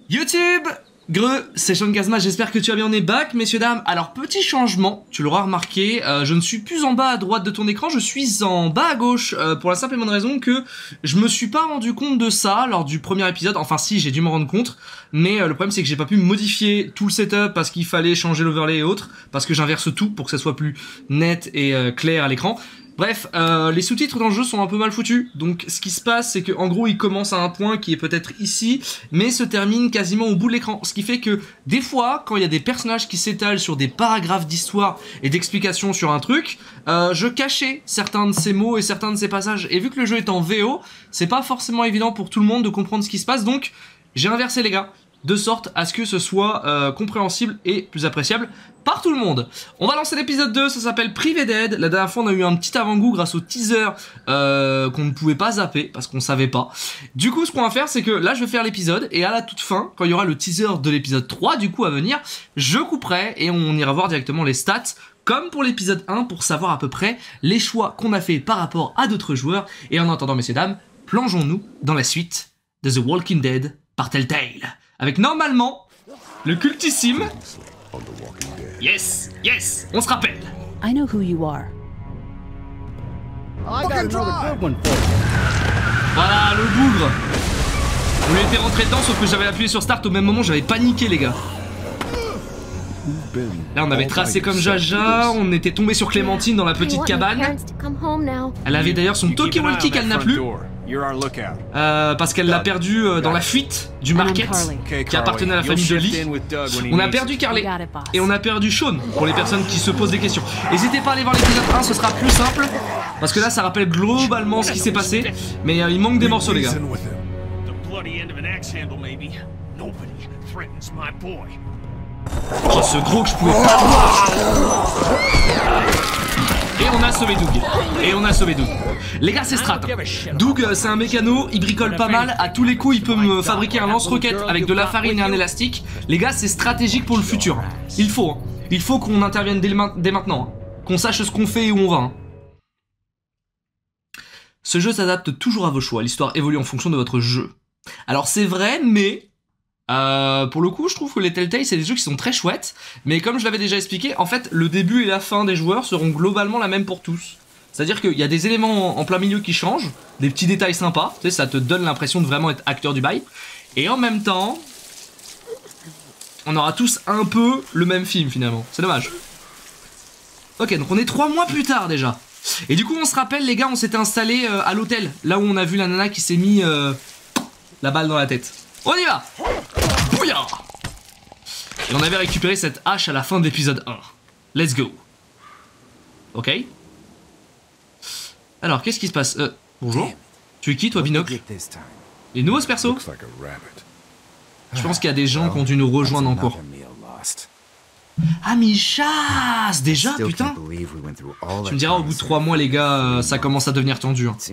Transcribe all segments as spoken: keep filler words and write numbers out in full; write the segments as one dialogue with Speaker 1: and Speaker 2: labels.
Speaker 1: YouTube, Greux, c'est Sean Kazma, j'espère que tu vas bien, on est back, messieurs dames. Alors, petit changement, tu l'auras remarqué, euh, je ne suis plus en bas à droite de ton écran, je suis en bas à gauche, euh, pour la simple et bonne raison que je me suis pas rendu compte de ça lors du premier épisode, enfin si, j'ai dû me rendre compte, mais euh, le problème c'est que j'ai pas pu modifier tout le setup parce qu'il fallait changer l'overlay et autres, parce que j'inverse tout pour que ça soit plus net et euh, clair à l'écran. Bref, euh, les sous-titres dans le jeu sont un peu mal foutus, donc ce qui se passe c'est que en gros il commence à un point qui est peut-être ici, mais se termine quasiment au bout de l'écran, ce qui fait que des fois quand il y a des personnages qui s'étalent sur des paragraphes d'histoire et d'explications sur un truc, euh, je cachais certains de ces mots et certains de ces passages, et vu que le jeu est en V O, c'est pas forcément évident pour tout le monde de comprendre ce qui se passe, donc j'ai inversé les gars, de sorte à ce que ce soit euh, compréhensible et plus appréciable par tout le monde. On va lancer l'épisode deux, ça s'appelle Privé d'aide. La dernière fois on a eu un petit avant-goût grâce au teaser euh, qu'on ne pouvait pas zapper parce qu'on savait pas. Du coup ce qu'on va faire c'est que là je vais faire l'épisode et à la toute fin, quand il y aura le teaser de l'épisode trois du coup à venir, je couperai et on ira voir directement les stats comme pour l'épisode un pour savoir à peu près les choix qu'on a fait par rapport à d'autres joueurs. Et en attendant messieurs dames, plongeons-nous dans la suite de The Walking Dead par Telltale. Avec normalement le cultissime... Yes, yes, on se rappelle.
Speaker 2: I know who you are.
Speaker 3: I got another good one for you.
Speaker 1: Voilà, le bougre. On lui était rentré dedans, sauf que j'avais appuyé sur start au même moment, j'avais paniqué les gars. Là on avait tracé comme Jaja, on était tombé sur Clémentine dans la petite cabane. Elle avait d'ailleurs son talkie-walkie qu'elle n'a plus. Euh, parce qu'elle l'a perdu euh, dans la fuite du market qui appartenait à la famille de Lee. On a perdu Carly et on a perdu Sean pour les personnes qui se posent des questions. N'hésitez pas à aller voir l'épisode un, ce sera plus simple parce que là ça rappelle globalement ce qui s'est passé, mais euh, il manque des morceaux les gars. Oh ce gros que je pouvais pas voir. Et on a sauvé Doug. Et on a sauvé Doug. Les gars c'est strat. Doug c'est un mécano, il bricole pas mal. À tous les coups il peut me fabriquer un lance-roquette avec de la farine et un élastique. Les gars c'est stratégique pour le futur. Il faut. Hein. Il faut qu'on intervienne dès, ma dès maintenant. Hein. Qu'on sache ce qu'on fait et où on va. Hein. Ce jeu s'adapte toujours à vos choix. L'histoire évolue en fonction de votre jeu. Alors c'est vrai mais... Euh, pour le coup je trouve que les Telltale c'est des jeux qui sont très chouettes, mais comme je l'avais déjà expliqué, en fait le début et la fin des joueurs seront globalement la même pour tous. C'est à dire qu'il y a des éléments en plein milieu qui changent, des petits détails sympas, tu sais, ça te donne l'impression de vraiment être acteur du bail, et en même temps on aura tous un peu le même film finalement, c'est dommage. Ok, donc on est trois mois plus tard déjà. Et du coup on se rappelle les gars, on s'était installé euh, à l'hôtel, là où on a vu la nana qui s'est mis euh, la balle dans la tête. On y va. Bouillard. Et on avait récupéré cette hache à la fin de l'épisode un. Let's go. Ok. Alors, qu'est-ce qui se passe euh, Bonjour. Tu es qui, toi, Binocle? Les nouveaux persos? Je pense qu'il y a des gens qui ont dû nous rejoindre encore. Ah, mais ils chassent déjà, putain. Tu me diras, au bout de trois mois, les gars, euh, ça commence à devenir tendu. Hein.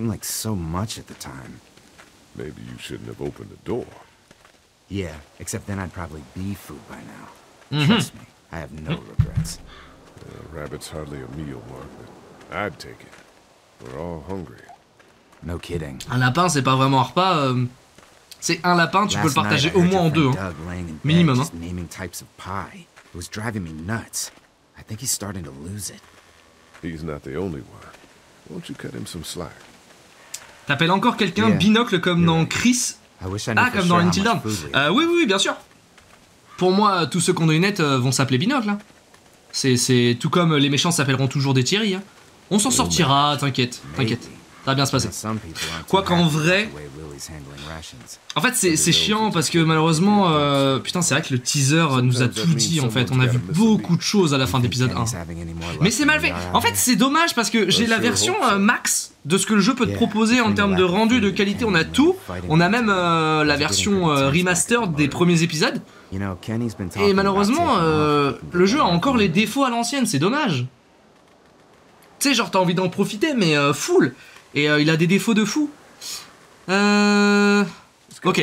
Speaker 4: Yeah, except then I'd probably be food by now.
Speaker 1: Mm-hmm.
Speaker 4: Trust me, I have no regrets.
Speaker 5: Uh, rabbit's hardly a meal, Mark, but I'd take it. We're all hungry.
Speaker 4: No kidding.
Speaker 1: Un lapin, c'est pas vraiment un repas. Euh... C'est un lapin, tu peux le partager au moins en deux. Hein. Minimum. Hein.
Speaker 4: Naming types of pie. It was driving me nuts. I think he's starting to lose it.
Speaker 5: He's not the only one. Won't you cut him some slack?
Speaker 1: T'appelles encore quelqu'un yeah. Binocle comme dans Chris? Ah, comme dans Until Dawn. Euh, oui, oui, oui, bien sûr. Pour moi, tous ceux qui ont une net euh, vont s'appeler Binocle. Hein. C'est tout comme les méchants s'appelleront toujours des Thierry. Hein. On s'en sortira, t'inquiète, t'inquiète. Ça va bien se passer. Quoi qu'en vrai... En fait, c'est chiant parce que malheureusement... Euh, putain, c'est vrai que le teaser nous a tout dit, en fait. On a vu beaucoup de choses à la fin de l'épisode un. Mais c'est mal fait. En fait, c'est dommage parce que j'ai la version euh, max de ce que le jeu peut te proposer en termes de rendu, de qualité. On a tout. On a même euh, la version euh, remastered des premiers épisodes. Et malheureusement, euh, le jeu a encore les défauts à l'ancienne. C'est dommage. Tu sais, genre, t'as envie d'en profiter, mais euh, full. Et euh, il a des défauts de fou. Euh... Ok.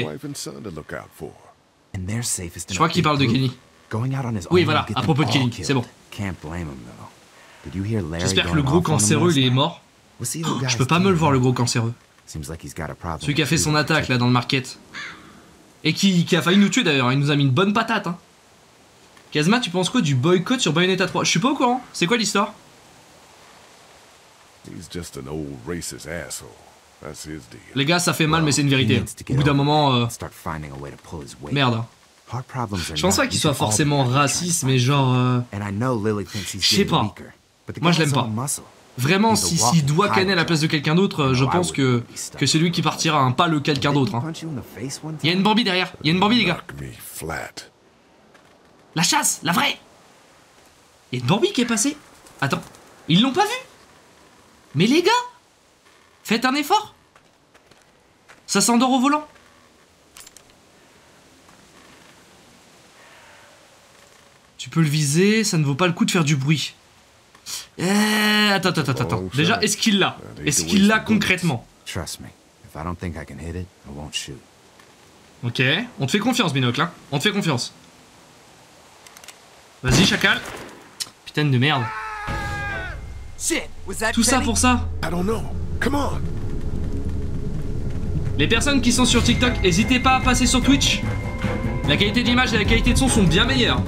Speaker 1: Je crois qu'il parle de Kenny. Oui, voilà, à propos de Kenny, c'est bon. J'espère que le gros cancéreux, il est mort. Oh, je peux pas me le voir, le gros cancéreux. Celui qui a fait son attaque, là, dans le market. Et qui, qui a failli nous tuer d'ailleurs, il nous a mis une bonne patate. Hein. Kazma, tu penses quoi du boycott sur Bayonetta trois? Je suis pas au courant, c'est quoi l'histoire?
Speaker 5: He's just an old racist asshole. That's his deal.
Speaker 1: Les gars, ça fait mal, mais c'est une vérité. Au bout d'un moment, euh... merde. Je pense pas qu'il soit forcément raciste, mais genre... Euh... Je sais pas. Moi, je l'aime pas. Vraiment, si s'il doit canner à la place de quelqu'un d'autre, je pense que, que c'est lui qui partira, hein, pas le quelqu'un d'autre. Hein. Il y a une Bambi derrière, il y a une Bambi, les gars. La chasse, la vraie. Il y a une Bambi qui est passée. Attends, ils l'ont pas vu? Mais les gars, faites un effort. Ça s'endort au volant. Tu peux le viser, ça ne vaut pas le coup de faire du bruit. Euh, attends, attends, attends, attends. Déjà, est-ce qu'il l'a? Est-ce qu'il l'a concrètement? Ok, on te fait confiance, Binocle, hein. On te fait confiance. Vas-y, chacal. Putain de merde. Tout ça pour ça? Les personnes qui sont sur TikTok, n'hésitez pas à passer sur Twitch. La qualité d'image et la qualité de son sont bien meilleures.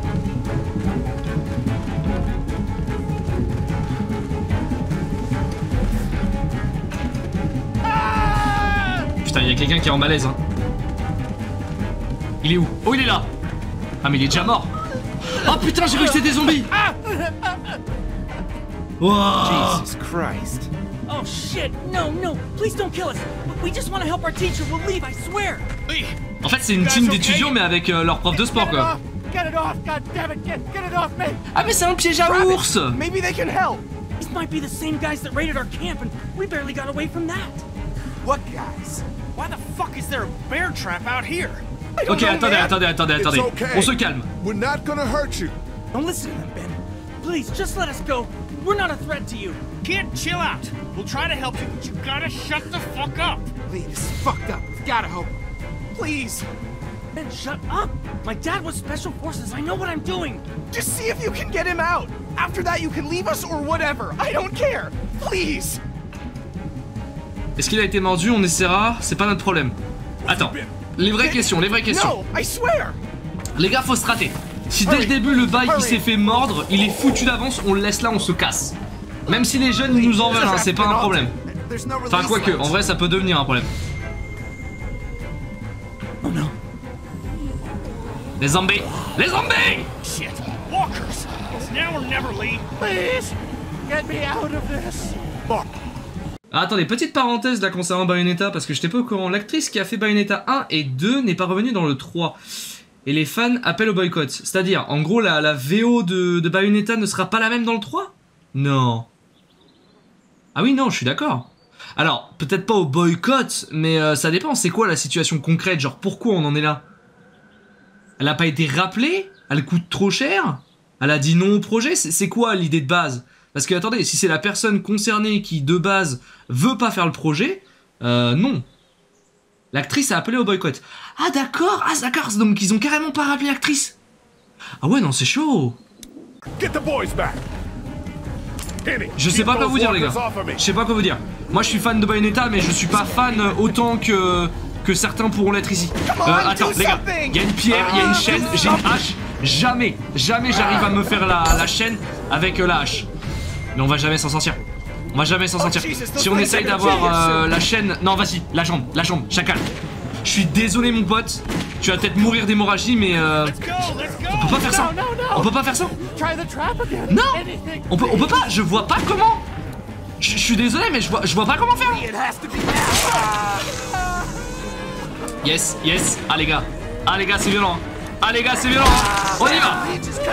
Speaker 1: Putain, il y a quelqu'un qui est en malaise, hein. Il est où? Oh, il est là. Ah, mais il est déjà mort. Oh putain, j'ai cru que c'était des zombies. Wow.
Speaker 4: Jesus Christ.
Speaker 2: Oh shit, no, no, please don't kill us. We just want to help our teacher. We'll leave, I swear.
Speaker 1: En fait, c'est une team d'étudiants, mais avec euh, leur prof de sport, quoi. Ah, mais c'est un piège à ours.
Speaker 2: Maybe they can help. These might be the same guys that raided our camp, and we barely got away from that. What guys? Why the fuck is there a bear trap out here?
Speaker 1: Ok, attendez, attendez, attendez, attendez. On se calme.
Speaker 5: We're not gonna hurt you.
Speaker 2: Don't listen to them, Ben. Please, just let us go. We're not a threat to you. Kid, chill out. We'll try to help you, but you gotta shut the fuck up.
Speaker 4: Lee, this is fucked up. We've gotta help him.
Speaker 2: Please. Ben, shut up. My dad was Special Forces. I know what I'm doing. Just see if you can get him out. After that, you can leave us or whatever. I don't care. Please.
Speaker 1: Est-ce qu'il a été mordu? On essaiera. C'est pas notre problème. Attends. Les vraies questions, les vraies questions.
Speaker 2: No, I swear.
Speaker 1: Les gars, faut se rater. Si dès le début le bail il s'est fait mordre, il est foutu d'avance, on le laisse là, on se casse. Même si les jeunes nous en veulent, hein, c'est pas un problème. Enfin, quoique, en vrai, ça peut devenir un problème.
Speaker 2: Oh non.
Speaker 1: Les zombies! Les zombies!
Speaker 2: Shit. Walkers. It's now or never, Lee. Please. Get me out of this.
Speaker 1: Ah, attendez, petite parenthèse là concernant Bayonetta, parce que j'étais pas au courant. L'actrice qui a fait Bayonetta un et deux n'est pas revenue dans le trois. Et les fans appellent au boycott. C'est-à-dire, en gros, la, la V O de, de Bayonetta ne sera pas la même dans le trois? Non. Ah oui, non, je suis d'accord. Alors, peut-être pas au boycott, mais euh, ça dépend. C'est quoi la situation concrète? Genre, pourquoi on en est là? Elle a pas été rappelée? Elle coûte trop cher? Elle a dit non au projet? C'est quoi l'idée de base? Parce que, attendez, si c'est la personne concernée qui, de base, veut pas faire le projet, euh, non. L'actrice a appelé au boycott. Ah, d'accord, ah, d'accord, donc ils ont carrément pas rappelé l'actrice. Ah ouais, non, c'est chaud. Je sais pas quoi vous dire, les gars. Je sais pas quoi vous dire. Moi, je suis fan de Bayonetta, mais je suis pas fan autant que, que certains pourront l'être ici. Euh, attends, les gars, il y a une pierre, il y a une chaîne, j'ai une hache. Jamais, jamais j'arrive à me faire la, la chaîne avec euh, la hache. Mais on va jamais s'en sortir. On va jamais s'en sortir. Si on essaye d'avoir euh, la chaîne... Non, vas-y, la jambe, la jambe, chacal. Je suis désolé, mon pote. Tu vas peut-être mourir d'hémorragie, mais... Euh... On peut pas faire ça. On peut pas faire ça. Non. On peut, on peut pas. Je vois pas comment. Je, je suis désolé, mais je vois, je vois pas comment faire. Yes, yes. Ah, les gars. Ah, les gars, c'est violent. Ah, les gars, c'est violent. On y va.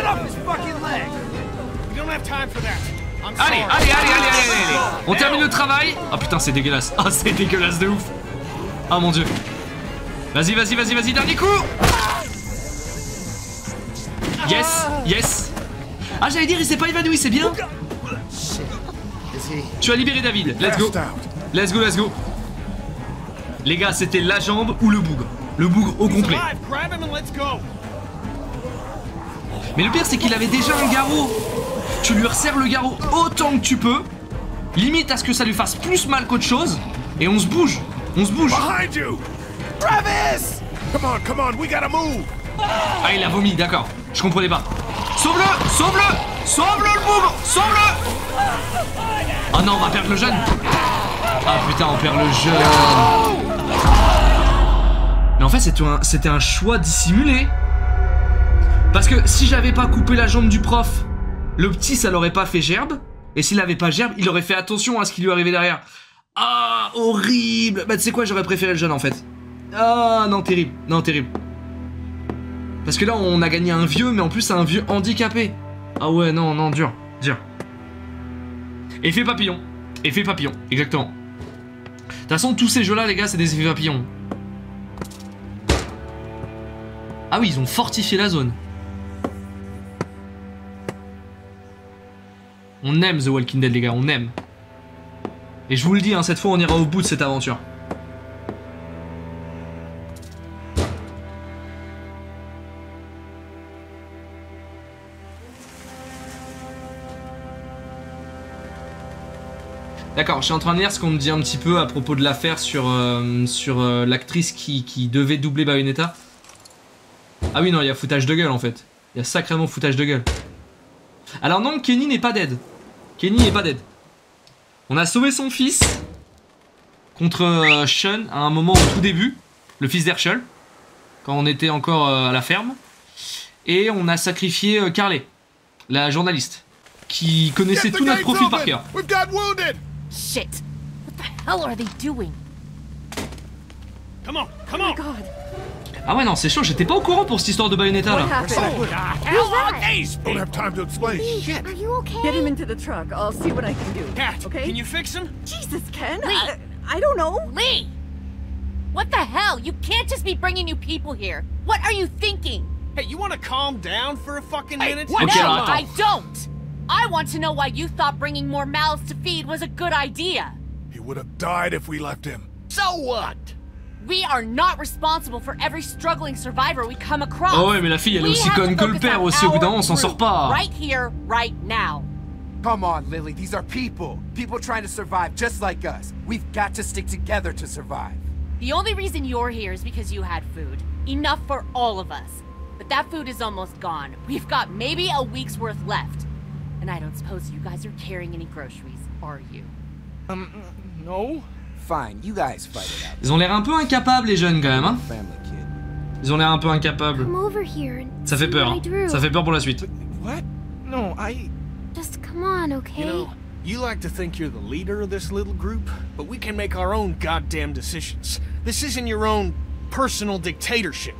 Speaker 1: Allez, allez, allez, allez, allez, allez. On termine le travail. Ah putain, c'est dégueulasse. Ah, c'est dégueulasse de ouf. Ah mon dieu. Vas-y, vas-y, vas-y, vas-y, dernier coup. Yes, yes. Ah, j'allais dire, il s'est pas évanoui, c'est bien. Tu as libéré David. Let's go. Let's go, let's go. Les gars, c'était la jambe ou le bougre. Le bougre au complet. Mais le pire, c'est qu'il avait déjà un garrot. Tu lui resserres le garrot autant que tu peux, limite à ce que ça lui fasse plus mal qu'autre chose, et on se bouge, on se bouge.
Speaker 2: Travis!
Speaker 5: Come on, come on, we gotta move.
Speaker 1: Ah, il a vomi, d'accord. Je comprenais pas. Sauve-le, sauve-le, sauve-le le bougre, sauve-le. Oh non, on va perdre le jeune. Ah putain, on perd le jeune. Mais en fait, c'était un, c'était un choix dissimulé. Parce que si j'avais pas coupé la jambe du prof, le petit, ça l'aurait pas fait gerbe. Et s'il avait pas gerbe, il aurait fait attention à ce qui lui arrivait derrière. Ah, horrible. Bah tu sais quoi, j'aurais préféré le jeune en fait. Ah non, terrible, non, terrible. Parce que là, on a gagné un vieux, mais en plus, c'est un vieux handicapé. Ah ouais, non, non, dur, dur. Effet papillon. Effet papillon, exactement. De toute façon, tous ces jeux-là, les gars, c'est des effets papillons. Ah oui, ils ont fortifié la zone. On aime The Walking Dead, les gars, on aime. Et je vous le dis, hein, cette fois, on ira au bout de cette aventure. D'accord, je suis en train de lire ce qu'on me dit un petit peu à propos de l'affaire sur, euh, sur euh, l'actrice qui, qui devait doubler Bayonetta. Ah oui, non, il y a foutage de gueule en fait. Il y a sacrément foutage de gueule. Alors non, Kenny n'est pas dead. Kenny n'est pas dead. On a sauvé son fils contre euh, Sean à un moment au tout début, le fils d'Herschel, quand on était encore euh, à la ferme. Et on a sacrifié euh, Carly, la journaliste, qui connaissait tout notre profil par cœur.
Speaker 6: Shit! What the hell are they doing?
Speaker 2: Come on, come on!
Speaker 7: God.
Speaker 1: Ah ouais non, c'est chaud, j'étais pas au courant pour cette histoire de Bayonetta là.
Speaker 7: What happened?
Speaker 2: What the hell are these
Speaker 5: Don't have time to explain.
Speaker 7: Shit.
Speaker 6: Are you okay?
Speaker 7: Get him into the truck. I'll see what I can do.
Speaker 2: Cat,
Speaker 7: Okay?
Speaker 2: can you fix him?
Speaker 7: Jesus, Ken.
Speaker 6: Lee.
Speaker 7: I, I don't know.
Speaker 6: Lee! What the hell? You can't just be bringing new people here. What are you thinking?
Speaker 2: Hey, you wanna calm down for a fucking
Speaker 6: Hey,
Speaker 2: minute?
Speaker 1: what? Okay,
Speaker 6: no,
Speaker 1: alors,
Speaker 6: I
Speaker 1: attends.
Speaker 6: don't! I want to know why you thought bringing more mouths to feed was a good idea.
Speaker 5: He would have died if we left him.
Speaker 2: So what?
Speaker 6: We are not responsible for every struggling survivor we come across.
Speaker 1: Oh ouais, mais la fille elle est
Speaker 6: We
Speaker 1: aussi
Speaker 6: have to
Speaker 1: conne que le
Speaker 6: focus
Speaker 1: père
Speaker 6: on
Speaker 1: aussi, au bout d'un moment on
Speaker 6: our
Speaker 1: s'en sort
Speaker 6: group,
Speaker 1: pas.
Speaker 6: Right here, right now.
Speaker 4: Come on, Lily. These are people. People trying to survive just like us. We've got to stick together to survive.
Speaker 6: The only reason you're here is because you had food. Enough for all of us. But that food is almost gone. We've got maybe a week's worth left. And I don't suppose you guys are carrying any groceries, are you?
Speaker 2: Um, no?
Speaker 4: Fine, you guys fight it out.
Speaker 1: Ils ont l'air un peu incapables les jeunes quand même hein.
Speaker 4: Family kid.
Speaker 1: Ils ont l'air un peu incapables.
Speaker 8: Come over here and
Speaker 1: Ça fait
Speaker 8: see
Speaker 1: peur,
Speaker 8: what I
Speaker 1: hein.
Speaker 8: drew.
Speaker 1: Ça fait peur pour la suite.
Speaker 2: What? No, I...
Speaker 8: Just come on, okay?
Speaker 2: You know, you like to think you're the leader of this little group, but we can make our own goddamn decisions. This isn't your own personal dictatorship.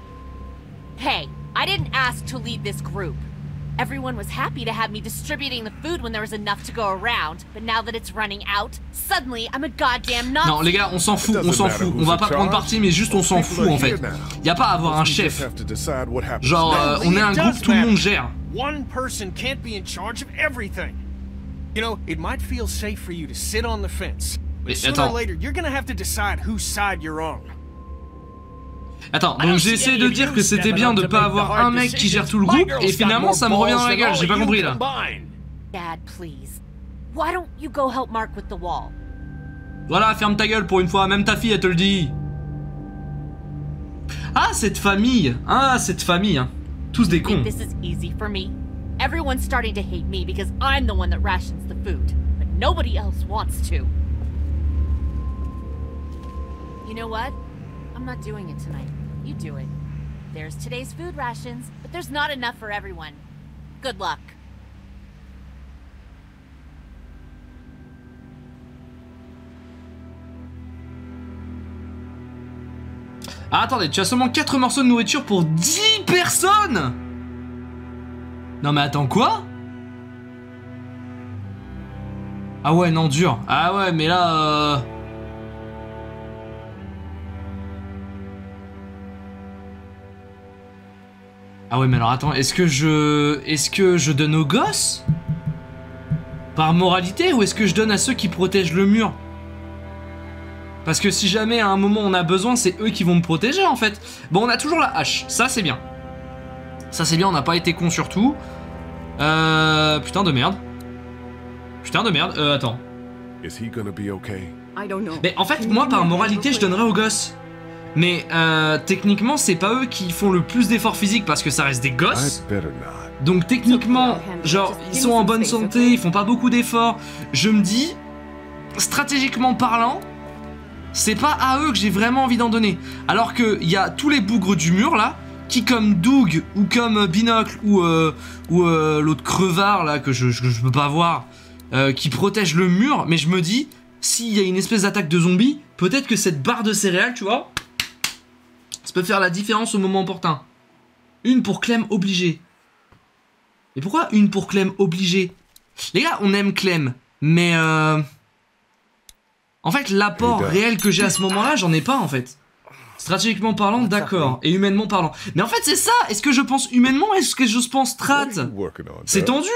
Speaker 6: Hey, I didn't ask to lead this group. Everyone was happy to have me distributing the food when there was enough to go around, but now that it's running out, suddenly I'm a goddamn Nazi.
Speaker 1: Non les gars, on s'en fout, on s'en fout. On va pas prendre parti mais juste on s'en fout en fait. Y a pas à avoir un chef. Genre euh, on est un groupe, tout le monde gère.
Speaker 2: One person can't be in charge of everything. You know, it might feel safe for you to sit on the fence, but
Speaker 1: Mais,
Speaker 2: sooner
Speaker 1: attends.
Speaker 2: or later you're gonna have to decide whose side you're on.
Speaker 1: Attends, donc j'ai essayé de dire que c'était bien de pas avoir un mec qui gère tout le groupe et finalement ça me revient dans la gueule, j'ai pas compris là.
Speaker 6: Dad, please. Why don't you go help Mark with the wall?
Speaker 1: Voilà, ferme ta gueule pour une fois, même ta fille elle te le dit. Ah, cette famille. Ah, cette famille, hein. Tous des cons.
Speaker 6: Think this is easy for me? Everyone's starting to hate me because I'm the one that rations the food, but nobody else wants to. You know what? I'm not doing it tonight. You do it. There's today's food rations, but there's not enough for everyone. Good luck.
Speaker 1: Ah, attendez, tu as seulement quatre morceaux de nourriture pour dix personnes? Non mais attends, quoi? Ah ouais, non, dur. Ah ouais, mais là... Euh... Ah ouais, mais alors attends, est-ce que je... Est-ce que je donne aux gosses? Par moralité, ou est-ce que je donne à ceux qui protègent le mur? Parce que si jamais à un moment on a besoin, c'est eux qui vont me protéger en fait. Bon, on a toujours la hache, ça c'est bien. Ça c'est bien, on n'a pas été con surtout. Euh... Putain de merde. Putain de merde, euh, attends.
Speaker 5: Is he gonna be okay?
Speaker 7: I don't know.
Speaker 1: Mais en fait, moi par moralité, je donnerais aux gosses. Mais euh, techniquement, c'est pas eux qui font le plus d'efforts physiques parce que ça reste des gosses.
Speaker 5: I'd better not.
Speaker 1: Donc techniquement, genre, ils sont en bonne santé, ils font pas beaucoup d'efforts. Je me dis, stratégiquement parlant, c'est pas à eux que j'ai vraiment envie d'en donner. Alors qu'il y a tous les bougres du mur là, qui comme Doug ou comme Binocle ou, euh, ou euh, l'autre crevard là que je, je, je peux pas voir, euh, qui protège le mur. Mais je me dis, s'il y a une espèce d'attaque de zombies, peut-être que cette barre de céréales, tu vois, ça peut faire la différence au moment opportun. Une pour Clem obligé. Mais pourquoi une pour Clem obligé? Les gars, on aime Clem, mais euh... en fait, l'apport réel que j'ai à ce moment-là, j'en ai pas en fait. Stratégiquement parlant, d'accord, et humainement parlant. Mais en fait, c'est ça. Est-ce que je pense humainement? Est-ce que je pense strat? C'est tendu.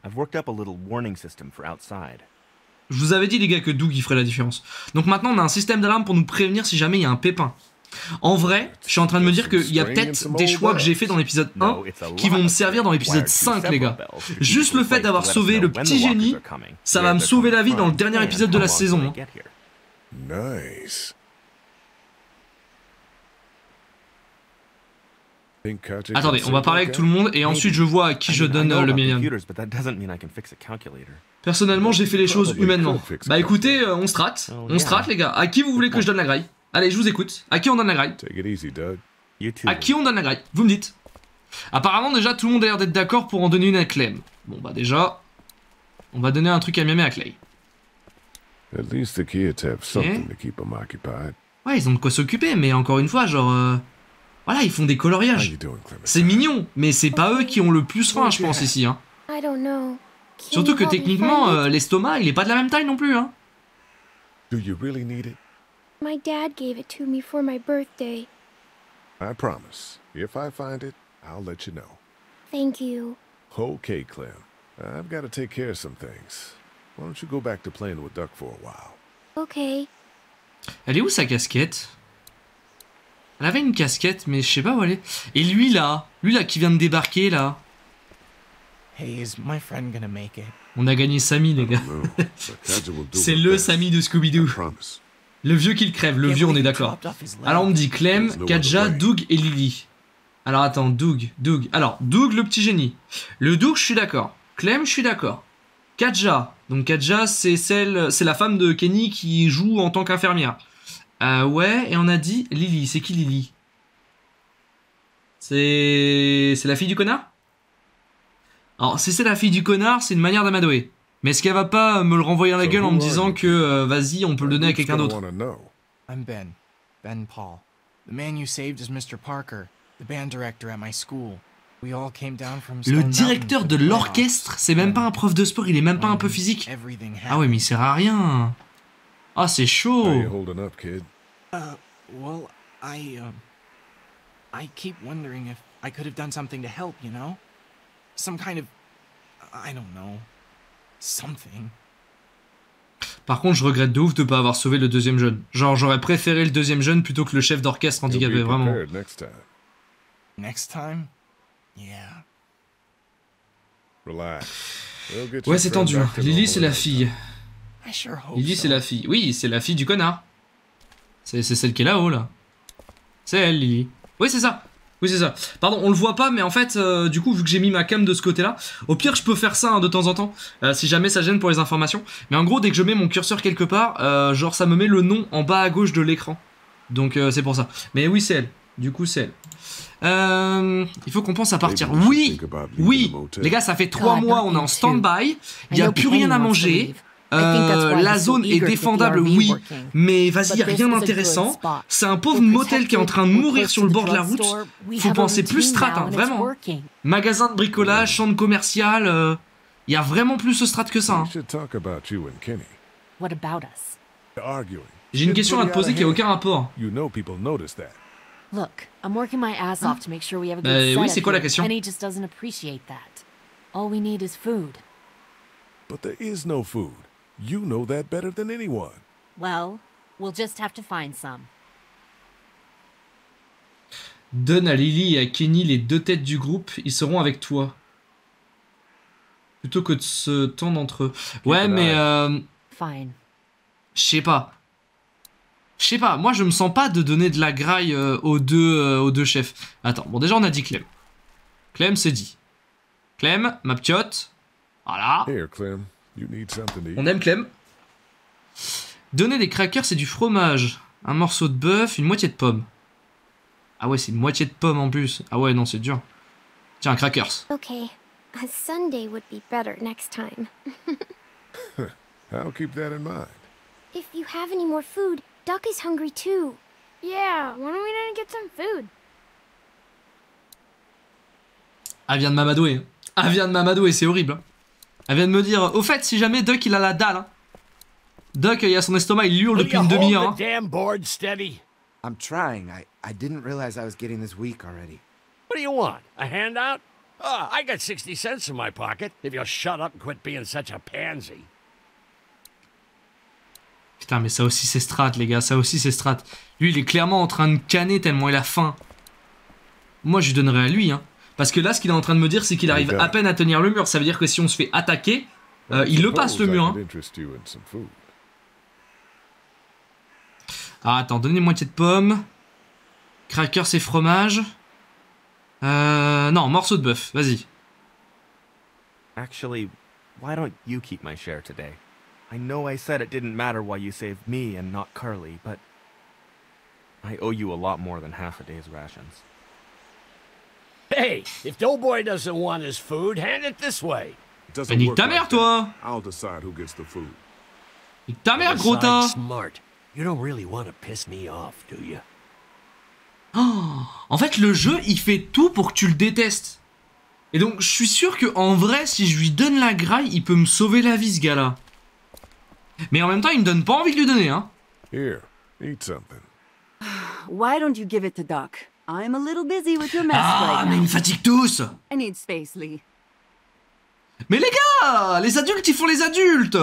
Speaker 1: Je vous avais dit les gars que Doug il ferait la différence. Donc maintenant, on a un système d'alarme pour nous prévenir si jamais il y a un pépin. En vrai, je suis en train de me dire qu'il y a peut-être des choix que j'ai fait dans l'épisode un qui vont me servir dans l'épisode cinq, les gars. Juste le fait d'avoir sauvé le petit génie, ça va me sauver la vie dans le dernier épisode de la saison.
Speaker 5: Nice.
Speaker 1: Attendez, on va parler avec tout le monde et ensuite je vois à qui je donne euh, le million. Personnellement, j'ai fait les choses humainement. Bah écoutez, euh, on strat, on strat les gars. À qui vous voulez que je donne la graille? Allez, je vous écoute. À qui on donne la graille? À qui on donne la graille? Vous me dites. Apparemment, déjà, tout le monde a l'air d'être d'accord pour en donner une à Clem. Bon, bah déjà, on va donner un truc à Miami à Clay. Okay. Ouais, ils ont de quoi s'occuper, mais encore une fois, genre... Euh, voilà, ils font des coloriages. C'est mignon, mais c'est pas eux qui ont le plus faim, je pense, ici. Hein. Surtout que techniquement, euh, l'estomac, il est pas de la même taille non plus. Hein.
Speaker 5: Do you really need it?
Speaker 8: My dad gave it to me for my birthday.
Speaker 5: I promise. If I find it, I'll let you know.
Speaker 8: Thank you.
Speaker 5: Okay, Clem. I've got to take care of some things. Why don't you go back to playing with Duck for a while?
Speaker 8: Okay.
Speaker 1: Elle est où sa casquette? Elle avait une casquette, mais je sais pas où elle est. Et lui là, lui là qui vient de débarquer là.
Speaker 2: Hey, is my friend gonna make it?
Speaker 1: On a gagné Sammy les gars. C'est le Sammy de Scooby-Doo. Le vieux qui le crève, le vieux on est d'accord. Alors on me dit Clem, Katja, Doug et Lily. Alors attends, Doug, Doug. Alors, Doug le petit génie. Le Doug je suis d'accord. Clem je suis d'accord. Katja, donc Katja c'est celle, c'est la femme de Kenny qui joue en tant qu'infirmière. Euh, ouais, et on a dit Lily, c'est qui Lily? C'est... C'est la fille du connard? Alors, si c'est la fille du connard, c'est une manière d'amadouer. Mais est-ce qu'elle va pas me le renvoyer à la gueule en me disant que, euh, vas-y, on peut le donner à quelqu'un d'autre?
Speaker 2: I'm Ben. Ben Paul. The man you saved is Mister Parker, the band director at my school. We all came down from Stone
Speaker 1: Le
Speaker 2: Mountain
Speaker 1: directeur de
Speaker 2: for the
Speaker 1: l'orchestre, c'est même pas un prof de sport, il est même pas un peu physique. Ah ouais, mais il sert à rien. Ah, c'est chaud.
Speaker 2: Uh, well, I, um... I keep wondering if I could have done something to help, you know? Some kind of... I don't know... Something.
Speaker 1: Par contre, je regrette de ouf de pas avoir sauvé le deuxième jeune. Genre, j'aurais préféré le deuxième jeune plutôt que le chef d'orchestre handicapé, vraiment.
Speaker 2: Next time? Yeah.
Speaker 1: Ouais, c'est tendu. Lily, c'est la fille. Lily, c'est la fille. Oui, c'est la fille du connard. C'est celle qui est là-haut, là. C'est elle, Lily. Oui, c'est ça. Oui, c'est ça. Pardon, on le voit pas, mais en fait, euh, du coup, vu que j'ai mis ma cam de ce côté-là, au pire, je peux faire ça hein, de temps en temps, euh, si jamais ça gêne pour les informations. Mais en gros, dès que je mets mon curseur quelque part, euh, genre, ça me met le nom en bas à gauche de l'écran. Donc, euh, c'est pour ça. Mais oui, c'est elle. Du coup, c'est elle. Euh, il faut qu'on pense à partir. Oui, oui. Les gars, ça fait trois mois, on est en stand-by. Il n'y a plus rien à manger. Euh, la zone est défendable, oui, mais vas-y, rien d'intéressant. C'est un pauvre motel qui est en train de mourir sur le bord de la route. Faut penser plus strat, hein, vraiment. Magasin de bricolage, centre commercial, il euh, y a vraiment plus ce strat que ça. Hein. J'ai une question à te poser qui a aucun rapport.
Speaker 6: Look, I'm working my ass off to make sure we have a good
Speaker 1: euh, oui,
Speaker 6: setup
Speaker 1: c'est quoi la
Speaker 6: here,
Speaker 1: question?
Speaker 6: and he just doesn't appreciate that. All we need is food.
Speaker 5: But there is no food. You know that better than anyone.
Speaker 6: Well, we'll just have to find some.
Speaker 1: Donne à Lily et à Kenny les deux têtes du groupe, ils seront avec toi. Plutôt que de se tendre entre eux. Ouais, mais euh...
Speaker 6: Fine.
Speaker 1: Je sais pas. Je sais pas, moi je me sens pas de donner de la graille euh, aux, deux, euh, aux deux chefs. Attends, bon déjà on a dit Clem. Clem c'est dit. Clem, ma ptiote. Voilà.
Speaker 5: Here, Clem. You need something to eat.
Speaker 1: On aime Clem. Donner des crackers c'est du fromage. Un morceau de bœuf, une moitié de pomme. Ah ouais, c'est une moitié de pomme en plus. Ah ouais, non, c'est dur. Tiens, crackers.
Speaker 8: Okay, a Sunday would be better next time.
Speaker 5: I'll keep that in mind.
Speaker 8: If you have any more food, Duck is hungry too. Yeah, when are we gonna get some food?
Speaker 1: Elle vient de m'amadouer. Hein. Elle vient de m'amadouer, c'est horrible. Hein. Elle vient de me dire, au fait, si jamais Duck il a la dalle. Hein. Duck, il a son estomac, il hurle depuis une demi-heure. Hein.
Speaker 9: Damn board steady.
Speaker 4: I'm trying. I, I didn't realize I was getting this weak already.
Speaker 9: What do you want? A handout? Oh, I got sixty cents in my pocket. If you'll shut up and quit being such a pansy.
Speaker 1: Putain, mais ça aussi c'est strat, les gars, ça aussi c'est strat. Lui, il est clairement en train de canner tellement il a faim. Moi, je lui donnerais à lui, hein. Parce que là, ce qu'il est en train de me dire, c'est qu'il arrive à peine à tenir le mur. Ça veut dire que si on se fait attaquer, euh, il le passe le mur, hein. Ah, attends, donnez une moitié de pomme. Crackers et fromage. Euh... Non, morceau de bœuf, vas-y.
Speaker 10: Actually, why don't you keep my share today? I know I said it didn't matter why you saved me and not Carly, but I owe you a lot more than half a day's rations.
Speaker 9: Hey, if Doughboy doesn't want his food, hand it this way.
Speaker 1: Mais nique ta mère, toi!
Speaker 5: I'll decide who gets the food.
Speaker 1: Nique ta mère, gros tas!
Speaker 9: Smart. You don't really want to piss me off, do you?
Speaker 1: Oh, en fait, le jeu, il fait tout pour que tu le détestes. Et donc, je suis sûr que en vrai, si je lui donne la graille, il peut me sauver la vie, ce gars-là. Mais en même temps, il me donne pas envie de lui donner, hein.
Speaker 5: Here, eat something.
Speaker 7: Why don't you give it to Doc? I'm a little busy with your mess
Speaker 1: Ah,
Speaker 7: right
Speaker 1: mais
Speaker 7: now.
Speaker 1: ils me fatiguent tous.
Speaker 7: I need space, Lee.
Speaker 1: Mais les gars, les adultes, ils font les adultes.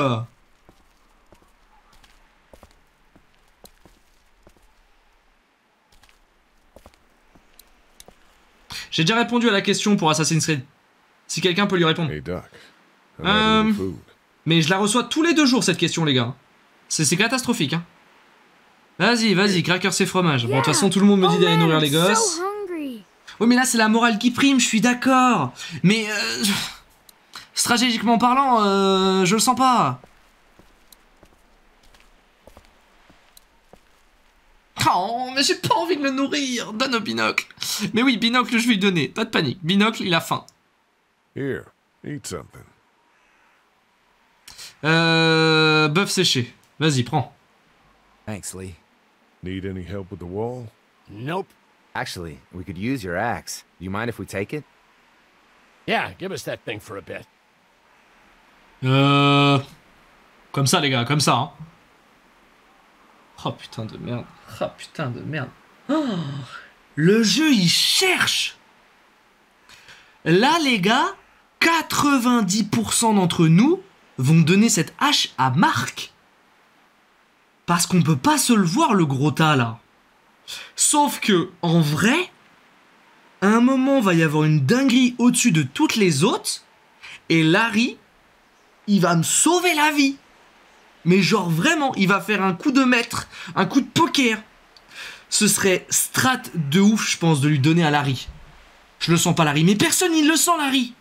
Speaker 1: J'ai déjà répondu à la question pour Assassin's Creed. Si quelqu'un peut lui répondre.
Speaker 5: Hey, Doc.
Speaker 1: Euh, mais je la reçois tous les deux jours, cette question, les gars. C'est catastrophique, hein. Vas-y, vas-y, crackers et fromage. Bon, de toute façon, tout le monde me dit d'aller nourrir les gosses. Oui, mais là, c'est la morale qui prime, je suis d'accord. Mais, euh, stratégiquement parlant, euh, je le sens pas. Oh, mais j'ai pas envie de le nourrir. Donne au binocle. Mais oui, binocle, je vais lui donner. Pas de panique. Binocle, il a faim.
Speaker 5: Here, eat something.
Speaker 1: Euh, bœuf séché. Vas-y, prends.
Speaker 4: Thanks, Lee.
Speaker 5: Need any help with the wall?
Speaker 9: Nope.
Speaker 4: Actually, we could use your axe. Do you mind if we take it?
Speaker 9: Yeah, give us that thing for a bit.
Speaker 1: Euh... Comme ça, les gars, comme ça, hein. Oh putain de merde. Oh putain de merde. Oh, le jeu, il cherche. Là, les gars, quatre-vingt-dix pour cent d'entre nous vont donner cette hache à Marc. Parce qu'on peut pas se le voir, le gros tas, là. Sauf que, en vrai, à un moment, va y avoir une dinguerie au-dessus de toutes les autres. Et Larry, il va me sauver la vie. Mais genre vraiment, il va faire un coup de maître, un coup de poker. Ce serait strat de ouf, je pense, de lui donner à Larry. Je le sens pas, Larry, mais personne il le sent, Larry.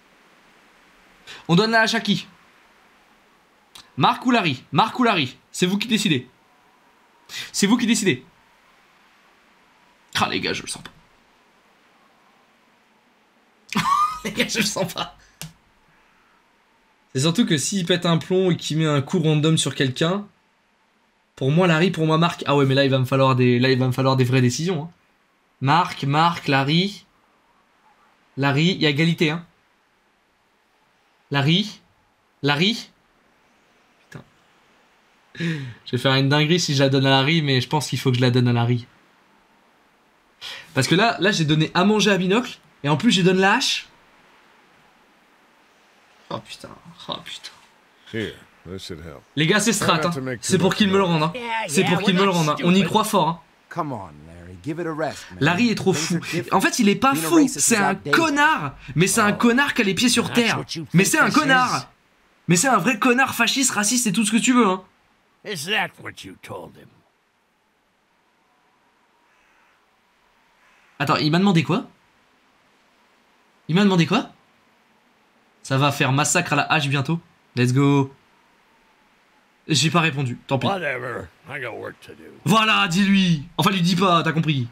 Speaker 1: On donne la hache à qui? Marc ou Larry? Marc ou Larry? C'est vous qui décidez. C'est vous qui décidez. Ah les gars, je le sens pas. Les gars, je le sens pas. C'est surtout que s'il pète un plomb et qu'il met un coup random sur quelqu'un, pour moi Larry, pour moi Marc. Ah ouais, mais là il va me falloir des, là il va me falloir des vraies décisions. Hein. Marc, Marc, Larry, Larry, il y a égalité, hein. Larry, Larry. Putain. Je vais faire une dinguerie si je la donne à Larry, mais je pense qu'il faut que je la donne à Larry. Parce que là, là j'ai donné à manger à Binocle et en plus j'ai donné la hache. Oh putain, oh putain.
Speaker 5: Here, this should help.
Speaker 1: Les gars, c'est strat, hein. C'est pour qu'il me le rende, hein. C'est pour qu'il me le rende, hein. On y croit fort, hein.
Speaker 4: Come on, Larry, give it a rest, man.
Speaker 1: Larry est trop fou. En fait, il est pas fou, c'est un connard. Mais c'est un connard qui a les pieds sur terre. Mais c'est un connard. Mais c'est un vrai connard fasciste, raciste et tout ce que tu veux, hein.
Speaker 9: Is that what you told him?
Speaker 1: Attends, il m'a demandé quoi? Il m'a demandé quoi? Ça va faire massacre à la hache bientôt. Let's go. J'ai pas répondu, tant pis.
Speaker 9: Whatever. I got work to do.
Speaker 1: Voilà, dis-lui. Enfin, lui dis pas, t'as compris.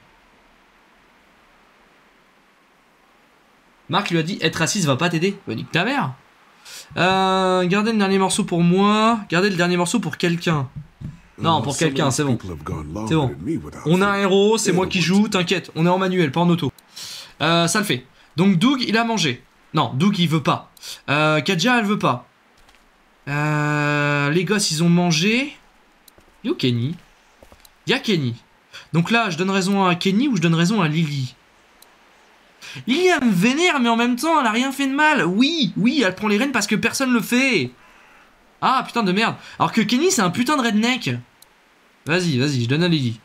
Speaker 1: Marc lui a dit être raciste va pas t'aider. Bah, nique ta mère. Euh, gardez le dernier morceau pour moi. Gardez le dernier morceau pour quelqu'un. Non, pour quelqu'un, c'est bon. C'est bon. On a un héros, c'est moi qui joue, t'inquiète. On est en manuel, pas en auto. Euh, ça le fait. Donc Doug, il a mangé. Non, Doug, il veut pas. Euh, Kadja, elle veut pas. Euh, les gosses, ils ont mangé. Yo, Kenny. Y'a Kenny. Donc là, je donne raison à Kenny ou je donne raison à Lily? Lily, elle me vénère, mais en même temps, elle a rien fait de mal. Oui, oui, elle prend les rênes parce que personne le fait. Ah, putain de merde. Alors que Kenny, c'est un putain de redneck. Vas-y, vas-y, je donne à Lily.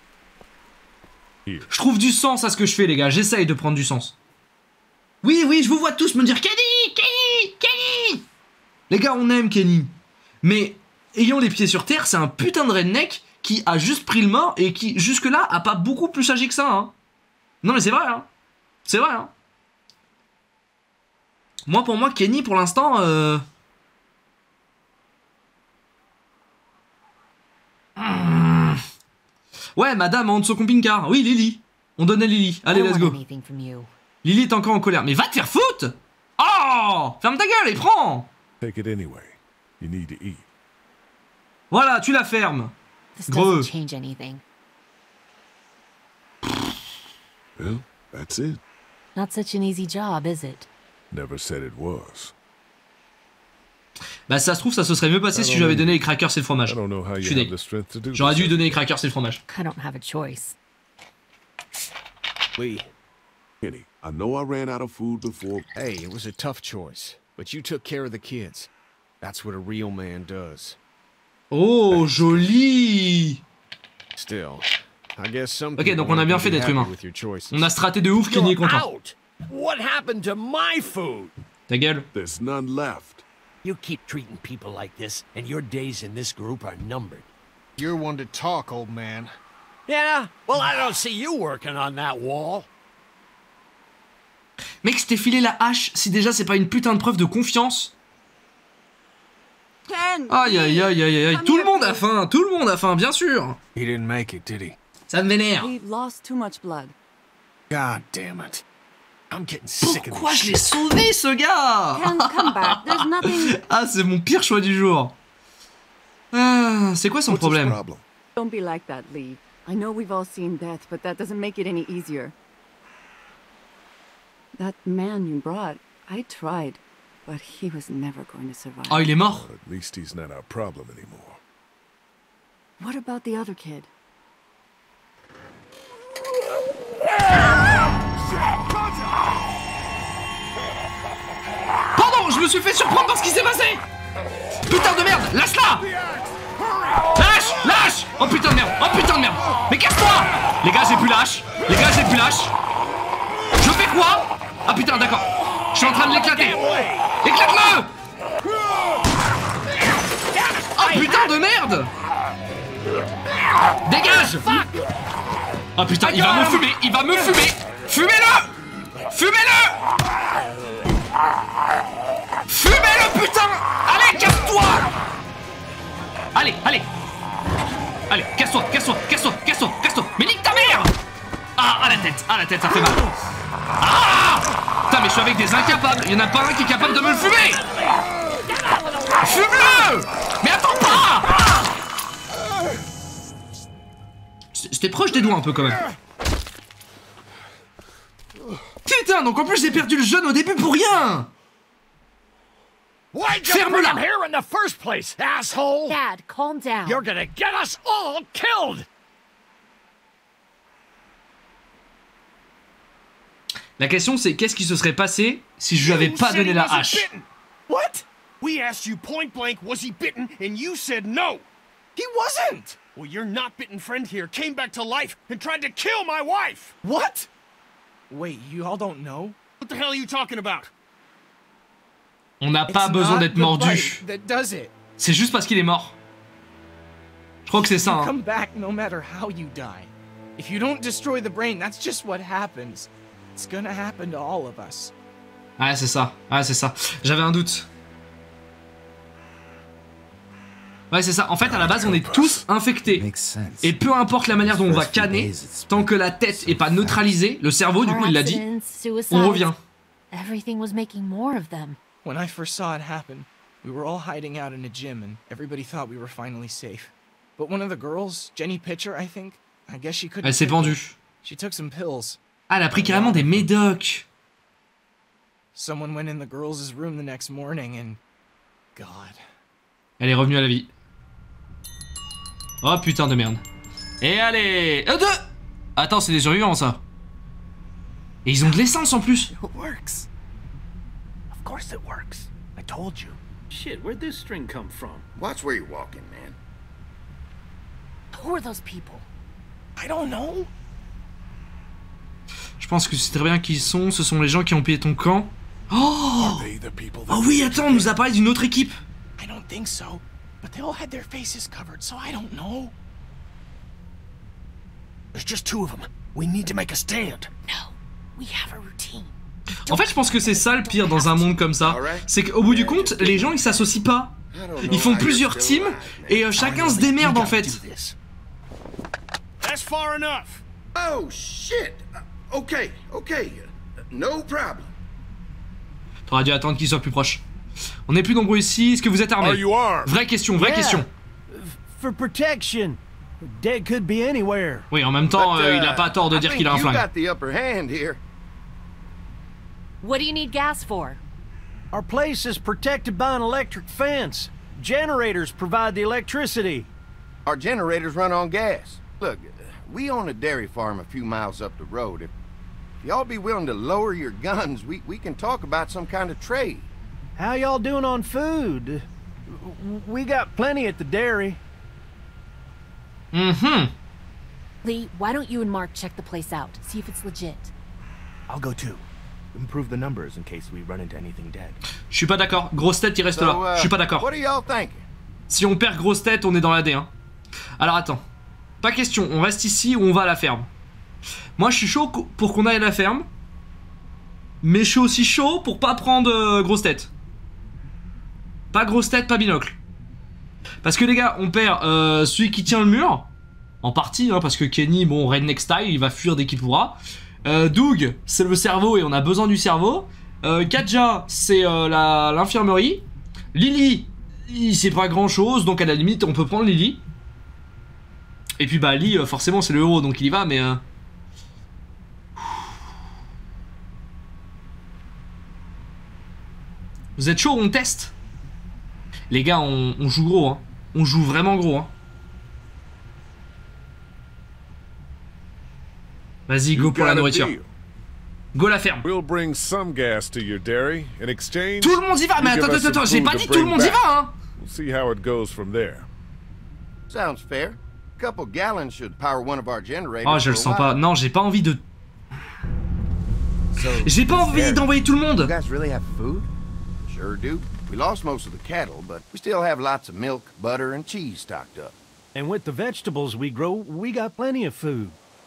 Speaker 1: Je trouve du sens à ce que je fais, les gars. J'essaye de prendre du sens. Oui, oui, je vous vois tous me dire Kenny, Kenny, Kenny. Les gars, on aime Kenny. Mais, ayant les pieds sur terre, c'est un putain de redneck qui a juste pris le mort et qui, jusque-là, a pas beaucoup plus agi que ça. Hein. Non, mais c'est vrai, hein. C'est vrai, hein. Moi, pour moi, Kenny, pour l'instant... Euh... Mmh. Ouais, madame, en dessous camping-car. Oui, Lily. On donne à Lily. Allez, let's go. Lily est encore en colère. Mais va te faire foutre. Oh, ferme ta gueule et prends.
Speaker 5: Take it anyway. You need to eat.
Speaker 1: Voilà, tu la fermes. Gros.
Speaker 5: Well, that's it.
Speaker 6: Not such an easy job, is it?
Speaker 5: Never said it was.
Speaker 1: Bah ça se trouve, ça se serait mieux passé si je lui avais donné les crackers et le fromage.
Speaker 5: I don't know how
Speaker 1: Je
Speaker 5: you
Speaker 1: suis
Speaker 5: have
Speaker 1: deg.
Speaker 5: the strength to do
Speaker 1: J'aurais dû
Speaker 5: this.
Speaker 1: lui donner les crackers et le fromage.
Speaker 6: I don't have a choice.
Speaker 11: Lee.
Speaker 5: Kenny, I know I ran out of food before.
Speaker 11: Hey, it was a tough choice, but you took care of the kids. That's what a real man does.
Speaker 1: Oh, joli.
Speaker 11: Still, I guess some
Speaker 1: Ok,
Speaker 11: people
Speaker 1: donc on a bien
Speaker 11: won't
Speaker 1: fait
Speaker 11: be
Speaker 1: d'être
Speaker 11: happy
Speaker 1: humain.
Speaker 11: with your choices.
Speaker 1: On a straté de ouf, Kenny est
Speaker 9: You're
Speaker 1: content.
Speaker 9: out. What happened to my food?
Speaker 1: Ta gueule.
Speaker 5: There's none left.
Speaker 9: You keep treating people like this, and your days in this group are numbered.
Speaker 11: You're one to talk, old man.
Speaker 9: Yeah? Well, I don't see you working on that wall.
Speaker 1: Mec, je t'ai filé la hache, si déjà c'est pas une putain de preuve de confiance.
Speaker 7: Ken,
Speaker 1: Aïe aïe aïe aïe aïe,
Speaker 7: Come
Speaker 1: tout le
Speaker 7: here,
Speaker 1: monde a
Speaker 7: please.
Speaker 1: faim, tout le monde a faim, bien sûr.
Speaker 11: He didn't make it, did he?
Speaker 1: Ça me vénère.
Speaker 7: We've lost too much blood.
Speaker 11: God damn it. I'm getting sick of
Speaker 1: Pourquoi
Speaker 11: this
Speaker 1: je l'ai
Speaker 11: shit.
Speaker 1: sauvé, ce gars?
Speaker 7: Ken, come back. There's nothing.
Speaker 1: Ah, c'est mon pire choix du jour. Ah, c'est quoi son
Speaker 5: What's his
Speaker 1: problème?
Speaker 5: problem?
Speaker 7: Don't be like that, Lee. I know we've all seen death, but that doesn't make it any easier. That man you brought, I tried, but he was never going to survive.
Speaker 1: Oh, il est mort.
Speaker 5: At least he's not our problem anymore.
Speaker 7: What about the other kid?
Speaker 1: Pardon, je me suis fait surprendre dans ce qui s'est passé. Putain de merde, lâche-la. Lâche, lâche. Oh putain de merde, oh putain de merde. Mais casse-toi. Les gars, j'ai plus lâche. Les gars, j'ai plus lâche. Je fais quoi? Ah putain, d'accord. Je suis en train de l'éclater. Éclate-le. Oh putain de merde. Dégage. Oh putain, il va me fumer, il va me fumer. Fumez-le. Fumez-le. Fumez-le, putain. Allez, casse-toi. Allez, allez. Allez, casse-toi, casse-toi, casse-toi, casse-toi, casse-toi. Mais nique ta mère. Ah, à la tête, à la tête, ça fait mal. Ah. Putain, mais je suis avec des incapables. Il y en a pas un qui est capable de me le fumer. Fume-le. Mais attends pas. C'était proche des doigts un peu quand même. Putain, donc en plus j'ai perdu le jeune au début pour rien.
Speaker 9: Why'd you bring him here in the first place, asshole?
Speaker 6: Dad, calm down.
Speaker 9: You're gonna get us all killed.
Speaker 1: La question c'est qu'est-ce qui se serait passé si je lui avais pas donné la hache?
Speaker 11: What? We asked you point blank, was he bitten, and you said no. He wasn't. Well, your not bitten friend here came back to life and tried to kill my wife.
Speaker 2: What? Wait, you all don't know?
Speaker 11: What the hell are you talking about?
Speaker 1: On n'a pas
Speaker 2: It's
Speaker 1: besoin
Speaker 2: not
Speaker 1: d'être
Speaker 2: the
Speaker 1: mordu.
Speaker 2: bite that does it.
Speaker 1: C'est juste parce qu'il est mort. Je crois que c'est ça.
Speaker 2: You
Speaker 1: Hein.
Speaker 2: come back no matter how you die. If you don't destroy the brain, that's just what happens. It's gonna happen to all of us.
Speaker 1: Ouais, c'est ça. Ouais, c'est ça. J'avais un doute. Ouais, c'est ça. En fait, à la base, on est tous infectés. Et peu importe la manière dont on va canner, tant que la tête est pas neutralisée, le cerveau, du coup, il l'a dit, on revient.
Speaker 6: Everything was making more of them.
Speaker 2: When I first saw it happen, we were all hiding out in a gym and everybody thought we were finally safe. But one of the girls, Jenny Pitcher, I think, I guess she couldn't.
Speaker 1: Elle s'est pendue.
Speaker 2: She took some pills.
Speaker 1: Ah, elle a pris carrément des médocs.
Speaker 2: Someone went in the girls' room the next morning and God.
Speaker 1: Elle est revenue à la vie. Oh putain de merde. Et allez, euh, deux. Attends, c'est des survivants ça. Et ils ont de l'essence en plus.
Speaker 11: It works. Of course it works. I told you.
Speaker 3: Shit, where'd this string come from?
Speaker 12: Watch where you're walking, man.
Speaker 6: Who are those people?
Speaker 2: I don't know.
Speaker 1: Je pense que c'est très bien qui ils sont. Ce sont les gens qui ont pillé ton camp. Oh, oh oui, attends, on nous a parlé d'une autre équipe.
Speaker 2: I don't think so. But they all had their faces covered, so I don't know.
Speaker 11: There's just two of them. We need to make a stand.
Speaker 6: No, we have a routine.
Speaker 1: En fait, je pense que c'est ça le pire dans un monde comme ça. C'est qu'au bout du compte, les gens ils s'associent pas. Ils font plusieurs teams et euh, chacun se démerde en fait.
Speaker 11: That's far enough.
Speaker 12: Oh shit. Uh, okay, okay. Uh, no problem.
Speaker 1: T'aurais dû attendre qu'ils soient plus proches. On est plus nombreux ici. Est-ce que vous êtes armés? Vraie question, vraie
Speaker 3: Yeah.
Speaker 1: question.
Speaker 3: For protection. Dead could be anywhere.
Speaker 1: Oui, en même temps,
Speaker 12: But,
Speaker 1: euh,
Speaker 12: uh,
Speaker 1: il a pas tort de
Speaker 12: I
Speaker 1: dire
Speaker 12: think
Speaker 1: qu'il a un
Speaker 12: you
Speaker 1: flingue.
Speaker 12: got the upper hand here.
Speaker 6: What do you need gas for?
Speaker 3: Our place is protected by an electric fence. Generators provide the electricity.
Speaker 12: Our generators run on gas. Look, we own a dairy farm a few miles up the road. If y'all be willing to lower your guns, we, we can talk about some kind of trade.
Speaker 3: How y'all doing on food? We got plenty at the dairy.
Speaker 1: Mm-hmm.
Speaker 6: Lee, why don't you and Mark check the place out? See if it's legit.
Speaker 10: I'll go too. Improve the numbers in case we run into anything dead.
Speaker 1: Je suis pas d'accord. Grosse tête, il reste
Speaker 12: So,
Speaker 1: là.
Speaker 12: uh,
Speaker 1: Je suis pas d'accord.
Speaker 12: What are y'all thinking?
Speaker 1: Si on perd grosse tête, on est dans la D. Hein. Alors attends. Pas question. On reste ici ou on va à la ferme. Moi, je suis chaud pour qu'on aille à la ferme. Mais je suis aussi chaud pour pas prendre euh, grosse tête. Pas grosse tête, pas binocle. Parce que les gars, on perd euh, celui qui tient le mur. En partie, hein, parce que Kenny, bon, redneck style, il va fuir dès qu'il pourra. Euh, Doug, c'est le cerveau et on a besoin du cerveau. Euh, Katja, c'est euh, l'infirmerie. Lily, il sait pas grand chose, donc à la limite, on peut prendre Lily. Et puis bah, Lee, forcément, c'est le héros, donc il y va, mais... Euh... Vous êtes chaud, on teste? Les gars, on, on joue gros, hein. On joue vraiment gros, hein. Vas-y, go pour la nourriture. Go la ferme.
Speaker 5: We'll bring some gas to your dairy. In exchange,
Speaker 1: tout le monde y va, mais attends, attends, attends, j'ai pas dit tout le monde y va, hein.
Speaker 5: We'll see how it goes from there.
Speaker 12: Sounds fair. A couple gallons should power one of our generators.
Speaker 1: Oh, je le sens pas. Non, j'ai pas envie de... J'ai pas envie d'envoyer tout le monde.
Speaker 12: You guys really have food? Sure do. We lost most of the cattle, but we still have lots of milk, butter, and cheese stocked up.
Speaker 3: And with the vegetables we grow, we got plenty of food.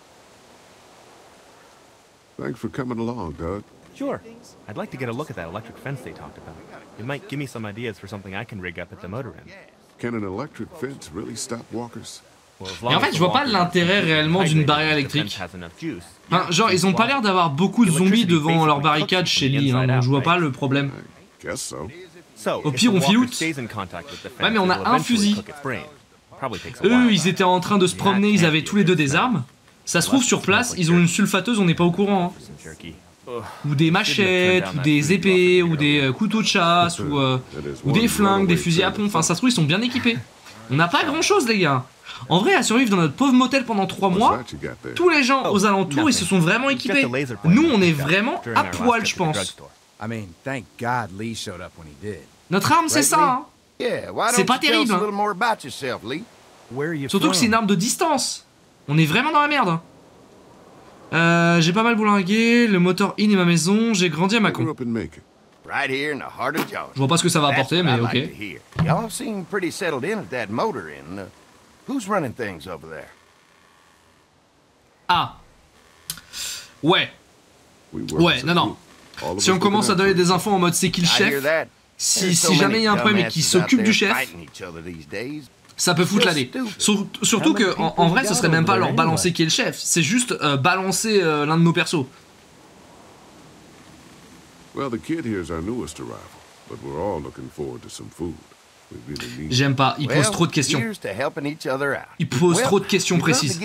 Speaker 5: Thanks for coming along, Doug.
Speaker 10: Sure. I'd like to get a look at that electric fence they talked about. It might give me some ideas for something I can rig up at the motor inn.
Speaker 5: Can an electric fence really stop walkers?
Speaker 1: Et en fait, je vois pas l'intérêt réellement d'une barrière électrique. Enfin, genre, ils ont pas l'air d'avoir beaucoup de zombies devant leur barricade chez Lee, hein, donc je vois pas le problème. Au pire, on filoute. Ouais, mais on a un fusil. Eux, ils étaient en train de se promener, ils avaient tous les deux des armes. Ça se trouve, sur place, ils ont une sulfateuse, on n'est pas au courant. Hein. Ou des machettes, ou des épées, ou des euh, couteaux de chasse, ou, euh, ou des flingues, des fusils à pompe. Enfin, ça se trouve, ils sont bien équipés. On n'a pas grand chose, les gars. En vrai, à survivre dans notre pauvre motel pendant trois mois, tous les gens aux alentours, ils se sont vraiment équipés. Nous, on est vraiment à poil, je pense. Notre arme, c'est ça, hein. C'est pas terrible, hein. Surtout que c'est une arme de distance. On est vraiment dans la merde. Euh, j'ai pas mal bourlingué, le moteur in est ma maison, j'ai grandi à Mâcon. Je vois pas ce que ça va apporter, mais ok.
Speaker 12: Y'all seem pretty settled in at that motor inn. Uh, who's running things over there?
Speaker 1: Ah. Ouais. Ouais, non, non. Si on commence à donner des infos en mode c'est qui le chef, si, si jamais il y a un problème et qu'il s'occupe du chef, ça peut foutre la dé. Sur, surtout que, en, en vrai, ce serait même pas leur balancer qui est le chef, c'est juste euh, balancer euh, l'un de nos persos.
Speaker 5: Well, the kid here's our newest arrival, but we're all looking forward to some food.
Speaker 1: J'aime pas, il pose trop de questions. Il pose trop de questions précises.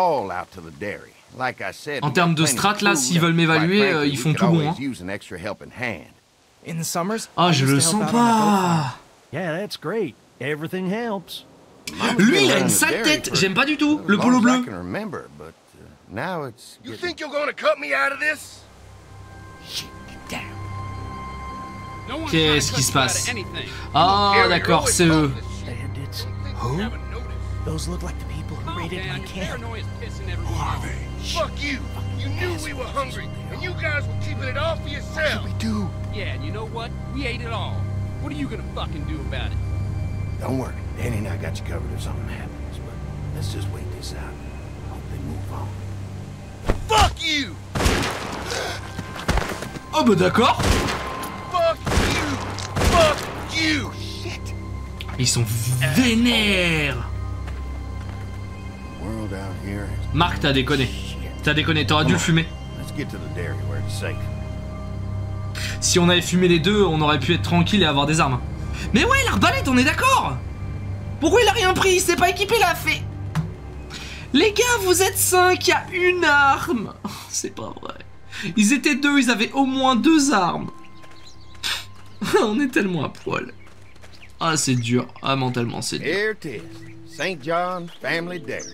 Speaker 1: En termes de strat, là, s'ils veulent m'évaluer, euh, ils font tout bon. Hein. Ah, je le sens pas. Lui, il a une sale tête. J'aime pas du tout. Le polo bleu. Qu'est-ce qui se passe? Ah, oh, d'accord, c'est eux.
Speaker 13: Fuck you! You knew we were hungry, and you guys were keeping it all for yourself.
Speaker 14: We do. Yeah, and you know what? We ate it all. What are you gonna fucking do about it?
Speaker 12: Don't worry, Danny and I got you covered if something happens, but let's just wait this out. Hope they move on.
Speaker 13: Fuck you!
Speaker 1: Oh bah d'accord.
Speaker 13: Fuck you! Fuck you!
Speaker 12: Shit!
Speaker 1: Ils sont vénères.
Speaker 12: World out here.
Speaker 1: Marc, t'as déconné. T'as déconné, t'aurais dû le fumer. Si on avait fumé les deux, on aurait pu être tranquille et avoir des armes. Mais ouais, l'arbalète, on est d'accord. Pourquoi il a rien pris? Il s'est pas équipé, la fée. Les gars, vous êtes cinq, il y a une arme. C'est pas vrai. Ils étaient deux, ils avaient au moins deux armes. On est tellement à poil. Ah, c'est dur. Ah, mentalement, c'est dur.
Speaker 12: Here it is. Saint John Family Dairy.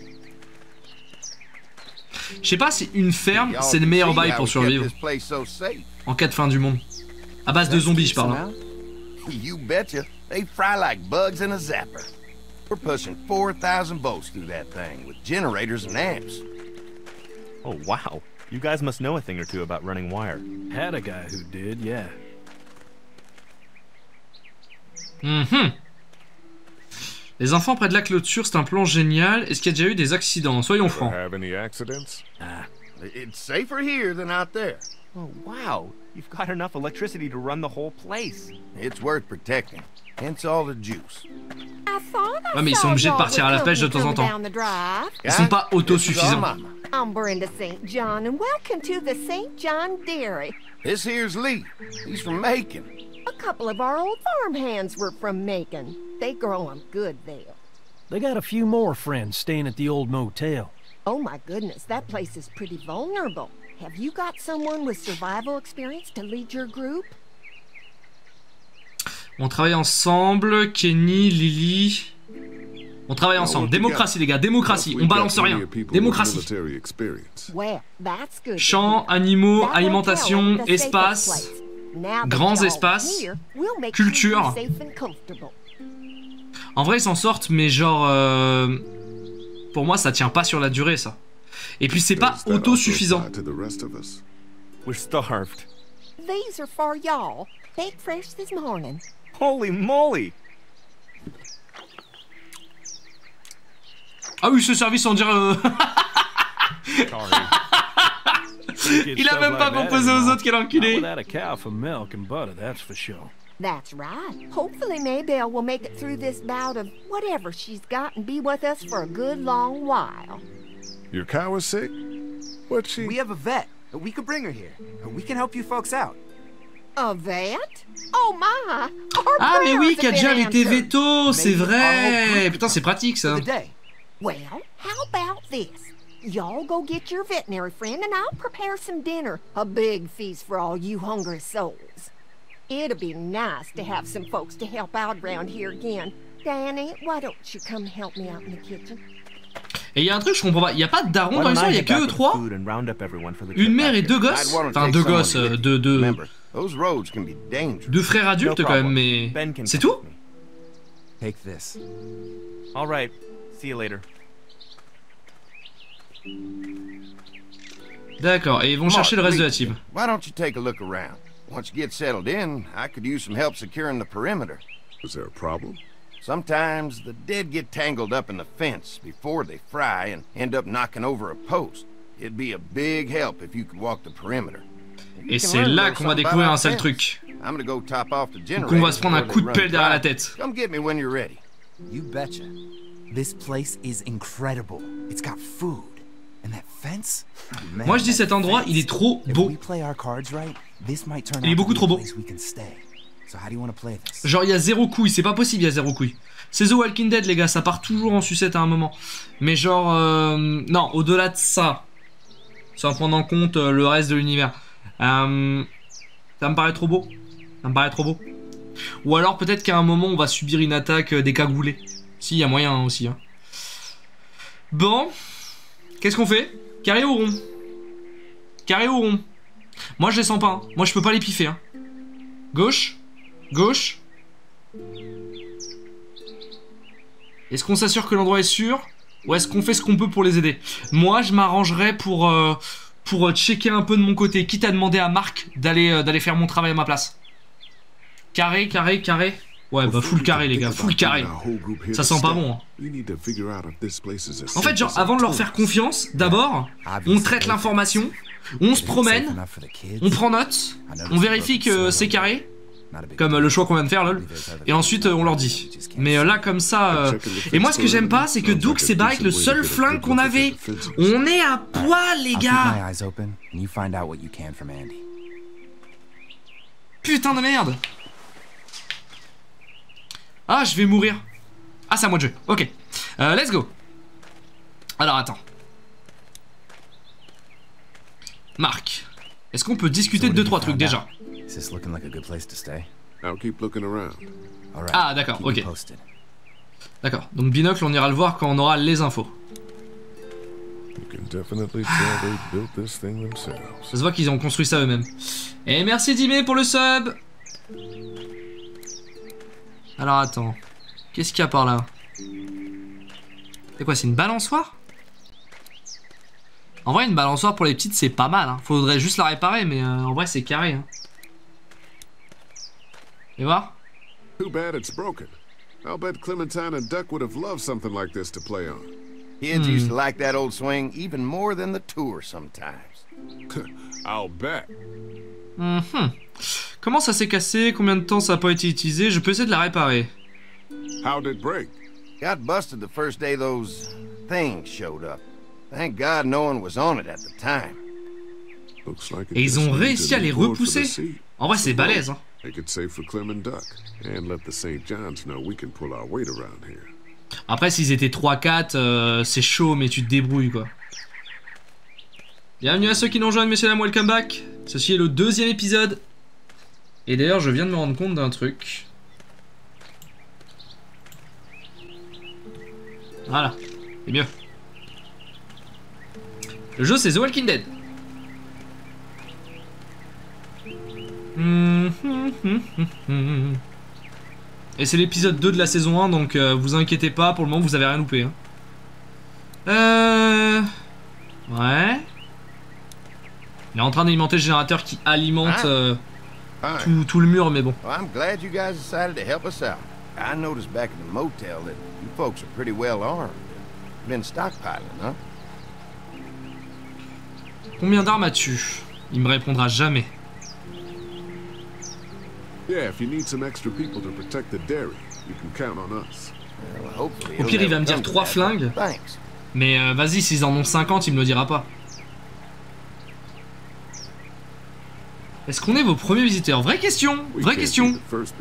Speaker 1: Je sais pas si une ferme, c'est le meilleur bail pour survivre. En cas de fin du monde. À base de zombies, je parle. Hein.
Speaker 12: You betcha. They fry like bugs in a zapper. We're pushing four thousand volts through that thing with generators and amps.
Speaker 10: Oh, wow. You guys must know a thing or two about running wire.
Speaker 3: Had a guy who did, yeah.
Speaker 1: Mm-hmm. Les enfants près de la clôture, c'est un plan génial. Est-ce qu'il y a déjà eu des accidents? Soyons francs.
Speaker 12: Ah, it's safer here than out there.
Speaker 10: Oh, wow. You've got enough electricity to run the whole place.
Speaker 12: It's worth protecting. Hence all the juice.
Speaker 1: Ouais, mais ils sont obligés de partir à la pêche de temps en temps. Ils sont pas autosuffisants.
Speaker 15: I'm Brenda Saint John, and welcome to the Saint John Dairy.
Speaker 12: This here's Lee. He's from Macon.
Speaker 15: A couple of our old farm hands were from Macon. They grow 'em good there.
Speaker 3: They got a few more friends staying at the old motel.
Speaker 15: Oh my goodness, that place is pretty vulnerable. Have you got someone with survival experience to lead your group?
Speaker 1: On travaille ensemble, Kenny, Lily. On travaille ensemble. Démocratie, les gars, démocratie. On balance rien. Démocratie. Champs, animaux, alimentation, espace, grands espaces, culture. En vrai, ils s'en sortent, mais genre... Euh, pour moi, ça tient pas sur la durée, ça. Et puis, c'est pas autosuffisant.
Speaker 10: We're starved.
Speaker 15: These are for y'all. Baked fresh this morning.
Speaker 10: Holy moly!
Speaker 1: Ah oui, ce service, on dirait... Euh... Il a même pas proposé aux autres, quel enculé.
Speaker 15: That's right. Hopefully Maybelle will make it through this bout of whatever she's got and be with us for a good long while.
Speaker 5: Your cow is sick? What's she?
Speaker 4: We have a vet. We could bring her here. We can help you folks out.
Speaker 15: A vet? Oh my! Our
Speaker 1: Ah mais oui,
Speaker 15: prayers have
Speaker 1: Kadja
Speaker 15: been
Speaker 1: avait été
Speaker 15: answered.
Speaker 1: veto, c'est vrai. Putain, c'est pratique ça.
Speaker 15: Well, how about this? Y'all go get your veterinary friend and I'll prepare some dinner. A big feast for all you hungry souls. It'll be nice to have some folks to help out around here again. Danny, why don't you come help me out in the kitchen?
Speaker 1: Et il y a un truc, je comprends pas. Il y a pas de daron dans l'histoire, il y a que eux trois. Une mère et deux gosses. Enfin, deux gosses, euh, deux, deux. Deux frères adultes quand même, mais. C'est tout?
Speaker 4: Take this.
Speaker 10: All right. See you later.
Speaker 1: D'accord, et ils vont chercher le reste de la team.
Speaker 12: Why don't you take a look around? Once you get settled in, I could use some help securing the perimeter.
Speaker 5: Is there a problem?
Speaker 12: Sometimes the dead get tangled up in the fence before they fry and end up knocking over a post. It'd be a big help if you could walk the perimeter.
Speaker 1: Et c'est là qu'on va découvrir un sale truc.
Speaker 12: I'm gonna go top off the generator.
Speaker 1: Qu'on va se prendre un coup de pelle derrière la tête.
Speaker 12: Come get me when you're ready.
Speaker 4: You betcha. This place is incredible. It's got food. And that fence? Man,
Speaker 1: moi je dis cet endroit, il est trop beau. Il est beaucoup trop beau. Genre il y a zéro couille, c'est pas possible, il y a zéro couille. C'est The Walking Dead les gars, ça part toujours en sucette à un moment. Mais genre, euh, non, au-delà de ça, sans prendre en compte euh, le reste de l'univers, euh, ça me paraît trop beau. Ça me paraît trop beau. Ou alors peut-être qu'à un moment on va subir une attaque euh, des cagoulés. Si, il y a moyen hein, aussi. Hein. Bon, qu'est-ce qu'on fait? Carré ou rond? Carré ou rond? Moi je les sens pas, hein. Moi je peux pas les piffer. Hein. Gauche? Gauche? Est-ce qu'on s'assure que l'endroit est sûr? Ou est-ce qu'on fait ce qu'on peut pour les aider? Moi je m'arrangerais pour, euh, pour checker un peu de mon côté, quitte à demander à Marc d'aller euh, d'aller faire mon travail à ma place. Carré, carré, carré. Ouais bah full carré les gars, full carré. Ça sent pas bon. Hein. En fait genre avant de leur faire confiance, d'abord on traite l'information, on se promène, on prend note, on vérifie que c'est carré, comme le choix qu'on vient de faire lol, et ensuite on leur dit. Mais là comme ça, euh... et moi ce que j'aime pas c'est que Duke s'est barré avec le seul flingue qu'on avait. On est à poil les gars. Putain de merde. Ah, je vais mourir. Ah, c'est à moi de jouer. Ok. Euh, let's go. Alors, attends. Marc, est-ce qu'on peut discuter de deux trois trucs déjà? Ah, d'accord, ok. D'accord. Donc, Binocle, on ira le voir quand on aura les infos. Ça se voit qu'ils ont construit ça eux-mêmes. Et merci Dimé pour le sub. Alors attends, qu'est-ce qu'il y a par là? C'est quoi, c'est une balançoire? En vrai une balançoire pour les petites c'est pas mal hein. Faudrait juste la réparer mais euh, en vrai c'est carré hein. Et voir?
Speaker 5: Too bad it's broken. I'll bet Clementine and Duck would have loved something like this to play on.
Speaker 12: Kids used to like that old swing even more than the tour sometimes.
Speaker 5: I'll bet.
Speaker 1: Mm-hmm. Comment ça s'est cassé? Combien de temps ça n'a pas été utilisé? Je peux essayer de la réparer.
Speaker 12: How did it break? Got busted the first day those things showed up. Thank God no one was on it at the time.
Speaker 1: Et ils ont réussi à les repousser. En vrai c'est balèze hein. Après s'ils étaient trois quatre, euh, c'est chaud mais tu te débrouilles quoi. Bienvenue à ceux qui nous rejoignent, messieurs dames, welcome back. Ceci est le deuxième épisode. Et d'ailleurs, je viens de me rendre compte d'un truc. Voilà, c'est mieux. Le jeu, c'est The Walking Dead. Et c'est l'épisode deux de la saison un, donc euh, vous inquiétez pas, pour le moment, vous avez rien loupé. Hein. Euh... Ouais... Il est en train d'alimenter le générateur qui alimente euh, tout, tout le mur, mais bon.
Speaker 12: Well, I'm glad you guys decided to help us out. I noticed back at the motel that you folks are pretty well armed. Been stockpiling, huh?
Speaker 1: Combien d'armes as-tu? Il me répondra jamais.
Speaker 5: Yeah, if you need some extra people to protect the dairy, you can count on us.
Speaker 1: Au pire, il va me dire trois flingues. Mais euh, vas-y, s'ils en ont cinquante, il me le dira pas. Est-ce qu'on est vos premiers visiteurs? Vraie question, vraie question.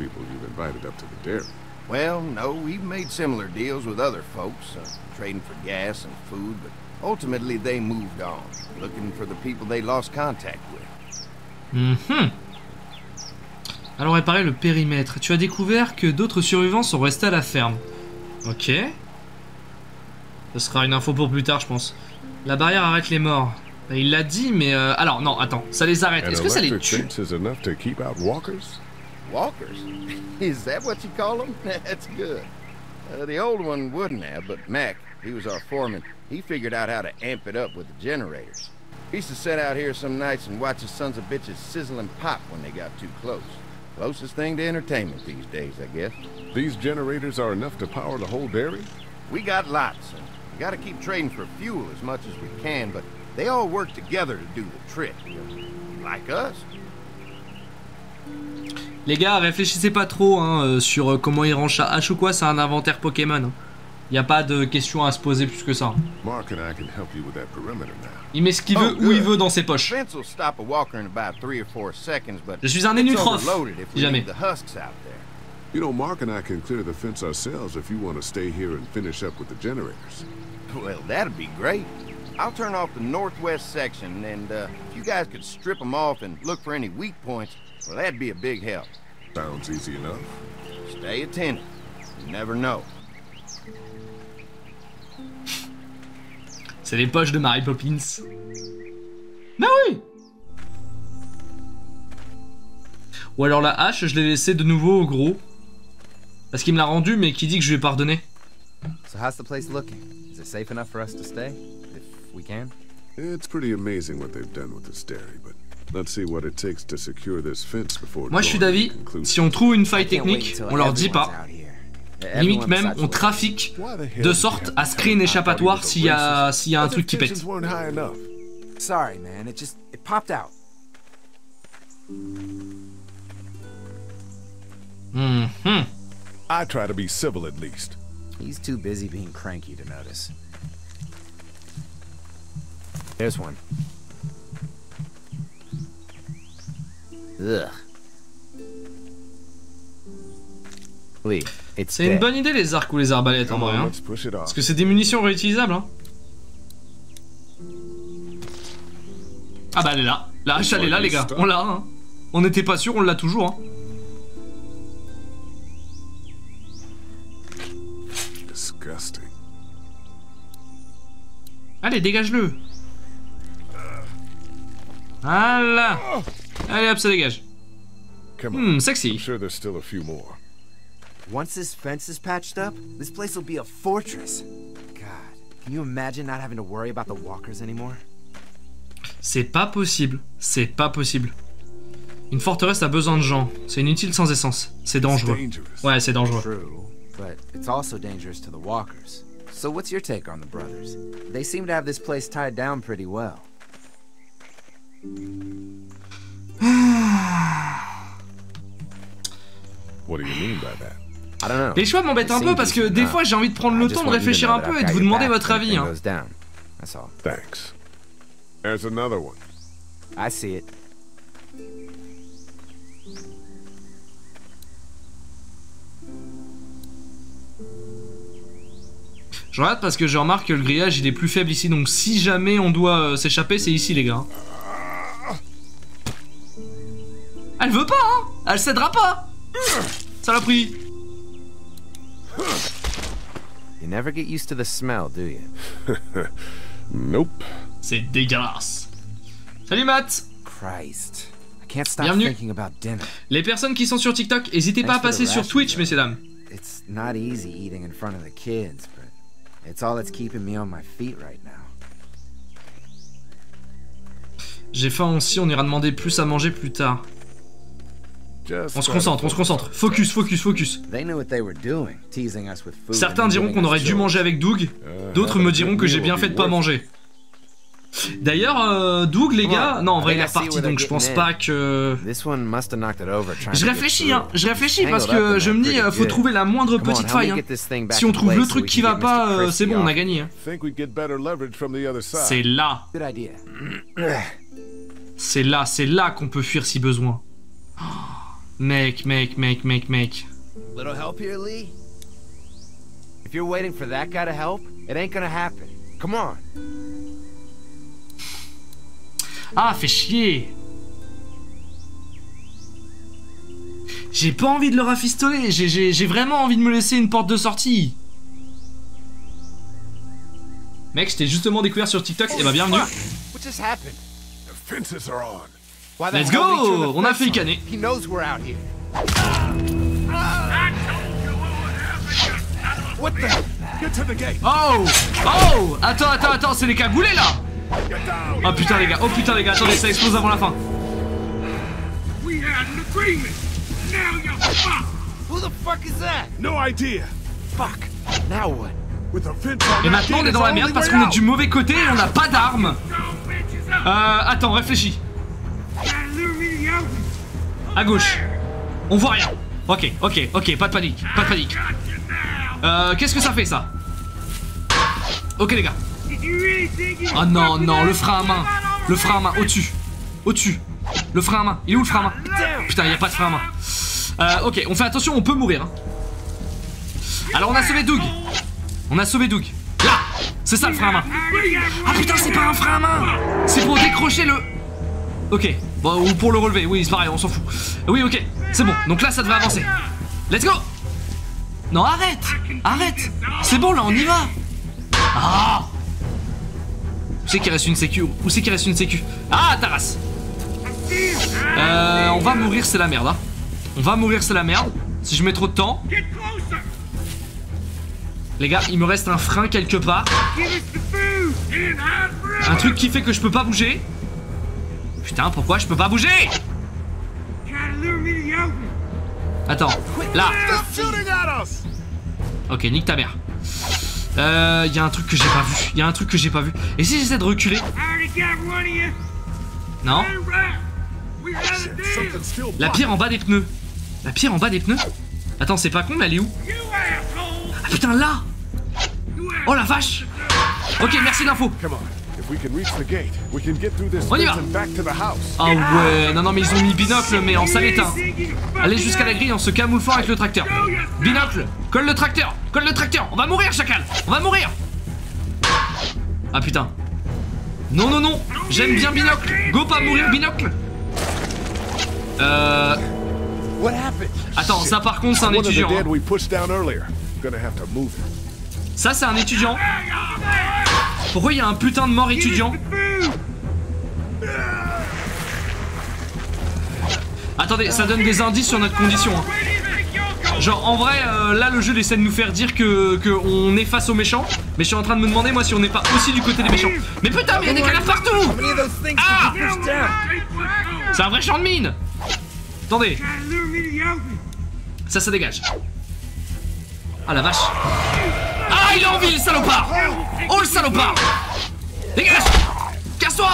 Speaker 12: Well, no, we've made similar deals with other folks, uh, trading for gas and food, but ultimately they moved on, looking for the people they lost contact with.
Speaker 1: Mm-hmm. Allons réparer le périmètre. Tu as découvert que d'autres survivants sont restés à la ferme. Ok. Ce sera une info pour plus tard, je pense. La barrière arrête les morts. Il l'a dit, mais euh... alors non, attends, ça les arrête. Est-ce que ça les tue?
Speaker 12: Walkers? Walkers? Is that what you call them? That's good. Uh, the old one wouldn't have, but Mac, he was our foreman. He figured out how to amp it up with the generators. He used to sit out here some nights and watch the sons of bitches sizzle and pop when they got too close. Closest thing to entertainment these days, I guess.
Speaker 5: These generators are enough to power the whole dairy?
Speaker 12: We got lots, and we gotta keep trading for fuel as much as we can, but They all work together to do the trick. Like us.
Speaker 1: Les gars, réfléchissez pas trop hein, euh, sur euh, comment il range sa hache ou quoi, c'est un inventaire Pokémon. Hein. Y a pas de questions à se poser plus que ça.
Speaker 5: Mark and I can help you with that perimeter now.
Speaker 1: Il met ce qu'il veut
Speaker 12: Oh,
Speaker 1: où il
Speaker 12: good.
Speaker 1: veut dans ses poches.
Speaker 12: Fence will stop a walker in about three or four seconds, but
Speaker 1: Je suis un
Speaker 12: it's
Speaker 1: énutrophe,
Speaker 12: overloaded if
Speaker 1: si
Speaker 12: we
Speaker 1: jamais.
Speaker 12: leave the husks out there.
Speaker 5: You know, Mark and I can clear the fence ourselves if you want to stay here and finish up with the generators.
Speaker 12: Well, that'd be great. I'll turn off the northwest section, and uh, if you guys could strip them off and look for any weak points, well, that'd be a big help.
Speaker 5: Sounds easy enough.
Speaker 12: Stay attentive. You never know.
Speaker 1: C'est les poches de Mary Poppins. Bah oui. Ou alors la hache, je l'ai laissée de nouveau au gros. Parce qu'il me l'a rendue, mais qui dit que je lui ai pardonné.
Speaker 16: So how's the place looking? Is it safe enough for us to stay? If we can?
Speaker 5: It's pretty amazing what they've done with this dairy, but let's see what it takes to secure this fence before.
Speaker 1: Moi je suis d'avis, si on trouve une faille technique, on leur dit pas. Limite même, on trafique de sorte à se créer une échappatoire s'il y a, s'il y a un truc qui pète.
Speaker 4: Sorry, man. It just it popped out.
Speaker 1: Mm-hmm.
Speaker 5: I try to be civil at least.
Speaker 16: He's too busy being cranky to notice. There's one. Ugh. Lee, it's
Speaker 1: C'est une
Speaker 16: dead.
Speaker 1: bonne idée les arcs ou les arbalètes en vrai. Hein. Parce que c'est des munitions réutilisables. Hein. Ah bah elle est là. La hache elle est là les gars. On l'a. Hein. On n'était pas sûr, on l'a toujours. Hein.
Speaker 5: Disgusting.
Speaker 1: Allez, dégage-le. Voilà. Allez hop, ça dégage. Hmm, sexy.
Speaker 5: Sure there's still a few more.
Speaker 16: Once this fence is patched up, this place will be a fortress. God, can you imagine not having to worry about the walkers anymore?
Speaker 1: C'est pas possible. C'est pas possible. Une forteresse a besoin de gens. C'est inutile sans essence. C'est dangereux. Ouais, c'est dangereux.
Speaker 16: True, but it's also dangerous to the walkers. So what's your take on the brothers? They seem to have this place tied down pretty well.
Speaker 5: What do you mean by that?
Speaker 16: I don't know.
Speaker 1: Les choix m'embêtent un peu parce que des fois j'ai envie de prendre le temps de réfléchir un peu et de vous demander votre avis. Hein.
Speaker 16: That's all.
Speaker 5: Thanks. There's another one.
Speaker 16: I see it.
Speaker 1: Je regarde parce que je remarque que le grillage il est plus faible ici, donc si jamais on doit euh, s'échapper, c'est ici les gars. Elle veut pas, hein. Elle cédera pas. Saloperie.
Speaker 16: You never get used to the smell, do you?
Speaker 5: Nope.
Speaker 1: C'est dégueulasse. Salut Matt.
Speaker 16: Christ. I can't stop
Speaker 1: Bienvenue.
Speaker 16: thinking about dinner.
Speaker 1: Les personnes qui sont sur TikTok, n'hésitez pas à passer sur Twitch, messieurs dames.
Speaker 16: It's not easy eating in front of the kids, but it's all that's keeping me on my feet right now.
Speaker 1: J'ai faim aussi, on ira demander plus à manger plus tard. On se concentre, on se concentre. Focus, focus, focus. Certains diront qu'on aurait dû manger avec Doug, d'autres me diront que j'ai bien fait de pas manger. D'ailleurs, euh, Doug, les gars, non, en vrai, il est reparti, donc je pense pas que... Je réfléchis, hein, je réfléchis parce que je me dis, euh, faut trouver la moindre petite faille. Hein. Si on trouve le truc qui va pas, euh, c'est bon, on a gagné. Hein. C'est là. C'est là, c'est là qu'on peut fuir si besoin. Oh, mec, mec, mec, mec, mec.
Speaker 16: Little help here, Lee? If you're waiting for that guy to help, it ain't gonna happen. Come on.
Speaker 1: Ah, fait chier. J'ai pas envie de le rafistoler, j'ai vraiment envie de me laisser une porte de sortie. Mec, je t'ai justement découvert sur TikTok, et bah bienvenue. Let's go. On a fait le canet. Oh. Oh. Attends, attends, attends, c'est les cagoulés là. Oh putain les gars, oh putain les gars, attendez, ça explose avant la fin. Et maintenant on est dans la merde parce qu'on est du mauvais côté et on n'a pas d'armes. Euh, attends, réfléchis. À gauche. On voit rien. Ok, ok, ok, pas de panique, pas de panique. Euh, qu'est-ce que ça fait ça? Ok les gars. Oh non, non, le frein à main. Le frein à main, au-dessus. Au-dessus. Le frein à main. Il est où le frein à main? Putain, il n'y a pas de frein à main. Euh, ok, on fait attention, on peut mourir. Hein. Alors on a sauvé Doug. On a sauvé Doug. Là, c'est ça le frein à main. Ah putain, c'est pas un frein à main. C'est pour décrocher le... Ok, bon, ou pour le relever, oui, c'est pareil, on s'en fout. Oui, ok, c'est bon, donc là ça devrait avancer. Let's go. Non, arrête. Arrête. C'est bon, là, on y va. Ah. Où c'est qu'il reste une sécu? Où c'est qu'il reste une sécu? Ah, ta race. Euh, on va mourir, c'est la merde. Hein. On va mourir, c'est la merde. Si je mets trop de temps. Les gars, il me reste un frein quelque part. Un truc qui fait que je peux pas bouger. Putain, pourquoi je peux pas bouger? Attends, là. Ok, nique ta mère. Euh, y a un truc que j'ai pas vu. Y a un truc que j'ai pas vu. Et si j'essaie de reculer? Non. La pierre en bas des pneus. La pierre en bas des pneus. Attends, c'est pas con, mais elle est où? Ah putain, là. Oh la vache. Ok, merci d'info. On y va. Ah ouais, non non mais ils ont mis binocle mais en sale état. Allez jusqu'à la grille en se camouflant avec le tracteur. Binocle, colle le tracteur, colle le tracteur. On va mourir chacal, on va mourir. Ah putain. Non non non, j'aime bien binocle. Go pas mourir binocle. Euh... Attends, ça par contre c'est un étudiant. Hein. Ça c'est un étudiant. Pourquoi il y a un putain de mort étudiant? Attendez, ça donne des indices sur notre condition. Hein. Genre en vrai, euh, là le jeu essaie de nous faire dire que, que on est face aux méchants. Mais je suis en train de me demander moi si on n'est pas aussi du côté des méchants. Mais putain, mais il y a des cadavres partout. Ah, c'est un vrai champ de mine. Attendez. Ça, ça dégage. Ah la vache. Ah, il est en vie le salopard. Oh le salopard. Dégage. Casse-toi.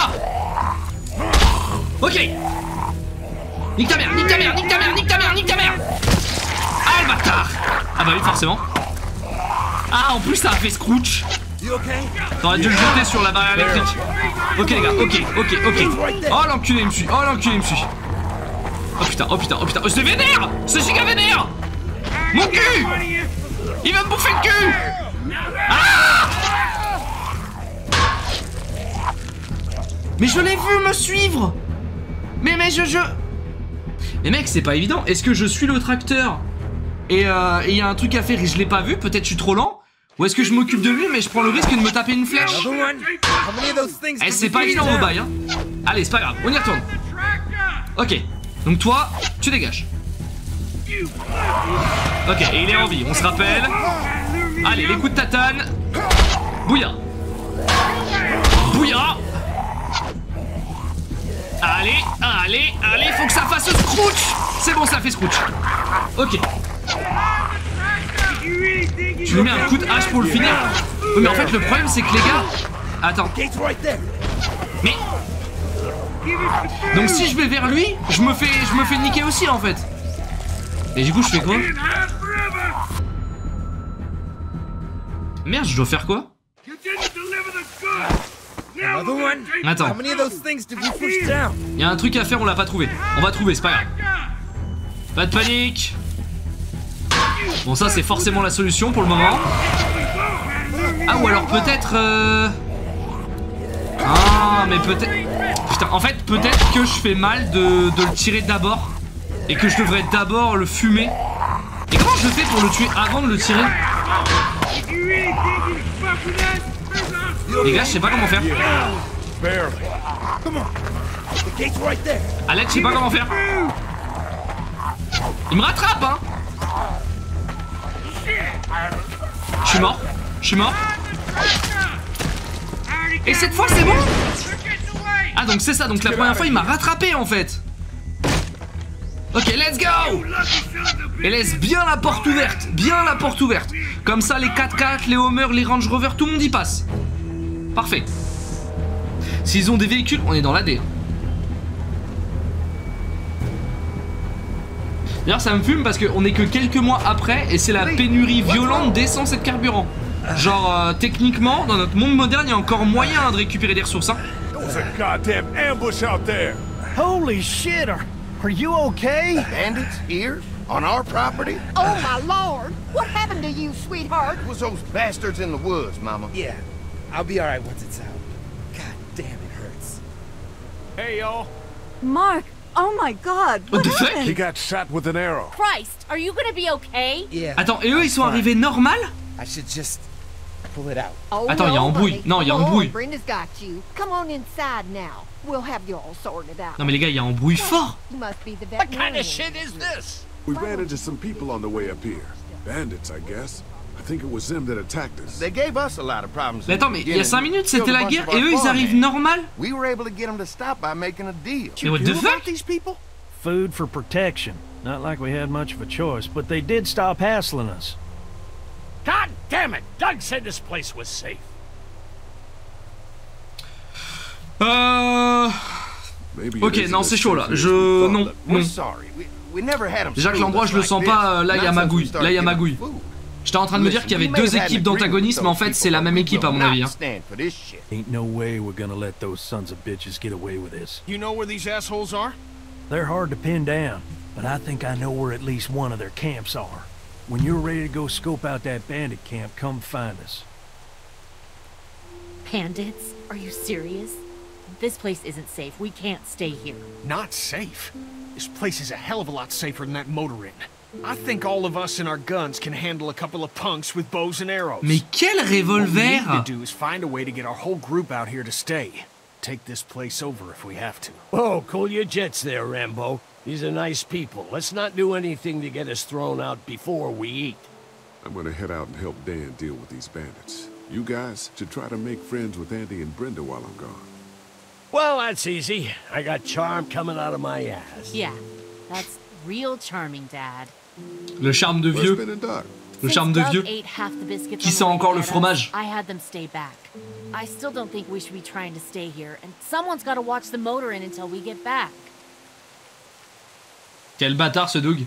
Speaker 1: Ok. Nique ta mère, nique ta mère, nique ta mère, nique ta mère, nique ta mère. Ah le bâtard. Ah bah oui forcément. Ah en plus ça a fait Scrooge. T'aurais dû le jeter sur la barrière électrique. Ok les gars, ok, ok, ok. Oh l'enculé il me suit, oh l'enculé il me suit. Oh putain, oh putain, oh putain, oh, c'est vénère. C'est giga vénère. Mon cul. Il va me bouffer le cul. Ah. Mais je l'ai vu me suivre. Mais mais je je Mais mec c'est pas évident. Est-ce que je suis le tracteur et il euh, y a un truc à faire et je l'ai pas vu? Peut-être je suis trop lent. Ou est-ce que je m'occupe de lui mais je prends le risque de me taper une flèche? Eh c'est pas évident au bail hein. Allez c'est pas grave, on y retourne. Ok, donc toi tu dégages. Ok, et il est en vie, on se rappelle. Allez, les coups de tatane. Bouilla. Bouilla. Allez, allez, allez, faut que ça fasse Scrooge. C'est bon, ça fait Scrooge. Ok. Tu lui mets un coup de hache pour le finir. Oui, mais en fait, le problème, c'est que les gars... Attends. Mais... Donc si je vais vers lui, je me fais, je me fais niquer aussi, en fait. Et du coup, je fais quoi? Merde, je dois faire quoi? Attends. Il y a un truc à faire, on l'a pas trouvé. On va trouver, c'est pas grave. Pas de panique. Bon, ça, c'est forcément la solution pour le moment. Ah, ou alors peut-être... Euh... Ah, mais peut-être... Putain, en fait, peut-être que je fais mal de, de le tirer d'abord. Et que je devrais d'abord le fumer. Et comment je fais pour le tuer avant de le tirer? Les gars, je sais pas comment faire. Alex, je sais pas comment faire. Il me rattrape, hein. Je suis mort. Je suis mort. Et cette fois, c'est bon. Ah, donc c'est ça. Donc la première fois, il m'a rattrapé, en fait. Ok, let's go. Et laisse bien la porte ouverte. Bien la porte ouverte. Comme ça, les quatre quatre, les Homer, les Range Rover, tout le monde y passe. Parfait. S'ils ont des véhicules, on est dans l'A D. D'ailleurs ça me fume parce qu'on est que quelques mois après et c'est la pénurie violente d'essence et de carburant. Genre euh, techniquement dans notre monde moderne il y a encore moyen de récupérer des ressources hein.
Speaker 13: There's a goddamn ambush out there.
Speaker 3: Holy shit, are, are you okay?
Speaker 12: Bandits here? On our property?
Speaker 15: Oh my lord! What happened to you, sweetheart?
Speaker 12: It was those bastards in the woods, Mama.
Speaker 16: Yeah, I'll be alright once it's out. God damn, it hurts.
Speaker 11: Hey, y'all.
Speaker 7: Mark, oh my god, what,
Speaker 1: What the fuck?
Speaker 7: happened?
Speaker 13: He got shot with an arrow.
Speaker 6: Christ, are you gonna be okay?
Speaker 16: Yeah.
Speaker 1: Attends, et eux ils sont arrivés normal?
Speaker 16: I should just pull it out.
Speaker 15: Oh,
Speaker 1: Attends, il y a
Speaker 15: no,
Speaker 1: embrouille.
Speaker 15: honey.
Speaker 1: Non, il y a
Speaker 15: Come on,
Speaker 1: embrouille.
Speaker 15: Brenda's got you. Come on inside now. We'll have you all sorted out.
Speaker 1: Non mais les gars, il y a embrouille fort.
Speaker 15: You must be the
Speaker 14: What kind
Speaker 15: veterinarian.
Speaker 14: of shit is this?
Speaker 13: We ran into some people on the way up here. Bandits, I guess. I think it was them that attacked us.
Speaker 12: They gave us a lot of problems.
Speaker 1: Mais attends, mais il y a cinq minutes c'était la guerre et eux ils arrivent normal.
Speaker 12: We were able to get them to stop by making a deal.
Speaker 1: Mais what the fuck?
Speaker 3: These people? Food for protection. Not like we had much of a choice, but they did stop hassling us.
Speaker 9: God damn it! Doug said this place was safe.
Speaker 1: Euh... Ok, non c'est chaud là. Je... Non, non. Déjà que l'endroit je le sens pas, euh, là il y a magouille. Là il y a magouille. J'étais en train de me dire qu'il y avait deux équipes d'antagonistes, mais en fait c'est la même équipe à mon avis. Hein.
Speaker 3: Ain't no way we're gonna let those sons of bitches get away with this.
Speaker 11: You know where these assholes are?
Speaker 3: They're hard to pin down, but I think I know where at least one of their camps are. When you're ready to go scope out that bandit camp, come find us.
Speaker 6: Bandits? Are you serious? This place isn't safe. We can't stay here.
Speaker 11: Not safe? This place is a hell of a lot safer than that motor inn. I think all of us and our guns can handle a couple of punks with bows and arrows.
Speaker 1: Mais quel
Speaker 11: What we
Speaker 1: revolver!
Speaker 11: need to do is find a way to get our whole group out here to stay. Take this place over if we have to.
Speaker 9: Oh, cool your jets there, Rambo. These are nice people. Let's not do anything to get us thrown out before we eat.
Speaker 13: I'm gonna head out and help Dan deal with these bandits. You guys should try to make friends with Andy and Brenda while I'm gone.
Speaker 9: Well, that's easy. I got charm coming out of my ass.
Speaker 6: Yeah, that's real charming, Dad.
Speaker 1: Le charme de vieux. Le charme de vieux. Qui sent encore le fromage.
Speaker 6: I had them stay back. I still don't think we should be trying to stay here, and someone's got to watch the motor inn until we get back.
Speaker 1: Quel bâtard ce Doug.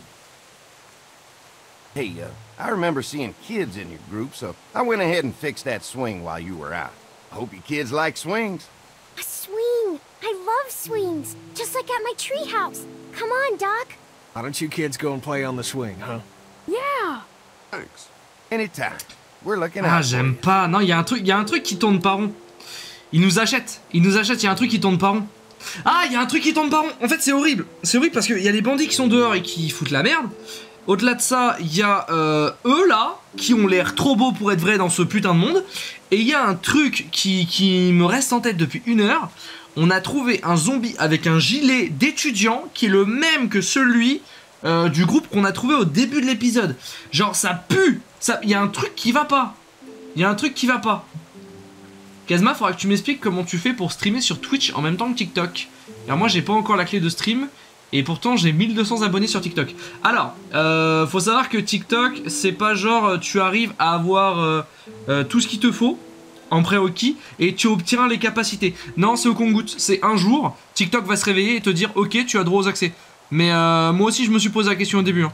Speaker 12: Hey, uh, I remember seeing kids in your group, so I went ahead and fixed that swing while you were out. I hope you kids like swings.
Speaker 8: A swing! I love swings! Just like at my treehouse. Come on, Doc.
Speaker 11: Why don't you kids go and play on the swing, huh?
Speaker 8: Yeah.
Speaker 12: Thanks. Anytime. We're looking
Speaker 1: Ah,
Speaker 12: out.
Speaker 1: j'aime pas. Non, il y a un truc, il y a un truc qui tourne pas rond. Il nous achète. Il nous achète, il y a un truc qui tourne pas rond. Ah, il y a un truc qui tourne pas rond. En fait, c'est horrible. C'est horrible parce qu'il y a les bandits qui sont dehors et qui foutent la merde. Au-delà de ça, il y a euh, eux là, qui ont l'air trop beaux pour être vrais dans ce putain de monde. Et il y a un truc qui, qui me reste en tête depuis une heure. On a trouvé un zombie avec un gilet d'étudiant qui est le même que celui euh, du groupe qu'on a trouvé au début de l'épisode. Genre, ça pue. Ça, il y a un truc qui va pas. Il y a un truc qui va pas. Kazma, faudra que tu m'expliques comment tu fais pour streamer sur Twitch en même temps que TikTok. Alors moi, j'ai pas encore la clé de stream. Et pourtant j'ai mille deux cents abonnés sur TikTok. Alors, euh, faut savoir que TikTok, c'est pas genre tu arrives à avoir euh, euh, tout ce qu'il te faut en prérequis et tu obtiens les capacités. Non, c'est au compte-gouttes. C'est un jour, TikTok va se réveiller et te dire ok, tu as droit aux accès. Mais euh, moi aussi je me suis posé la question au début. Hein.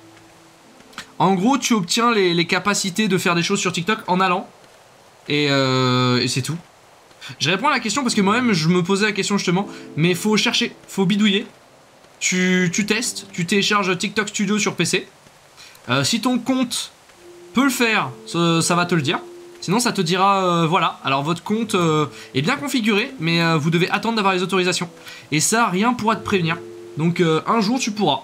Speaker 1: En gros, tu obtiens les, les capacités de faire des choses sur TikTok en allant. Et, euh, et c'est tout. Je réponds à la question parce que moi-même je me posais la question justement. Mais faut chercher, faut bidouiller. Tu, tu testes, tu télécharges TikTok Studio sur P C. Euh, si ton compte peut le faire, ça, ça va te le dire. Sinon ça te dira, euh, voilà, alors votre compte euh, est bien configuré, mais euh, vous devez attendre d'avoir les autorisations. Et ça, rien pourra te prévenir. Donc euh, un jour tu pourras.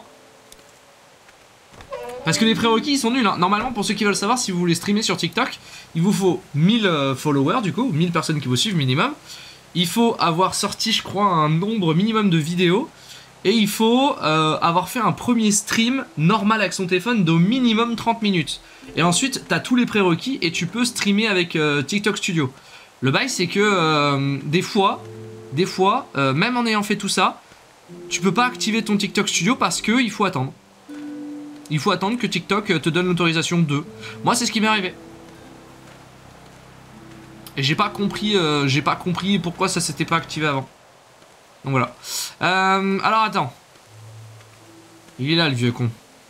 Speaker 1: Parce que les prérequis ils sont nuls. Hein. Normalement, pour ceux qui veulent savoir, si vous voulez streamer sur TikTok, il vous faut mille euh, followers du coup, mille personnes qui vous suivent minimum. Il faut avoir sorti, je crois, un nombre minimum de vidéos. Et il faut euh, avoir fait un premier stream normal avec son téléphone d'au minimum trente minutes. Et ensuite, tu as tous les prérequis et tu peux streamer avec euh, TikTok Studio. Le bail, c'est que euh, des fois, des fois euh, même en ayant fait tout ça, tu peux pas activer ton TikTok Studio parce qu'il faut attendre. Il faut attendre que TikTok te donne l'autorisation de. Moi, c'est ce qui m'est arrivé. Et j'ai pas compris, euh, j'ai pas compris pourquoi ça s'était pas activé avant. Donc voilà. Euh, alors attends. Il est là le vieux con.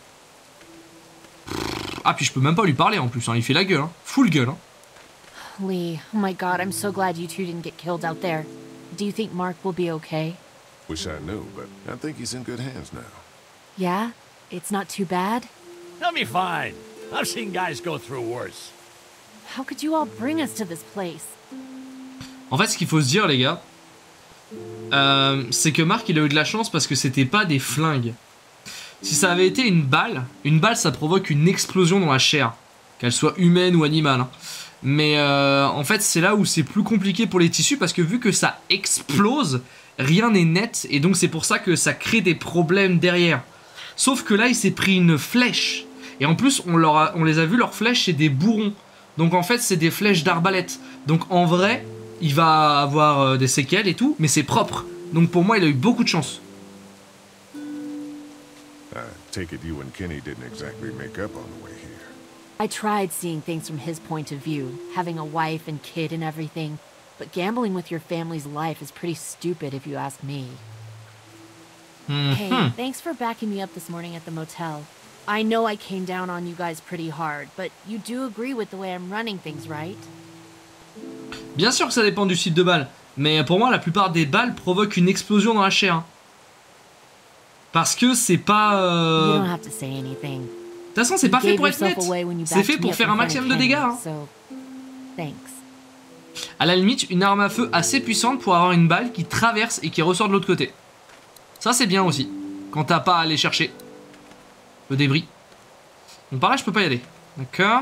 Speaker 1: Ah puis je peux même pas lui parler en plus, hein. Il fait la gueule, hein. Full gueule. Hein.
Speaker 6: Lee, oh my god, I'm so glad you two didn't get killed out there. Do you think Mark will be okay?
Speaker 13: Wish I knew, but I think he's in good hands now.
Speaker 6: Yeah? It's not too bad?
Speaker 9: He'll be fine. I've seen guys go through worse.
Speaker 6: How could you all bring us to this place?
Speaker 1: En fait, ce qu'il faut se dire, les gars, euh, c'est que Mark, il a eu de la chance parce que c'était pas des flingues. Si ça avait été une balle, une balle, ça provoque une explosion dans la chair, qu'elle soit humaine ou animale. Hein. Mais euh, en fait, c'est là où c'est plus compliqué pour les tissus parce que vu que ça explose, rien n'est net et donc c'est pour ça que ça crée des problèmes derrière. Sauf que là, il s'est pris une flèche. Et en plus, on, leur a, on les a vus, leurs flèches, c'est des bourrons. Donc en fait, c'est des flèches d'arbalète. Donc en vrai, il va avoir euh, des séquelles et tout, mais c'est propre. Donc pour moi, il a eu beaucoup de chance.
Speaker 13: I take it you and Kenny didn't exactly make up on the way here.
Speaker 6: I tried seeing things from his point of view, having a wife and kid and everything. But gambling with your family's life is pretty stupid if you ask me.
Speaker 1: Mm-hmm.
Speaker 6: Hey, thanks for backing me up this morning at the motel. I know I came down on you guys pretty hard, but you do agree with the way I'm running things, right?
Speaker 1: Bien sûr que ça dépend du type de balle, mais pour moi la plupart des balles provoquent une explosion dans la chair. Parce que c'est pas... Euh...
Speaker 6: You don't have to say anything.
Speaker 1: De toute façon c'est pas fait pour être net, c'est fait pour faire un maximum de dégâts. Hein.
Speaker 6: So, thanks.
Speaker 1: À la limite, une arme à feu assez puissante pour avoir une balle qui traverse et qui ressort de l'autre côté. Ça c'est bien aussi, quand t'as pas à aller chercher le débris. Bon par là je peux pas y aller, d'accord.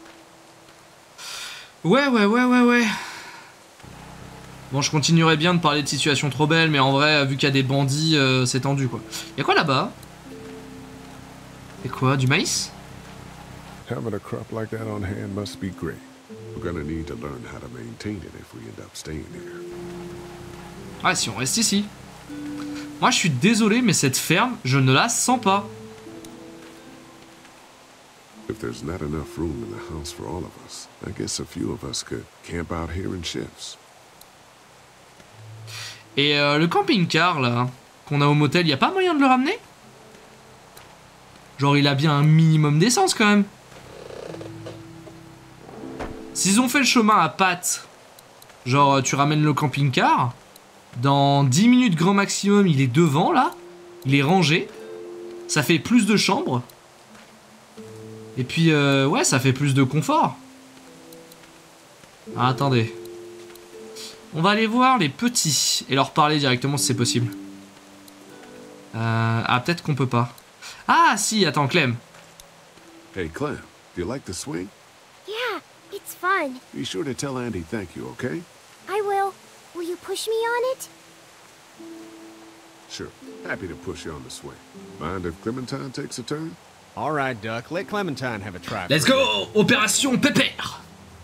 Speaker 1: Ouais ouais ouais ouais ouais. Bon je continuerai bien de parler de situation trop belle, mais en vrai vu qu'il y a des bandits euh, c'est tendu quoi. Y'a quoi là-bas? C'est quoi, du maïs?
Speaker 13: Having a crop like that on hand must be great. We're gonna need to learn how to maintain it if we end up staying here.
Speaker 1: Ah si on reste ici. Moi je suis désolé mais cette ferme je ne la sens pas.
Speaker 13: If there's not enough room in the house for all of us, I guess a few of us could camp out here in shifts.
Speaker 1: Et euh, le camping-car là qu'on a au motel, y a pas moyen de le ramener? Genre il a bien un minimum d'essence quand même. S'ils ont fait le chemin à pattes, genre tu ramènes le camping-car, dans dix minutes grand maximum il est devant là, il est rangé, ça fait plus de chambres. Et puis, euh, ouais, ça fait plus de confort. Ah, attendez. On va aller voir les petits et leur parler directement si c'est possible. Euh, ah, peut-être qu'on peut pas. Ah, si, attends, Clem.
Speaker 13: Hey, Clem, do you like the swing?
Speaker 8: Yeah, it's fun.
Speaker 13: Be sure to tell Andy thank you, okay?
Speaker 8: I will. Will you push me on it?
Speaker 13: Sure. Happy to push you on the swing. Mind if Clementine takes a turn?
Speaker 11: All right, Duck. Let Clementine have a try.
Speaker 1: Let's go! Opération Pépère!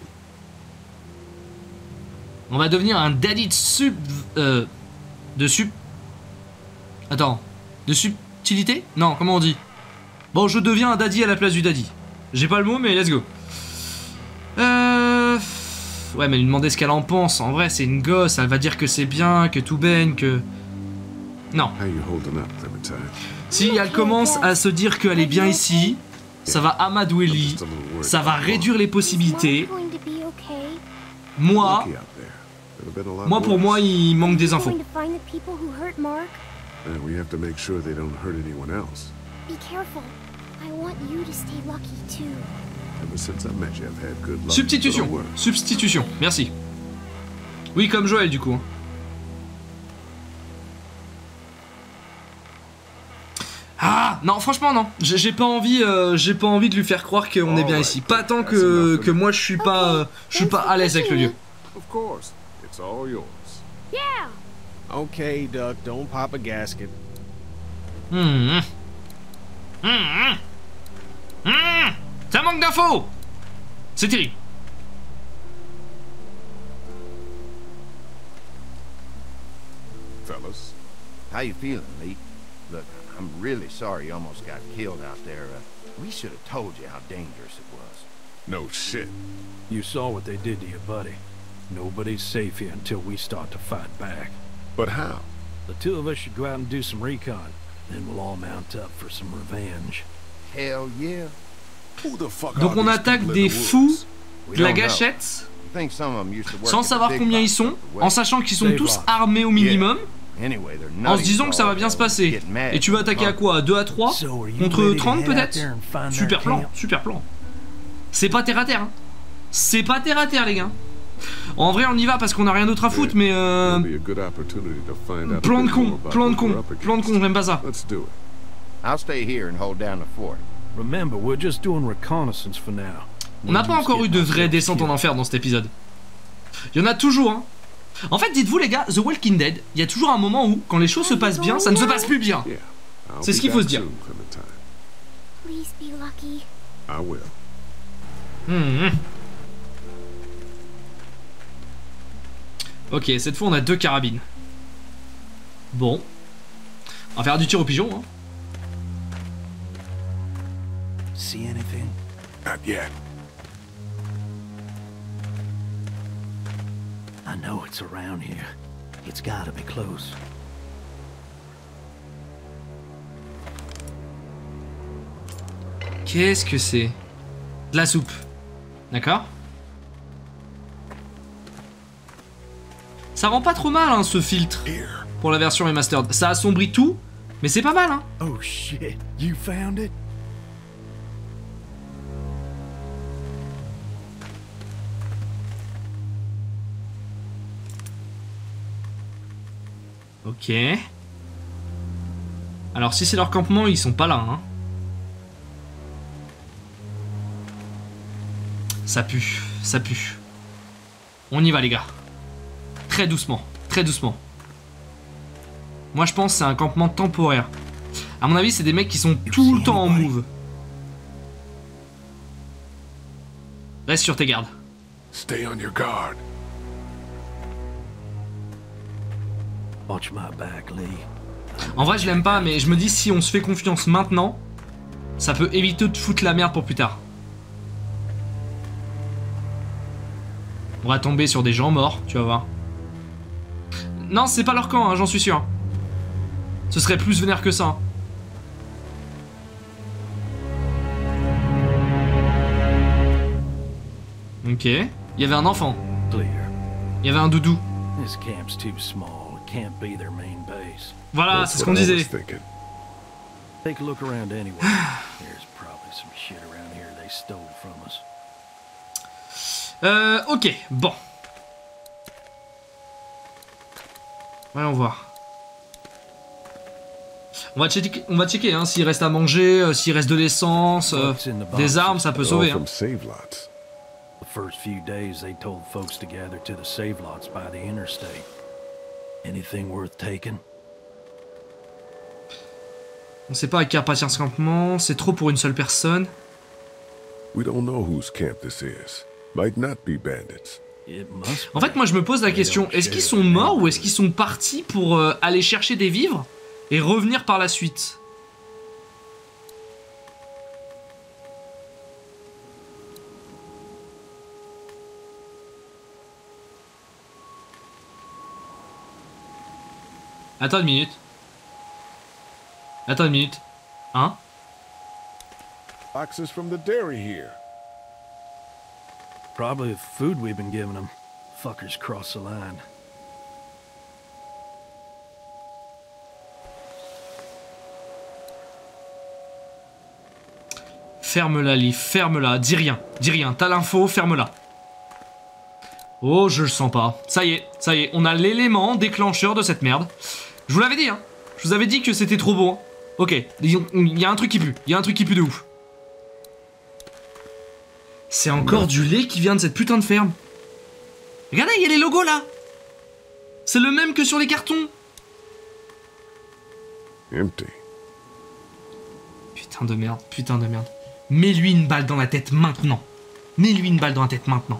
Speaker 1: On va devenir un daddy de sub... Euh... De sub... Attends. De subtilité? Non, comment on dit? Bon, je deviens un daddy à la place du daddy. J'ai pas le mot, mais let's go. Euh... Ouais, mais lui demander ce qu'elle en pense. En vrai, c'est une gosse. Elle va dire que c'est bien, que tout baigne, que... Non. Si elle commence à se dire qu'elle est bien ici, ça va amadouer Lee, ça va réduire les possibilités. Moi, moi pour moi, il manque des infos. Substitution, substitution, merci. Oui, comme Joël du coup. Ah non franchement non, j'ai pas envie, euh, j'ai pas envie de lui faire croire qu'on est bien ici. Pas tant que que moi je suis pas, euh, je suis pas à l'aise avec le lieu.
Speaker 13: Of course, it's all yours.
Speaker 8: Yeah.
Speaker 11: Okay, Duck, don't pop a gasket.
Speaker 1: Mmh. Mmh. Mmh. Ça manque d'infos. C'est terrible.
Speaker 12: Fellas, how you feeling, Lee? Look, I'm really sorry you almost got killed out there. Uh, we should have told you how dangerous it was.
Speaker 13: No shit.
Speaker 3: You saw what they did to you, buddy. Nobody's safe here until we start to fight back.
Speaker 13: But how?
Speaker 3: The two of us should go out and do some recon. Then we'll all mount up for some revenge.
Speaker 12: Hell yeah.
Speaker 13: Who the fuck
Speaker 1: Donc
Speaker 13: are
Speaker 1: on
Speaker 13: these
Speaker 1: attaque
Speaker 13: people in
Speaker 1: des
Speaker 13: the woods?
Speaker 1: fous
Speaker 12: We
Speaker 1: de la
Speaker 12: don't know.
Speaker 1: gâchette,
Speaker 12: I think some of them used to work
Speaker 1: sans
Speaker 12: at the
Speaker 1: savoir
Speaker 12: big
Speaker 1: combien ils
Speaker 12: box
Speaker 1: sont,
Speaker 12: up the
Speaker 1: en
Speaker 12: west.
Speaker 1: sachant qu'ils sont tous armés au minimum,
Speaker 12: Anyway, they're
Speaker 1: en se
Speaker 12: nutty
Speaker 1: disant que ça va
Speaker 12: all
Speaker 1: bien se
Speaker 12: they'll
Speaker 1: passer.
Speaker 12: get mad
Speaker 1: Et tu vas attaquer à quoi? À deux à trois contre trente peut-être? Super plan, super plan. C'est pas terre à terre, hein. C'est pas terre à terre, les gars. En vrai, on y va parce qu'on a rien d'autre à foutre, mais euh...
Speaker 13: It'll be a good opportunity to find out a
Speaker 1: plan de
Speaker 13: bit
Speaker 1: con,
Speaker 13: more about
Speaker 1: plan de
Speaker 13: what
Speaker 1: con,
Speaker 13: we're up
Speaker 1: plan de con, j'aime pas ça.
Speaker 13: Let's do it.
Speaker 12: I'll stay here and hold down the fort.
Speaker 3: Remember, we're just doing reconnaissance for now.
Speaker 1: On n'a pas encore eu de vraie descente en enfer dans cet épisode. Il y en a toujours, hein. En fait, dites-vous les gars, The Walking Dead, il y a toujours un moment où, quand les choses se passent bien, ça ne se passe plus bien. C'est ce qu'il faut se dire.
Speaker 8: Please be lucky.
Speaker 13: I will.
Speaker 1: Mmh. Ok, cette fois on a deux carabines. Bon. On va faire du tir au pigeon, hein.
Speaker 3: See anything?
Speaker 13: Not yet.
Speaker 3: I know it's around here. It's gotta be close.
Speaker 1: Qu'est-ce que c'est? De la soupe. D'accord? Ça rend pas trop mal, hein, ce filtre. Pour la version remastered. Ça assombrit tout, mais c'est pas mal, hein.
Speaker 3: Oh shit, you found it?
Speaker 1: Ok. Alors si c'est leur campement, ils sont pas là, hein. Ça pue, ça pue. On y va les gars. Très doucement, très doucement. Moi je pense que c'est un campement temporaire. À mon avis c'est des mecs qui sont tout le temps en move. Reste sur tes gardes.
Speaker 13: Stay on your guard.
Speaker 3: Watch my back, Lee.
Speaker 1: En vrai je l'aime pas, mais je me dis si on se fait confiance maintenant, ça peut éviter de foutre la merde pour plus tard. On va tomber sur des gens morts, tu vas voir. Non, c'est pas leur camp, hein, j'en suis sûr. Ce serait plus vénère que ça. Ok. Il y avait un enfant. Il y avait un doudou.
Speaker 3: This camp's too small. It can't be their main base.
Speaker 1: Voilà, c'est ce qu'on disait.
Speaker 3: Take a look around anyway. There's probably some shit around here they stole from us.
Speaker 1: Euh, ok, bon. Voyons voir. On va checker, on va checker hein, s'il reste à manger, euh, s'il reste de l'essence, euh, des armes, ça peut sauver. Hein.
Speaker 3: The first few days they told folks to gather to the save lots by the interstate. Anything worth taking?
Speaker 1: On sait à qui appartient ce campement, c'est trop pour une seule personne.
Speaker 13: We don't know whose camp this is. Might not be bandits.
Speaker 1: En fait, moi je me pose la question, est-ce qu'ils sont morts ou est-ce qu'ils sont partis pour euh, aller chercher des vivres et revenir par la suite? Attends une minute. Attends une minute. Hein?
Speaker 13: Boxes from the dairy here.
Speaker 3: Probably the food we've been giving them. Fuckers cross the line.
Speaker 1: Ferme-la, Lee, ferme-la. Dis rien, dis rien. T'as l'info, ferme-la. Oh, je le sens pas. Ça y est, ça y est. On a l'élément déclencheur de cette merde. Je vous l'avais dit, hein. Je vous avais dit que c'était trop beau. Hein. Ok, il y a un truc qui pue. Il y a un truc qui pue de ouf. C'est encore du lait qui vient de cette putain de ferme. Regardez, il y a les logos là. C'est le même que sur les cartons.
Speaker 13: Empty.
Speaker 1: Putain de merde, putain de merde. Mets-lui une balle dans la tête maintenant. Mets-lui une balle dans la tête maintenant.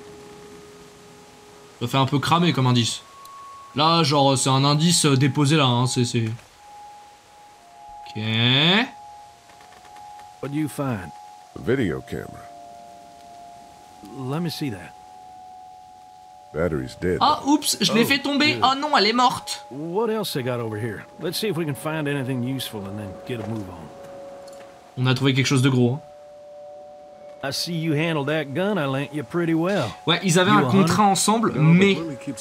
Speaker 1: Ça fait un peu cramé comme indice. Là, genre, c'est un indice déposé là, hein, c'est... Ok...
Speaker 3: What do you find?
Speaker 13: A video camera.
Speaker 3: Let me see that.
Speaker 13: Battery's dead.
Speaker 1: Ah, oups, je l'ai fait tomber. Oh non, elle est morte.
Speaker 3: What else they got over here? Let's see if we can find anything useful and then get a move on.
Speaker 1: On a trouvé quelque chose de gros. Hein.
Speaker 3: I see you handled that gun I lent you pretty well.
Speaker 1: Ouais, ils avaient un contrat ensemble, mais...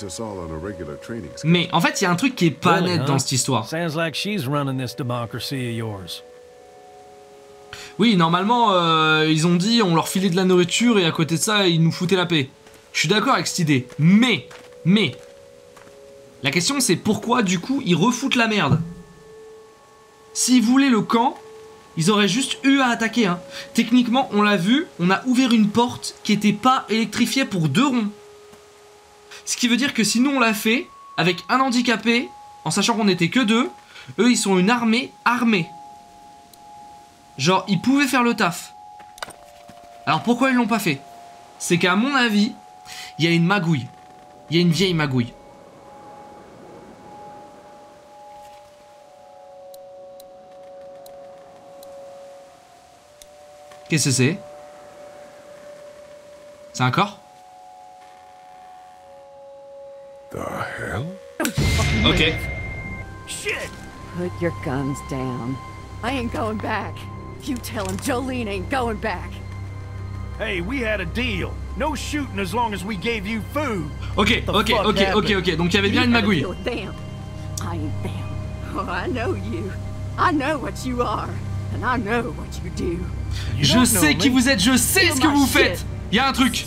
Speaker 1: Mais, en fait, il y a un truc qui est pas net dans cette histoire.
Speaker 3: Sounds like she's running this democracy of yours.
Speaker 1: Oui, normalement, euh, ils ont dit on leur filait de la nourriture et à côté de ça, ils nous foutaient la paix. Je suis d'accord avec cette idée. Mais, mais... La question c'est pourquoi, du coup, ils refoutent la merde. S'ils voulaient le camp... Ils auraient juste eu à attaquer, hein. Techniquement, on l'a vu, on a ouvert une porte qui était pas électrifiée pour deux ronds. Ce qui veut dire que si nous on l'a fait, avec un handicapé, en sachant qu'on n'était que deux, eux ils sont une armée armée. Genre, ils pouvaient faire le taf. Alors pourquoi ils l'ont pas fait? C'est qu'à mon avis, il y a une magouille. Il y a une vieille magouille. Qu'est-ce que c'est? C'est un corps?
Speaker 13: The hell?
Speaker 1: Ok.
Speaker 7: Shit! Put your guns down. I ain't going back. You tell him Jolene ain't going back.
Speaker 3: Hey, we had a deal. No shooting as long as we gave you food.
Speaker 1: Ok, ok, ok, ok, ok. Donc il y avait bien une magouille.
Speaker 7: Damn. I ain't them. Oh, I know you. I know what you are. And I know what you do.
Speaker 1: Je sais qui vous êtes, je sais ce que vous faites. Il y a un truc.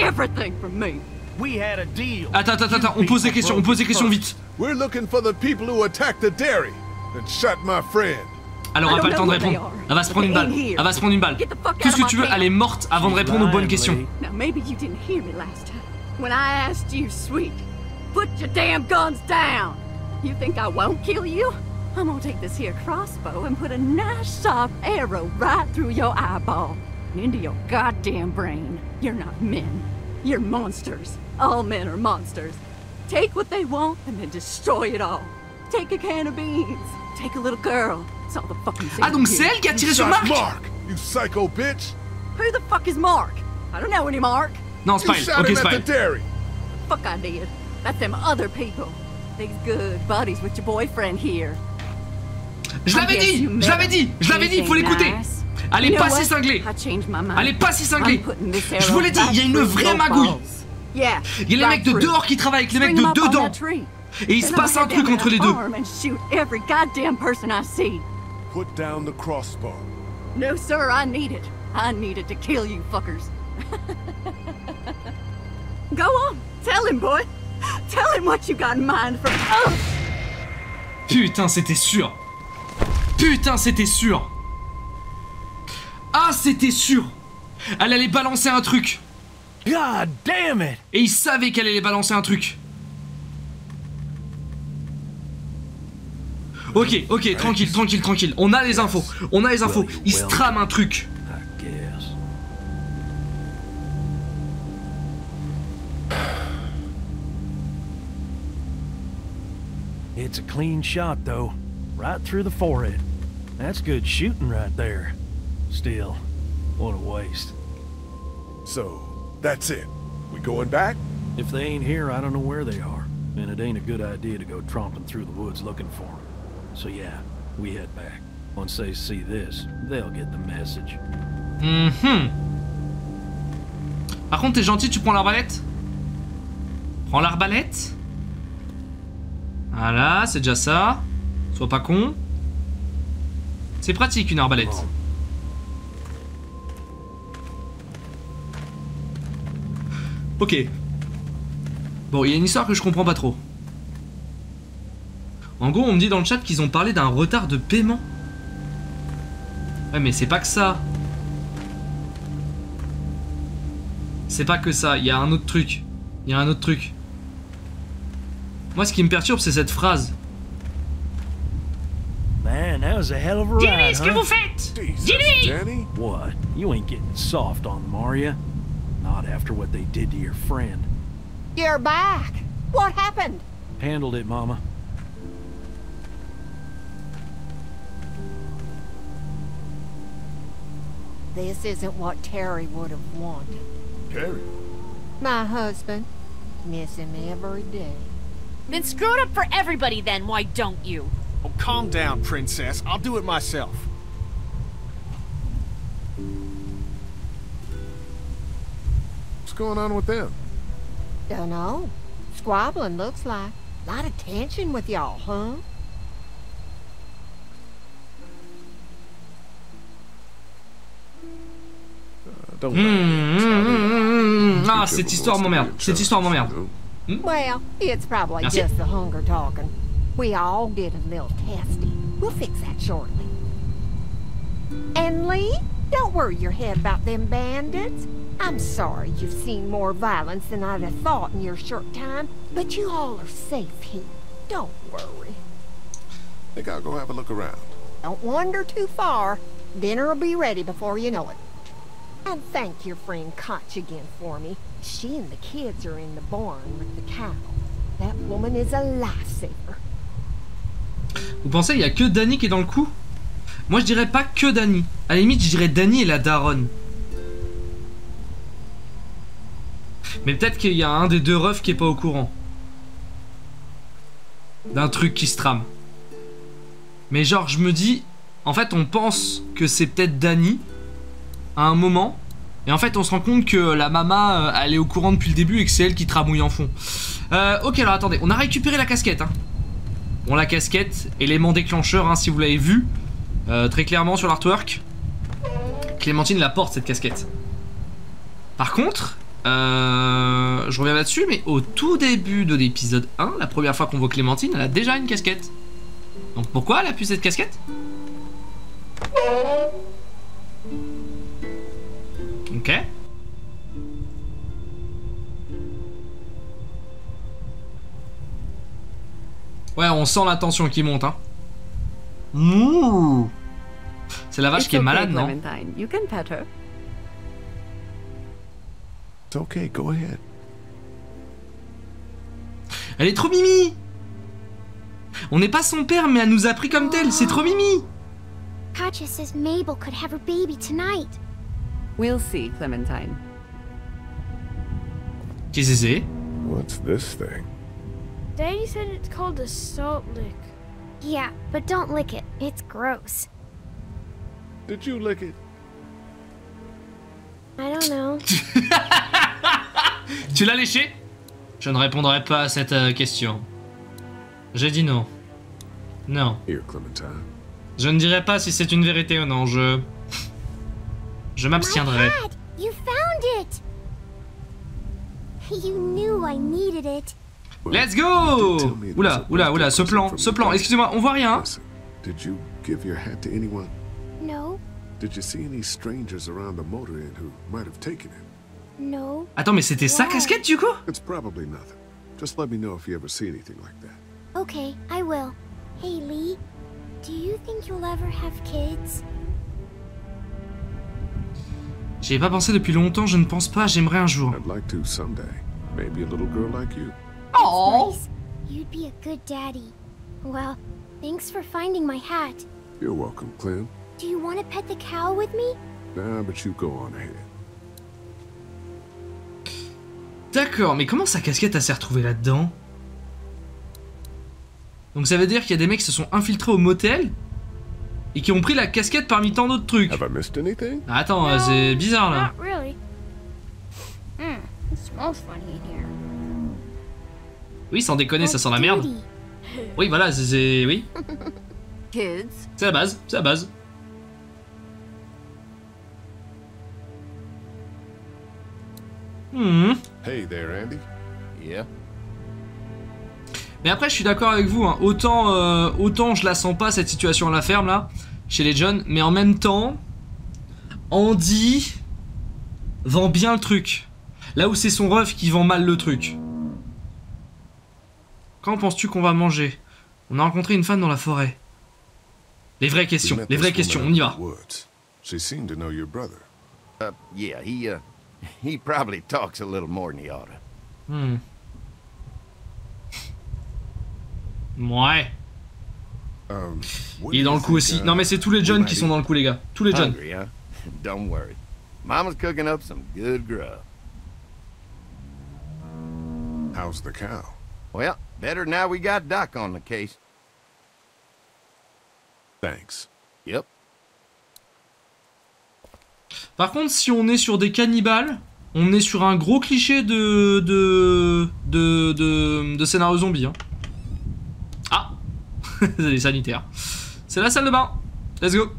Speaker 1: Attends, attends, attends, on pose des questions, on pose des questions vite.
Speaker 13: We're looking for the people who attacked the dairy and shot my friend.
Speaker 1: Alors, on n'a pas le temps de répondre. Elle va se prendre une balle. Elle va se prendre une balle. Tout ce que tu veux, elle est morte avant de répondre aux bonnes questions.
Speaker 7: Now maybe you didn't hear me last time. When I asked you, sweet, put your damn guns down. You think I won't kill you? I'm gonna take this here crossbow and put a nice sharp arrow right through your eyeball and into your goddamn brain. You're not men. You're monsters. All men are monsters. Take what they want and then destroy it all. Take a can of beans. Take a little girl. It's all the fucking thing.
Speaker 1: Ah, donc c'est elle qui a tiré sur Mark?
Speaker 13: Mark, you psycho bitch.
Speaker 7: Who the fuck is Mark? I don't know any Mark.
Speaker 1: Non, c'est pas elle. Ok, c'est pas elle.
Speaker 7: Fuck I did. That's them other people. These good buddies with your boyfriend here.
Speaker 1: Je l'avais dit, je l'avais dit, je l'avais dit, il faut l'écouter. Elle est pas si cinglée. Elle est pas si cinglée. Je vous l'ai dit, il y a une vraie magouille. Il y a les mecs de dehors qui travaillent avec les mecs de dedans. Et il se passe un truc entre les deux.
Speaker 13: Put down the crossbow.
Speaker 7: No sir, I need it. I need it to kill you fuckers. Go on, tell him boy. Tell him what you got in mind for... Oh.
Speaker 1: Putain, c'était sûr. Putain, c'était sûr. Ah, c'était sûr. Elle allait balancer un truc.
Speaker 3: God damn it.
Speaker 1: Et il savait qu'elle allait balancer un truc. Ok, ok, tranquille, tranquille, tranquille. On a les infos. On a les infos. Il se trame un truc.
Speaker 3: It's a clean shot, though. Right through the forehead. That's good shooting right there. Still, what a waste.
Speaker 13: So, that's it. We going back?
Speaker 3: If they ain't here, I don't know where they are. And it ain't a good idea to go tromping through the woods looking for them. So yeah, we head back. Once they see this, they'll get the message.
Speaker 1: Mm-hmm. Par contre, t'es gentil, tu prends l'arbalète? Prends l'arbalète. Voilà, c'est déjà ça. Sois pas con. C'est pratique une arbalète. Ok. Bon, il y a une histoire que je comprends pas trop. En gros, on me dit dans le chat qu'ils ont parlé d'un retard de paiement. Ouais, mais c'est pas que ça. C'est pas que ça, il y a un autre truc. Il y a un autre truc. Moi, ce qui me perturbe, c'est cette phrase.
Speaker 3: Man, that was a hell of a ride,
Speaker 1: Jimmy, ce que
Speaker 3: huh?
Speaker 1: vous faites? Jimmy!
Speaker 3: Danny? What? You ain't getting soft on them, are ya? Not after what they did to your friend.
Speaker 15: You're back. What happened?
Speaker 3: Handled it, Mama.
Speaker 15: This isn't what Terry would have wanted.
Speaker 13: Terry?
Speaker 15: My husband. Miss him every day.
Speaker 6: Then screw it up for everybody then, why don't you?
Speaker 11: Oh, calm down, princess. I'll do it myself.
Speaker 5: What's going on with them?
Speaker 15: Dunno. Squabbling, looks like. Lot of tension with y'all, huh?
Speaker 5: Don't
Speaker 1: Mmh, mmh, mmh, mmh. Ah, cette histoire m'emmerde. Cette histoire m'emmerde.
Speaker 15: Well, it's probably
Speaker 1: Merci.
Speaker 15: just the hunger talking. We all get a little testy. We'll fix that shortly. And Lee, don't worry your head about them bandits. I'm sorry you've seen more violence than I'd have thought in your short time, but you all are safe here. Don't worry.
Speaker 5: Think I'll go have a look around.
Speaker 15: Don't wander too far. Dinner'll be ready before you know it. And thank your friend Koch again for me. She and the kids are in the barn with the cow. That woman is a lifesaver.
Speaker 1: Vous pensez il y a que Danny qui est dans le coup? Moi je dirais pas que Danny. À la limite je dirais Danny et la daronne. Mais peut-être qu'il y a un des deux refs qui est pas au courant d'un truc qui se trame. Mais genre je me dis, en fait on pense que c'est peut-être Danny à un moment, et en fait on se rend compte que la mama euh, elle est au courant depuis le début et que c'est elle qui tramouille en fond. Euh, ok alors attendez, on a récupéré la casquette hein. Bon la casquette, élément déclencheur hein, si vous l'avez vu euh, très clairement sur l'artwork. Clémentine la porte cette casquette. Par contre, euh, je reviens là-dessus, mais au tout début de l'épisode un, la première fois qu'on voit Clémentine, elle a déjà une casquette. Donc pourquoi elle a plus cette casquette? Ok. Ouais, on sent la tension qui monte, hein. Ouh. C'est la vache
Speaker 7: It's
Speaker 1: qui est
Speaker 7: okay,
Speaker 1: malade, non?
Speaker 7: Clementine. You can pet her.
Speaker 5: It's okay, go ahead.
Speaker 1: Elle est trop mimi. On n'est pas son père, mais elle nous a pris comme telle. C'est trop mimi.
Speaker 8: Katja says Mabel could have her baby tonight.
Speaker 7: We'll see, Clementine.
Speaker 1: Qu'est-ce que c'est?
Speaker 5: What's this thing?
Speaker 8: Daddy said it's called a salt lick. Yeah, but don't lick it. It's gross.
Speaker 5: Did you lick it?
Speaker 8: I don't know.
Speaker 1: Tu l'as léché? Je ne répondrai pas à cette euh, question. J'ai dit non. Non.
Speaker 5: Here, Clementine.
Speaker 1: Je ne dirai pas si c'est une vérité ou non. Je... Je m'abstiendrai.
Speaker 8: My hat! You found it! You knew I needed it.
Speaker 1: Let's go! Oula, oula, oula, ce plan, ce plan. Excusez-moi, on voit rien.
Speaker 5: Did you give your hat to anyone?
Speaker 8: No,
Speaker 5: Did you see any strangers around the motor inn who might have taken it?
Speaker 8: no.
Speaker 1: Attends, mais c'était sa casquette du coup?
Speaker 5: It's probably nothing. Just let me know if you ever see anything like that.
Speaker 8: Okay, I will. Hey, Lee, do you think you'll ever have kids?
Speaker 1: J'y ai pas pensé depuis longtemps, je ne pense pas, j'aimerais un jour.
Speaker 5: I'd like to someday. Maybe a little girl like you.
Speaker 1: Oh!
Speaker 8: Nice. You'd be a good daddy. Well, thanks for finding my hat.
Speaker 5: You're welcome, Clem.
Speaker 8: Do you want to pet the cow with me?
Speaker 5: Nah, but you go on ahead.
Speaker 1: D'accord, mais comment sa casquette elle s'est retrouvée là-dedans? Donc ça veut dire qu'il y a des mecs qui se sont infiltrés au motel et qui ont pris la casquette parmi tant d'autres trucs.
Speaker 5: Have I missed anything?
Speaker 1: Ah, attends, euh, c'est bizarre là.
Speaker 8: Not really. Hmm, it smells funny in here.
Speaker 1: Oui, sans déconner, ça sent la merde. Oui, voilà, c'est... c'est- Oui,
Speaker 7: Kids?
Speaker 1: c'est la base, c'est la base. Hmm.
Speaker 5: Hey there, Andy.
Speaker 12: Yeah.
Speaker 1: Mais après, je suis d'accord avec vous, hein. autant, euh, autant je la sens pas cette situation à la ferme là, chez les jeunes, mais en même temps, Andy vend bien le truc. Là où c'est son ref qui vend mal le truc. Quand penses-tu qu'on va manger? On a rencontré une femme dans la forêt. Les vraies questions, les vraies questions, on y va.
Speaker 5: She seemed to know your brother.
Speaker 12: Uh, yeah, he, uh, he probably talks a little more than he oughta.
Speaker 1: Hmm. Ouais.
Speaker 5: Um,
Speaker 1: Il est dans le coup aussi. Non mais c'est tous les jeunes qui sont dans le coup les gars. Tous les jeunes.
Speaker 12: Hungry, huh? Don't worry. Mama's cooking up some good grub.
Speaker 13: How's the cow?
Speaker 12: Well, better now we got Doc on the case.
Speaker 13: Thanks.
Speaker 12: Yep.
Speaker 1: Par contre, si on est sur des cannibales, on est sur un gros cliché de de de de, de scénario zombie. Hein. Ah, c'est les sanitaires. C'est la salle de bain. Let's go.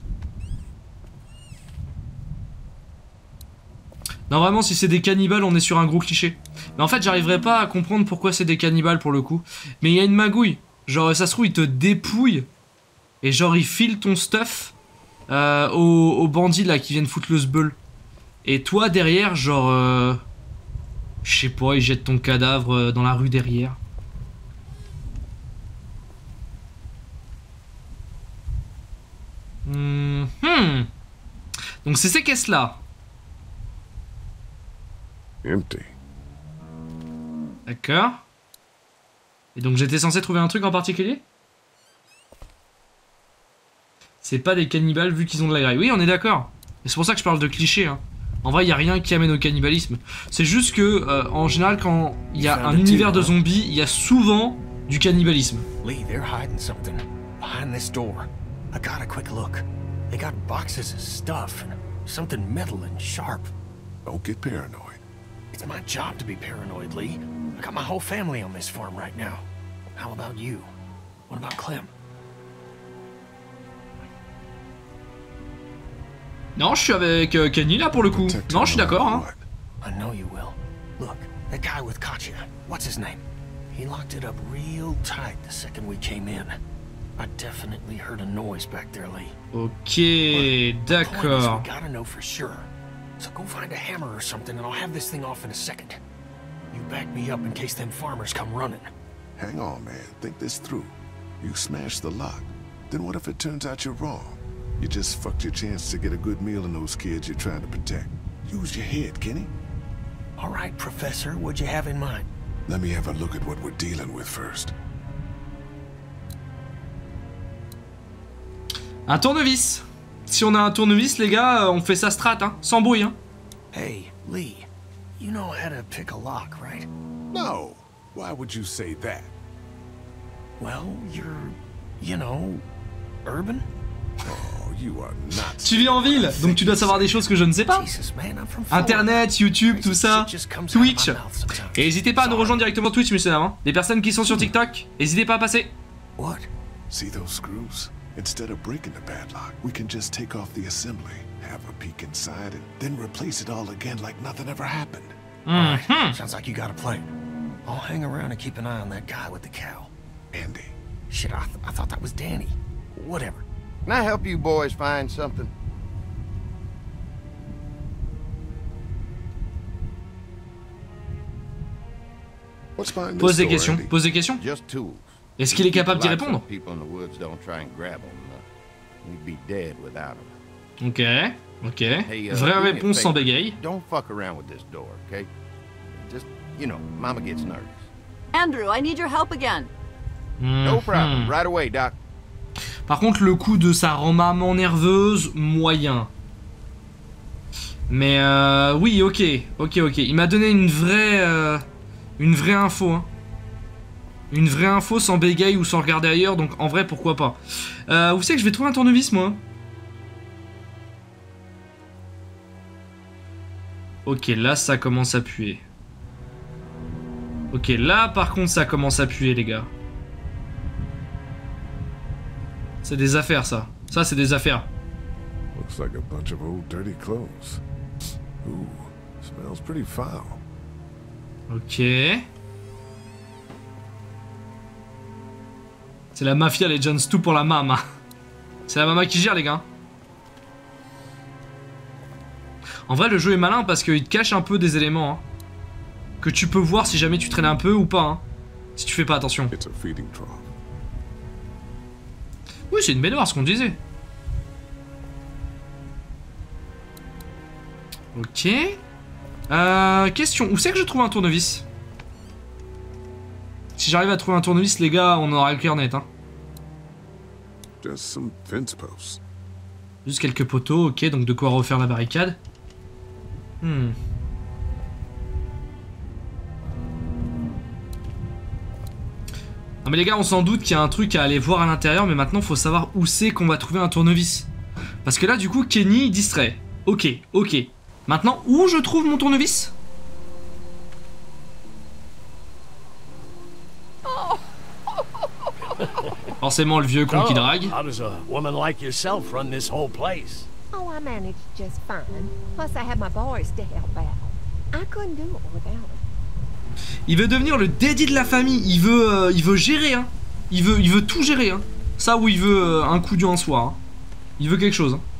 Speaker 1: Non, vraiment, si c'est des cannibales, on est sur un gros cliché. Mais en fait, j'arriverai pas à comprendre pourquoi c'est des cannibales pour le coup. Mais il y a une magouille. Genre, ça se trouve, ils te dépouillent. Et genre, ils filent ton stuff euh, aux, aux bandits là qui viennent foutre le sbeul. Et toi, derrière, genre... Euh, je sais pas, ils jettent ton cadavre dans la rue derrière. Mmh. Donc c'est ces caisses là.
Speaker 13: Empty.
Speaker 1: D'accord. Et donc j'étais censé trouver un truc en particulier? C'est pas des cannibales vu qu'ils ont de la graille. Oui, on est d'accord. Et c'est pour ça que je parle de clichés. Hein. En vrai, il n'y a rien qui amène au cannibalisme. C'est juste que, euh, en général, quand il y a un univers de zombies, il y a souvent du cannibalisme.
Speaker 11: Lee, they're hiding something behind this door. I got a quick look. They got boxes of stuff and something metal and sharp.
Speaker 13: Don't get paranoid.
Speaker 11: It's my job to be paranoid, Lee. I got my whole family on this farm right now. How about you? What about Clem?
Speaker 1: Non, je suis avec euh, Kenny là pour le coup. Non, je suis d'accord. Hein.
Speaker 11: I know you will. Look, that guy with Katya, what's his name? He locked it up real tight the second we came in. I definitely heard a noise back there, Lee.
Speaker 1: Ok, d'accord.
Speaker 11: We gotta know for sure. So go find a hammer or something and I'll have this thing off in a second. You back me up in case them farmers come running.
Speaker 13: Hang on, man. Think this through. You smashed the lock. Then what if it turns out you're wrong? You just fucked your chance to get a good meal in those kids you're trying to protect. Use your head, Kenny.
Speaker 11: All right, Professor, what'd you have in mind?
Speaker 13: Let me have a look at what we're dealing with first.
Speaker 1: Un tournevis. Si on a un tournevis, les gars, on fait ça strat, hein, sans bruit, hein.
Speaker 11: Hey, Lee, you know how to pick a lock, right?
Speaker 13: No. Why would you say that?
Speaker 11: Well, you're, you know, urban.
Speaker 13: Oh, you are not.
Speaker 1: Tu vis en ville, donc tu dois savoir des choses que je ne sais pas. Internet, YouTube, tout ça, Twitch. Et n'hésitez pas à nous rejoindre directement Twitch, messieurs dames. Hein. Les personnes qui sont sur TikTok, n'hésitez pas à passer.
Speaker 13: What? See those screws? Instead of breaking the padlock, we can just take off the assembly, have a peek inside, and then replace it all again like nothing ever happened.
Speaker 11: Mm-hmm. All right. Sounds like you got a plan. I'll hang around and keep an eye on that guy with the cow.
Speaker 13: Andy.
Speaker 11: Shit, I, th I thought that was Danny. Whatever.
Speaker 12: Can I help you boys find something?
Speaker 13: What's behind
Speaker 1: Pose
Speaker 13: this
Speaker 1: des
Speaker 13: door,
Speaker 1: questions,
Speaker 13: Andy?
Speaker 1: pose des questions.
Speaker 12: Just tools.
Speaker 1: Est-ce qu'il est capable d'y
Speaker 12: Like some
Speaker 1: répondre?
Speaker 12: people in the woods don't try and grab them. Uh, we'd be dead without them.
Speaker 1: Ok, ok.
Speaker 12: Hey, uh,
Speaker 1: Vraie
Speaker 12: do me a
Speaker 1: réponse sans
Speaker 12: favor.
Speaker 1: bégaye.
Speaker 12: Don't fuck around with this door, okay? Just, you know, Mama gets nervous.
Speaker 7: Andrew, I need your help again.
Speaker 12: No problem.
Speaker 1: Mhm.
Speaker 12: Right away, Doc.
Speaker 1: Par contre, le coup de ça rend maman nerveuse, moyen. Mais euh, oui, ok, ok, ok. Il m'a donné une vraie, euh, une vraie info. Hein. Une vraie info sans bégaye ou sans regarder ailleurs, donc en vrai, pourquoi pas. Euh, vous savez que je vais trouver un tournevis, moi. Ok, là, ça commence à puer. Ok, là, par contre, ça commence à puer, les gars. C'est des affaires, ça. Ça, c'est des affaires.
Speaker 13: Looks like a bunch of old dirty clothes. Ooh, smells pretty foul.
Speaker 1: Ok. C'est la mafia, les Jones, tout pour la mama. C'est la mama qui gère, les gars. En vrai, le jeu est malin parce qu'il te cache un peu des éléments. Hein, que tu peux voir si jamais tu traînes un peu ou pas. Hein, si tu fais pas attention.
Speaker 13: It's a feeding trough.
Speaker 1: Oui, c'est une baignoire, ce qu'on disait. Ok. Euh, question, où c'est que je trouve un tournevis? Si j'arrive à trouver un tournevis, les gars, on aura le cœur net. Hein.
Speaker 13: Just some fence posts.
Speaker 1: Juste quelques poteaux, ok, donc de quoi refaire la barricade. Hmm. Non mais les gars, on s'en doute qu'il y a un truc à aller voir à l'intérieur, mais maintenant faut savoir où c'est qu'on va trouver un tournevis. Parce que là du coup Kenny il distrait. Ok, ok. Maintenant où je trouve mon tournevis? Forcément le vieux con qui drague.
Speaker 9: How does a woman like yourself run this whole place?
Speaker 15: Oh, I managed just fine. Plus I had my boys to help out. I couldn't do it without them.
Speaker 1: Il veut devenir le daddy de la famille. Il veut, euh, il veut gérer, hein. Il veut, il veut tout gérer, hein. Ça où il veut euh, un coup du un soir. Hein. Il veut quelque chose. Hein.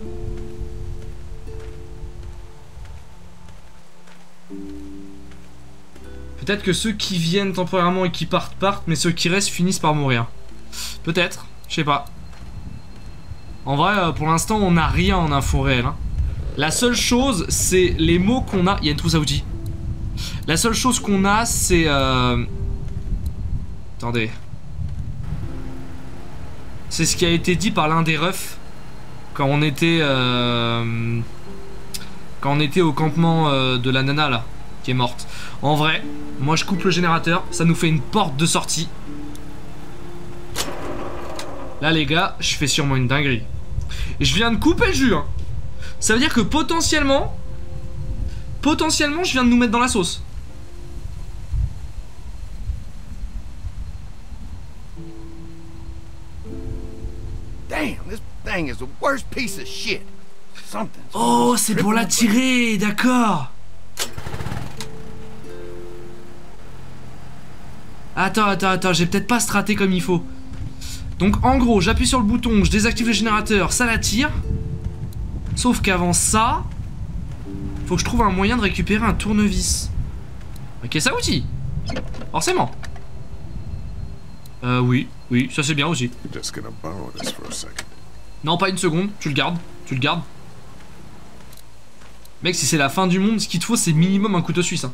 Speaker 1: Peut-être que ceux qui viennent temporairement et qui partent partent, mais ceux qui restent finissent par mourir. Peut-être, je sais pas. En vrai, euh, pour l'instant, on n'a rien en info réelle. Hein. La seule chose, c'est les mots qu'on a. Il y a une trousse à outils. La seule chose qu'on a, c'est... Euh... Attendez. C'est ce qui a été dit par l'un des refs quand on était... Euh... Quand on était au campement euh, de la nana, là, qui est morte. En vrai, moi je coupe le générateur, ça nous fait une porte de sortie. Là, les gars, je fais sûrement une dinguerie. Et je viens de couper le jus, hein. Ça veut dire que potentiellement... Potentiellement, je viens de nous mettre dans la sauce.
Speaker 12: Damn, this thing is the worst piece of shit. Something.
Speaker 1: Oh, c'est pour la tirer, d'accord. Attends, attends, attends, j'ai peut-être pas straté comme il faut. Donc en gros, j'appuie sur le bouton, je désactive le générateur, ça la tire. Sauf qu'avant ça, faut que je trouve un moyen de récupérer un tournevis. Ok, ça outil. Forcément. Euh, oui, oui, ça c'est bien aussi. Non, pas une seconde, tu le gardes, tu le gardes. Mec, si c'est la fin du monde, ce qu'il te faut, c'est minimum un couteau suisse. Hein.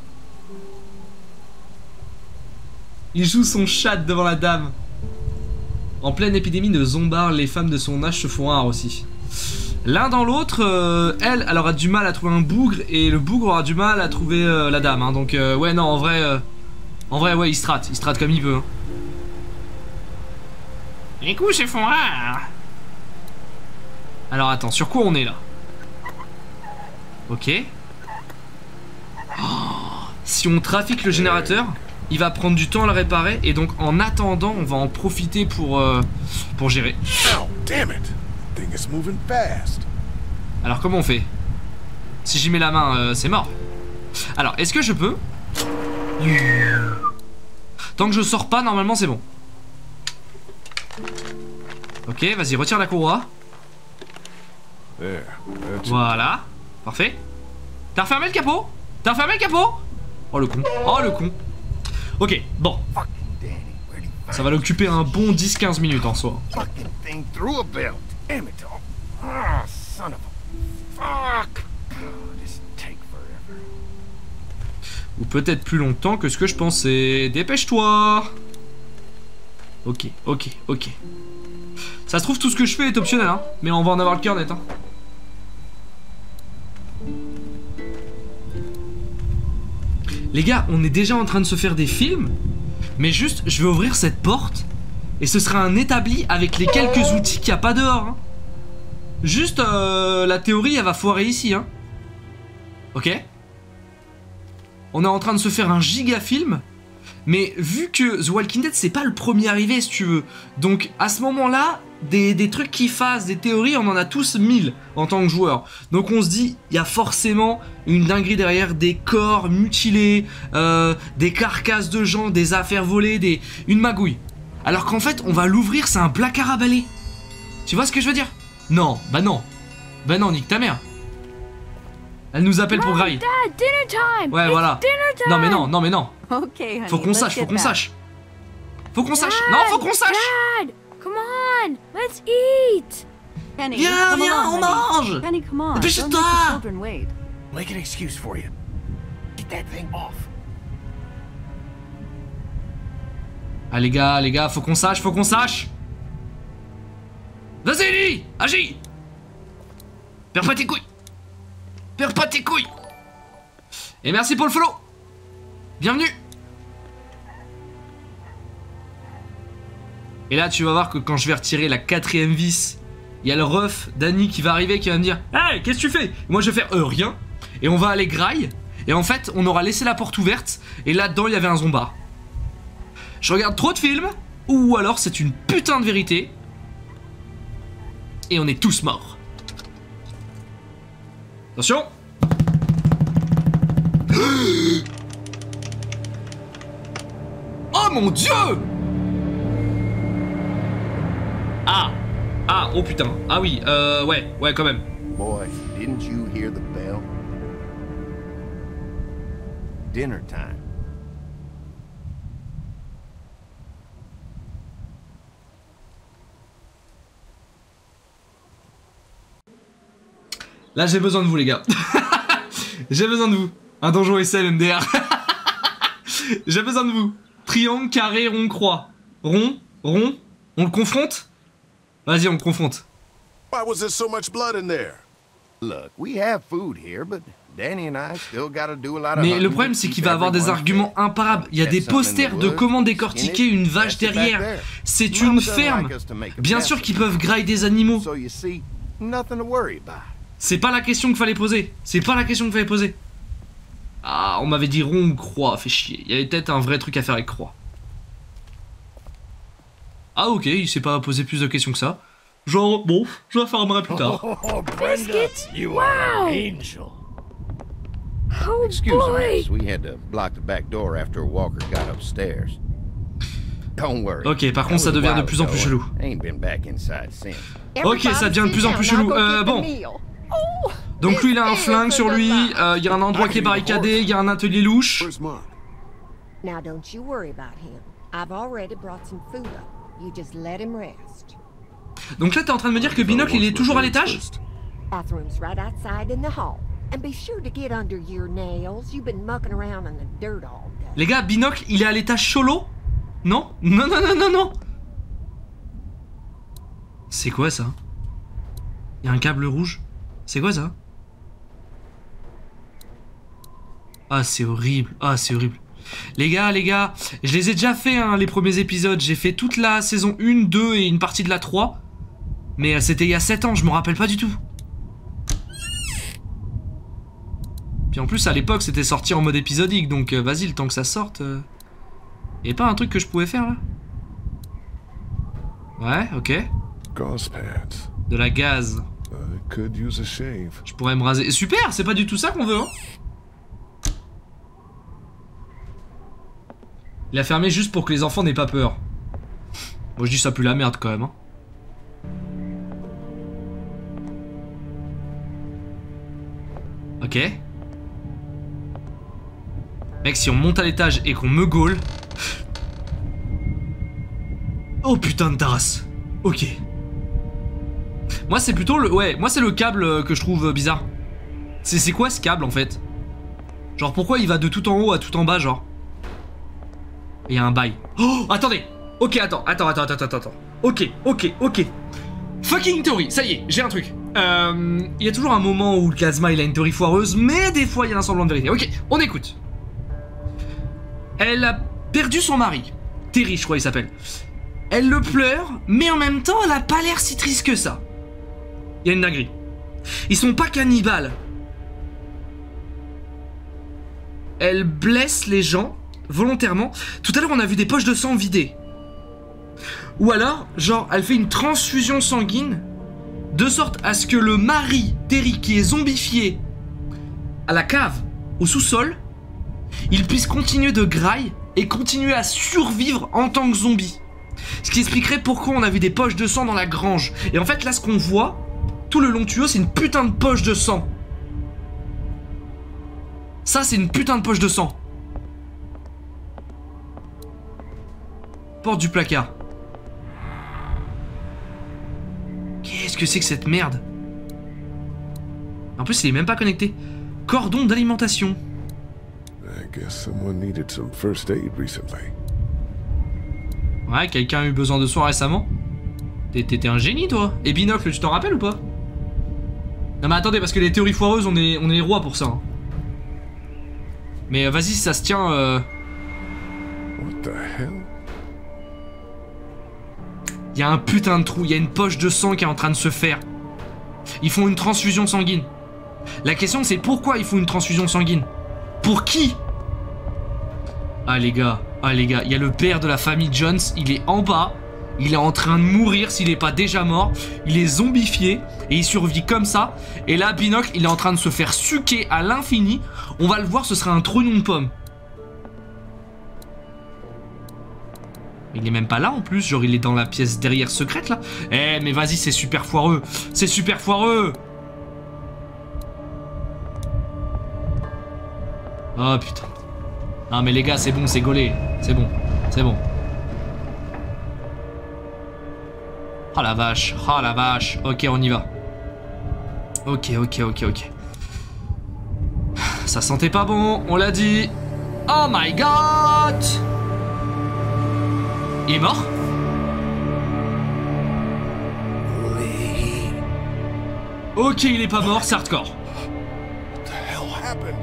Speaker 1: Il joue son chat devant la dame. En pleine épidémie de zombards, les femmes de son âge se font rares aussi. L'un dans l'autre, euh, elle, elle aura du mal à trouver un bougre et le bougre aura du mal à trouver euh, la dame. Hein. Donc, euh, ouais, non, en vrai, euh, en vrai, ouais, il strate. Il strate comme il veut. Hein. Les coups se font rares. Alors, attends, sur quoi on est là? Ok. Oh, si on trafique le générateur, il va prendre du temps à le réparer et donc en attendant, on va en profiter pour euh, pour gérer.
Speaker 13: Oh, damn it. Thing is moving fast.
Speaker 1: Alors comment on fait? Si j'y mets la main, euh, c'est mort. Alors, est-ce que je peux? Tant que je sors pas, normalement c'est bon. Ok, vas-y, retire la courroie. Voilà, parfait. T'as refermé le capot? T'as refermé le capot? Oh le con, oh le con. Ok, bon. Ça va l'occuper un bon dix quinze minutes en soi. Ou peut-être plus longtemps que ce que je pensais. Dépêche-toi. Ok, ok, ok. Ça se trouve, tout ce que je fais est optionnel, hein. Mais on va en avoir le cœur net, hein. Les gars, on est déjà en train de se faire des films. Mais juste, je vais ouvrir cette porte. Et ce sera un établi avec les quelques outils qu'il n'y a pas dehors, hein. Juste, euh, la théorie, elle va foirer ici, hein. Ok. On est en train de se faire un giga film. Mais vu que The Walking Dead, c'est pas le premier arrivé, si tu veux. Donc, à ce moment-là, des, des trucs qui fassent, des théories, on en a tous mille en tant que joueur. Donc, on se dit, il y a forcément une dinguerie derrière, des corps mutilés, euh, des carcasses de gens, des affaires volées, des... une magouille. Alors qu'en fait, on va l'ouvrir, c'est un placard à balai. Tu vois ce que je veux dire? Non, bah non. Bah non, nique ta mère. Elle nous appelle pour grailler. Ouais, voilà. Non, mais non, non, mais non.
Speaker 7: Okay, honey,
Speaker 1: faut qu'on sache, faut qu'on sache. Faut qu'on sache. Non, faut qu'on sache.
Speaker 8: Dad, come on, let's eat.
Speaker 7: Penny,
Speaker 1: Viens,
Speaker 7: come
Speaker 1: viens,
Speaker 7: along,
Speaker 1: on
Speaker 7: honey.
Speaker 1: mange.
Speaker 7: Penny, come on.
Speaker 1: Dépêche-toi.
Speaker 7: Don't make the children wait.
Speaker 11: Make an excuse for you. Get that thing off.
Speaker 1: Ah les gars, les gars, faut qu'on sache, faut qu'on sache. Vas-y, Ellie, agis. Perds pas tes couilles. Perds pas tes couilles. Et merci pour le follow. Bienvenue. Et là, tu vas voir que quand je vais retirer la quatrième vis, il y a le ref Danny qui va arriver, qui va me dire « Hey, qu'est-ce que tu fais ?» Moi, je vais faire euh, « Rien ». Et on va aller graille. Et en fait, on aura laissé la porte ouverte. Et là-dedans, il y avait un zombard. Je regarde trop de films, ou alors c'est une putain de vérité. Et on est tous morts. Attention. Oh mon dieu! Ah! Ah, oh putain. Ah oui, euh, ouais, ouais, quand même.
Speaker 12: Boy, didn't you hear the bell? Dinner time.
Speaker 1: Là, j'ai besoin de vous, les gars. J'ai besoin de vous. Un donjon S L M D R. J'ai besoin de vous. Triangle, carré, rond, croix. Rond, rond. On le confronte? Vas-y, on le confronte.
Speaker 13: Why was there so much blood in there?
Speaker 12: Look, we have food here, but Danny and I still gotta do a lot of
Speaker 1: Mais le problème, c'est qu'il va avoir des arguments imparables. Il y a des posters de comment décortiquer une vache derrière. C'est une ferme. Bien sûr qu'ils peuvent grailler des animaux. C'est pas la question qu'il fallait poser. C'est pas la question qu'il fallait poser. Ah, on m'avait dit rond ou croix, fait chier. Il y avait peut-être un vrai truc à faire avec croix. Ah ok, il s'est pas posé plus de questions que ça. Genre, bon, je la ferai plus tard.
Speaker 9: Biscuits? You are an angel.
Speaker 8: Oh
Speaker 12: Excuse
Speaker 8: boy!
Speaker 12: us, we had to block the back door after Walker got upstairs. Don't worry.
Speaker 1: Ok, par contre, ça devient de plus en plus chelou.
Speaker 12: Ain't been back inside since.
Speaker 1: Ok, ça devient de plus en plus chelou. Euh, bon. Donc lui, il a un flingue sur lui, il euh, y a un endroit qui est barricadé, il y a un atelier louche.
Speaker 15: Now don't you worry about him. I've already brought some food up. You just let him rest.
Speaker 1: Donc là, t'es en train de me dire que Binocle, il est toujours à l'étage?
Speaker 15: Bathroom's right outside in the hall. And be sure to get under your nails. You've been mucking around in the dirt all day.
Speaker 1: Les gars, Binocle, il est à l'étage solo? Non? Non, non, non, non, non. C'est quoi ça? Il y a un câble rouge? C'est quoi ça? Ah, c'est horrible. Ah, c'est horrible. Les gars, les gars, je les ai déjà fait, hein, les premiers épisodes. J'ai fait toute la saison un, deux et une partie de la trois. Mais euh, c'était il y a sept ans, je me rappelle pas du tout. Puis en plus, à l'époque, c'était sorti en mode épisodique. Donc euh, vas-y, le temps que ça sorte... Euh... Y'a pas un truc que je pouvais faire, là? Ouais, ok. De la gaz. Je pourrais me raser. Super, c'est pas du tout ça qu'on veut, hein. Il a fermé juste pour que les enfants n'aient pas peur. Moi je dis ça pue la merde quand même, hein. Ok. Mec, si on monte à l'étage et qu'on me gaule... Oh putain de tasse. Ok. Moi c'est plutôt le... Ouais, moi c'est le câble que je trouve bizarre. C'est quoi ce câble en fait? Genre pourquoi il va de tout en haut à tout en bas genre? Il y a un bail. Oh, attendez. Ok, attends, attends, attends, attends, attends, attends. Ok, ok, ok. Fucking théorie, ça y est, j'ai un truc. Euh, il y a toujours un moment où le Kazma il a une théorie foireuse, mais des fois il y a un semblant de vérité. Ok, on écoute. Elle a perdu son mari. Terry, je crois il s'appelle. Elle le pleure, mais en même temps elle a pas l'air si triste que ça. Il y a une dinguerie. Ils sont pas cannibales. Elle blesse les gens volontairement. Tout à l'heure on a vu des poches de sang vidées. Ou alors, genre, elle fait une transfusion sanguine de sorte à ce que le mari, Terry, qui est zombifié à la cave, au sous-sol, il puisse continuer de graille et continuer à survivre en tant que zombie. Ce qui expliquerait pourquoi on a vu des poches de sang dans la grange. Et en fait, là, ce qu'on voit, tout le long du tuyau, c'est une putain de poche de sang. Ça, c'est une putain de poche de sang. Porte du placard. Qu'est-ce que c'est que cette merde? En plus, il est même pas connecté. Cordon d'alimentation. Ouais, quelqu'un a eu besoin de soins récemment. T'étais un génie, toi. Et Binocle, tu t'en rappelles ou pas? Non mais attendez, parce que les théories foireuses, on est, on est les rois pour ça. Hein. Mais euh, vas-y, si ça se tient... Euh...
Speaker 13: What the hell?
Speaker 1: Il y a un putain de trou, il y a une poche de sang qui est en train de se faire. Ils font une transfusion sanguine. La question c'est pourquoi ils font une transfusion sanguine? Pour qui? Ah les gars, ah les gars, il y a le père de la famille Jones, il est en bas. Il est en train de mourir s'il n'est pas déjà mort. Il est zombifié et il survit comme ça. Et là, Binocle, il est en train de se faire suquer à l'infini. On va le voir, ce sera un trognon de pomme. Il est même pas là en plus, genre il est dans la pièce derrière secrète là. Eh mais vas-y, c'est super foireux. C'est super foireux. Oh putain. Non mais les gars, c'est bon, c'est gaulé. C'est bon, c'est bon. Oh la vache, oh la vache. Ok, on y va. Ok, ok, ok, ok. Ça sentait pas bon, on l'a dit. Oh my god! Il est mort? Ok, il est pas mort, c'est hardcore.
Speaker 13: What the hell happened?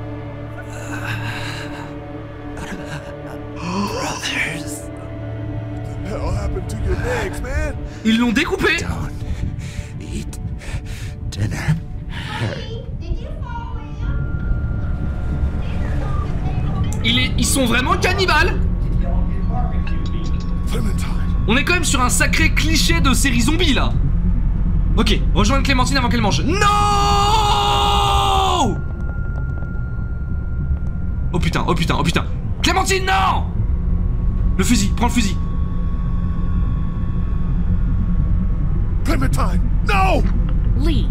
Speaker 13: Brothers. What the hell happened to your legs, man?
Speaker 1: Ils l'ont découpé.
Speaker 11: Don't eat dinner.
Speaker 1: Il est, ils sont vraiment cannibales. On est quand même sur un sacré cliché de série zombie là. Ok, rejoindre Clémentine avant qu'elle mange. Non! Oh putain, oh putain, oh putain. Clémentine, non! Le fusil, prends le fusil.
Speaker 13: Clementine, no!
Speaker 6: Lee.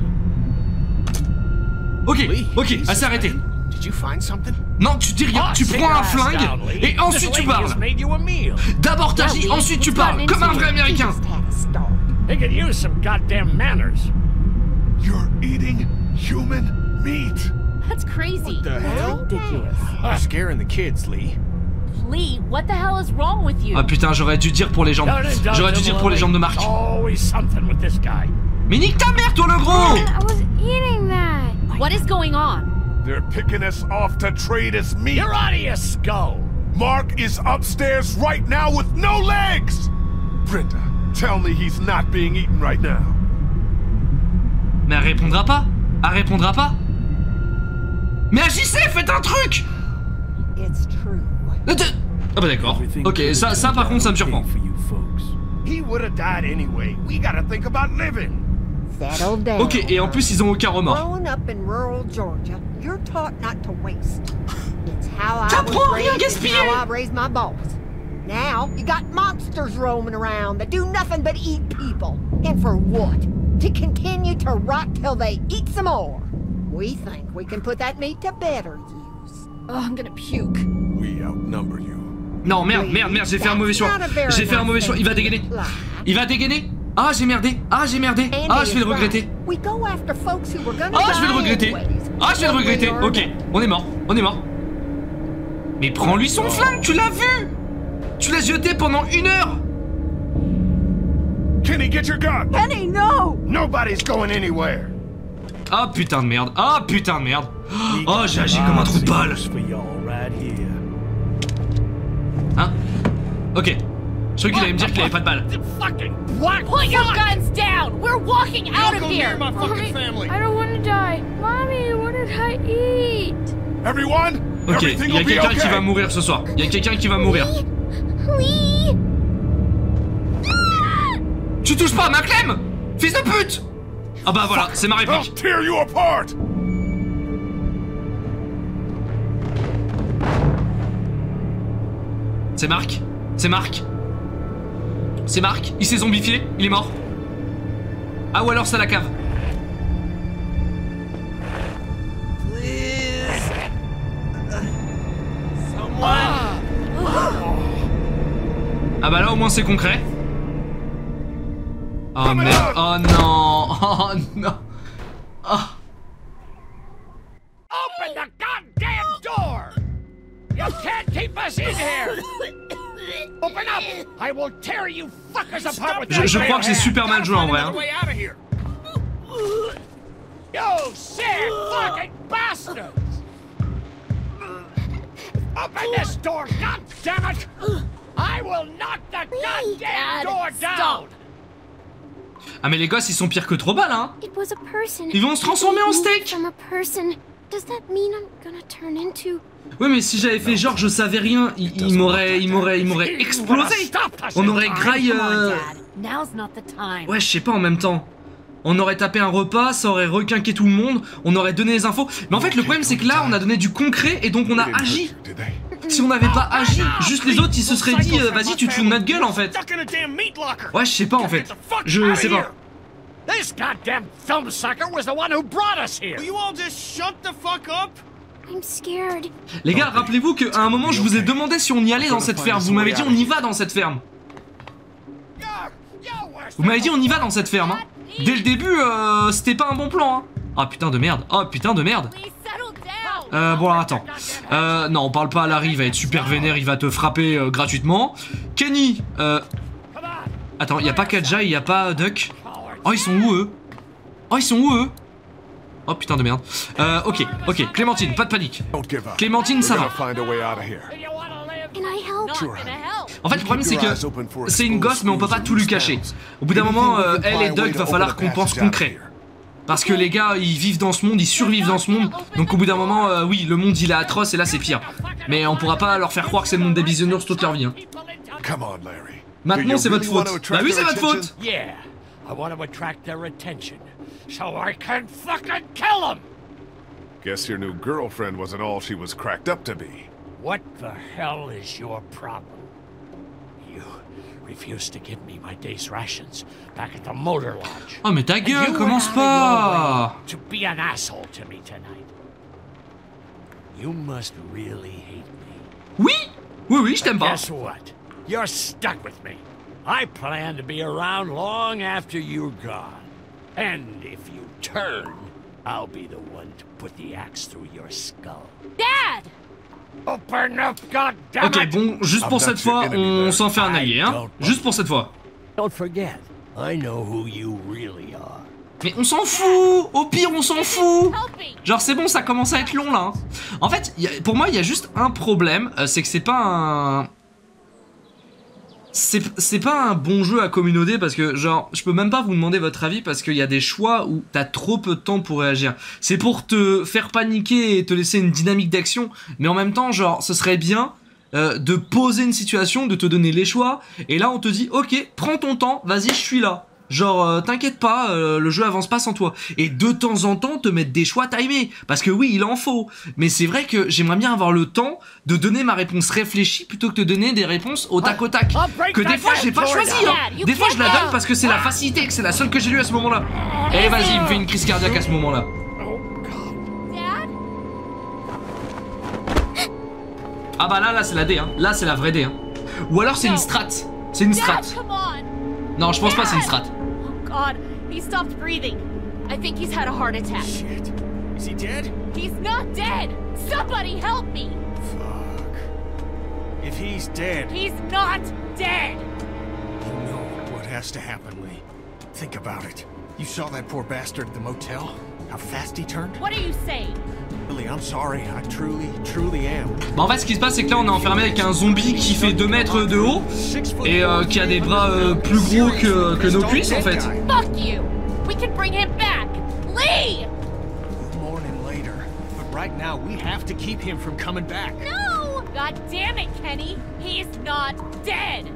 Speaker 1: Ok, ok, elle s'est arrêtée.
Speaker 11: Did you find something?
Speaker 1: Non, tu dis rien, tu prends un flingue et ensuite tu parles. D'abord t'agis, ensuite tu parles, comme un vrai américain.
Speaker 9: They could use some goddamn manners.
Speaker 13: You're eating human meat.
Speaker 6: That's crazy.
Speaker 11: What the hell? You're scaring the kids, Lee.
Speaker 6: Lee, what the hell is wrong with you?
Speaker 1: Ah putain, j'aurais dû dire pour les jambes. J'aurais dû dire pour les jambes de Marc.
Speaker 9: Always something with this guy.
Speaker 1: Mais nique ta mère, toi le gros!
Speaker 8: I was eating that.
Speaker 6: What is going on?
Speaker 13: They're picking us off to trade as meat.
Speaker 9: You're out of your skull.
Speaker 13: Mark is upstairs right now with no legs. Brenda, tell me he's not being eaten right now.
Speaker 1: Mais elle répondra pas. Elle répondra pas. Mais agissez, faites un truc.
Speaker 15: It's true.
Speaker 1: Ah bah d'accord. Ok, ça, ça par contre ça me surprend.
Speaker 13: He would have died anyway. We gotta think about living.
Speaker 15: Settle down.
Speaker 1: Ok, et en plus ils ont aucun remords.
Speaker 15: Growing up in rural Georgia, you're taught not to waste. It's how I
Speaker 1: T'apprends
Speaker 15: was
Speaker 1: à rien
Speaker 15: raised and
Speaker 1: gaspiller.
Speaker 15: how I raised my boss. Now you got monsters roaming around that do nothing but eat people. And for what? To continue to rot till they eat some more. We think we can put that meat to better use.
Speaker 6: Oh, I'm gonna puke.
Speaker 13: We outnumber you.
Speaker 1: Non, merde, merde, merde, j'ai fait un mauvais choix. J'ai fait un mauvais choix, il va dégainer. Il va dégainer. Ah, j'ai merdé. Ah, j'ai merdé. Ah, je vais le regretter. Ah, je vais le regretter. Ah, je vais le regretter. Ok, on est mort. On est mort. Mais prends-lui son flingue, tu l'as vu. Tu l'as jeté pendant une heure.
Speaker 13: Kenny, get your gun.
Speaker 15: Kenny, no.
Speaker 13: Nobody's going anywhere.
Speaker 1: Ah, putain de merde. Ah, putain de merde. Oh, j'ai agi comme un trou de balle. Hein? Ok. Je croyais qu'il allait me dire qu'il avait pas de balles.
Speaker 6: Put your guns down! We're walking out of here!
Speaker 8: Mommy, I don't want to die. Mommy, what did I eat?
Speaker 13: Everyone?
Speaker 1: Ok, il y a quelqu'un qui va mourir ce soir. Il y a quelqu'un qui va mourir.
Speaker 8: Lee!
Speaker 1: Tu touches pas à ma Clem! Fils de pute! Ah bah voilà, c'est ma réplique.
Speaker 13: I'll tear you apart.
Speaker 1: C'est Marc. C'est Marc. C'est Marc. Il s'est zombifié. Il est mort. Ah ou alors c'est la cave.
Speaker 11: Please. Someone.
Speaker 1: Ah bah là au moins c'est concret. Oh merde. Oh non. Oh non. Oh.
Speaker 9: Open the goddamn door! You can't keep us in here! Open up! I will tear you fuckers apart with
Speaker 1: Je,
Speaker 9: that
Speaker 1: je crois que j'ai super mal joué en vrai. Hein.
Speaker 9: You sick fucking bastards! Open this door, god damn it! I will knock the goddamn door down!
Speaker 6: Stop.
Speaker 1: Ah mais les gosses ils sont pires que trop balles hein.
Speaker 8: It was a person.
Speaker 1: Ils vont se transformer en
Speaker 8: It moved
Speaker 1: steak.
Speaker 8: from a person. Does that mean I'm gonna turn into...
Speaker 1: Oui mais si j'avais fait genre je savais rien, il, il m'aurait il m'aurait il m'aurait explosé. On aurait graille euh... Ouais je sais pas en même temps. On aurait tapé un repas, ça aurait requinqué tout le monde, on aurait donné les infos. Mais en fait le problème c'est que là on a donné du concret et donc on a agi. Si on n'avait pas agi, juste les autres ils se seraient dit euh, vas-y tu te fous de notre gueule en fait. Ouais je sais pas en fait. Je sais pas.
Speaker 9: This goddamn film sucker was the one who brought us here. Will you all just shut the fuck up?
Speaker 8: I'm scared.
Speaker 1: Les gars, rappelez-vous qu'à un moment je vous ai demandé si on y allait dans cette ferme. Vous m'avez dit on y va dans cette ferme. Vous m'avez dit on y va dans cette ferme. Hein. Dès le début, euh, c'était pas un bon plan. Hein. Ah putain de merde. Ah putain de merde. Euh, bon alors attends. Euh, non, on parle pas à Larry, il va être super vénère, il va te frapper euh, gratuitement. Kenny, euh... Attends, y a pas Katja, y a pas Duck. Oh, ils sont où eux? Oh, ils sont où eux? Oh putain de merde. Euh, ok, ok, Clémentine, pas de panique. Clémentine, ça va. En fait, le problème c'est que c'est une gosse, mais on peut pas tout lui cacher. Au bout d'un moment, euh, elle et Doug, va falloir qu'on pense concret. Parce que les gars, ils vivent dans ce monde, ils survivent dans ce monde. Donc au bout d'un moment, euh, oui, le monde il est atroce et là c'est pire. Mais on pourra pas leur faire croire que c'est le monde des bisounours toute leur vie. Hein. Maintenant c'est votre faute. Bah oui, c'est votre faute.
Speaker 9: I want to attract their attention, so I can fucking kill them!
Speaker 5: Guess your new girlfriend wasn't all she was cracked up to be.
Speaker 9: What the hell is your problem? You refused to give me my day's rations back at the motor lodge.
Speaker 1: Oh mais ta gueule, commence pas!
Speaker 9: To be an asshole to me tonight. You must really hate me.
Speaker 1: Oui! Oui, oui, je t'aime pas.
Speaker 9: Guess what? You're stuck with me. I plan to be around long after you're gone. And if you turn, I'll be the one to put the axe through your skull.
Speaker 6: Dad!
Speaker 9: Open up, goddammit!
Speaker 1: Ok, bon, juste pour cette fois, on s'en fait un allié, hein. Juste pour cette fois.
Speaker 9: Don't forget, I know who you really are.
Speaker 1: Mais on s'en fout! Au pire, on s'en fout! Genre, c'est bon, ça commence à être long, là. Hein. En fait, y a, pour moi, il y a juste un problème, euh, c'est que c'est pas un... C'est pas un bon jeu à communauté parce que genre je peux même pas vous demander votre avis parce qu'il y a des choix où t'as trop peu de temps pour réagir. C'est pour te faire paniquer et te laisser une dynamique d'action, mais en même temps genre ce serait bien euh, de poser une situation, de te donner les choix et là on te dit ok prends ton temps, vas-y je suis là. Genre euh, t'inquiète pas, euh, le jeu avance pas sans toi. Et de temps en temps te mettre des choix timés. Parce que oui il en faut. Mais c'est vrai que j'aimerais bien avoir le temps de donner ma réponse réfléchie plutôt que de donner des réponses au tac au tac. Que des fois j'ai pas choisi hein. Des fois je la donne parce que c'est la facilité, que c'est la seule que j'ai lue à ce moment là. Et vas-y il me fait une crise cardiaque à ce moment là. Ah bah là là c'est la D hein. Là c'est la vraie D hein. Ou alors c'est une strat. C'est une strat. Non, je pense pas c'est une strat.
Speaker 6: Oh God, he stopped breathing. I think he's had a heart attack.
Speaker 11: Shit. Is he dead?
Speaker 6: He's not dead. Somebody help me.
Speaker 11: Fuck. If he's dead...
Speaker 6: He's not dead.
Speaker 11: You know what has to happen, Lee. Think about it. You saw that poor bastard at the motel? How fast he turned?
Speaker 6: What are you saying?
Speaker 11: Lily, I'm sorry. I truly, truly am.
Speaker 1: Bah en fait ce qui se passe c'est que là on est enfermé avec un zombie qui fait deux mètres de haut et euh, qui a des bras euh, plus gros que, que nos cuisses en fait.
Speaker 6: Fuck you. We can bring him back. Lee!
Speaker 11: We'll mourn him later. But right now we have to keep him from coming back.
Speaker 6: No! God damn it, Kenny. He's not dead.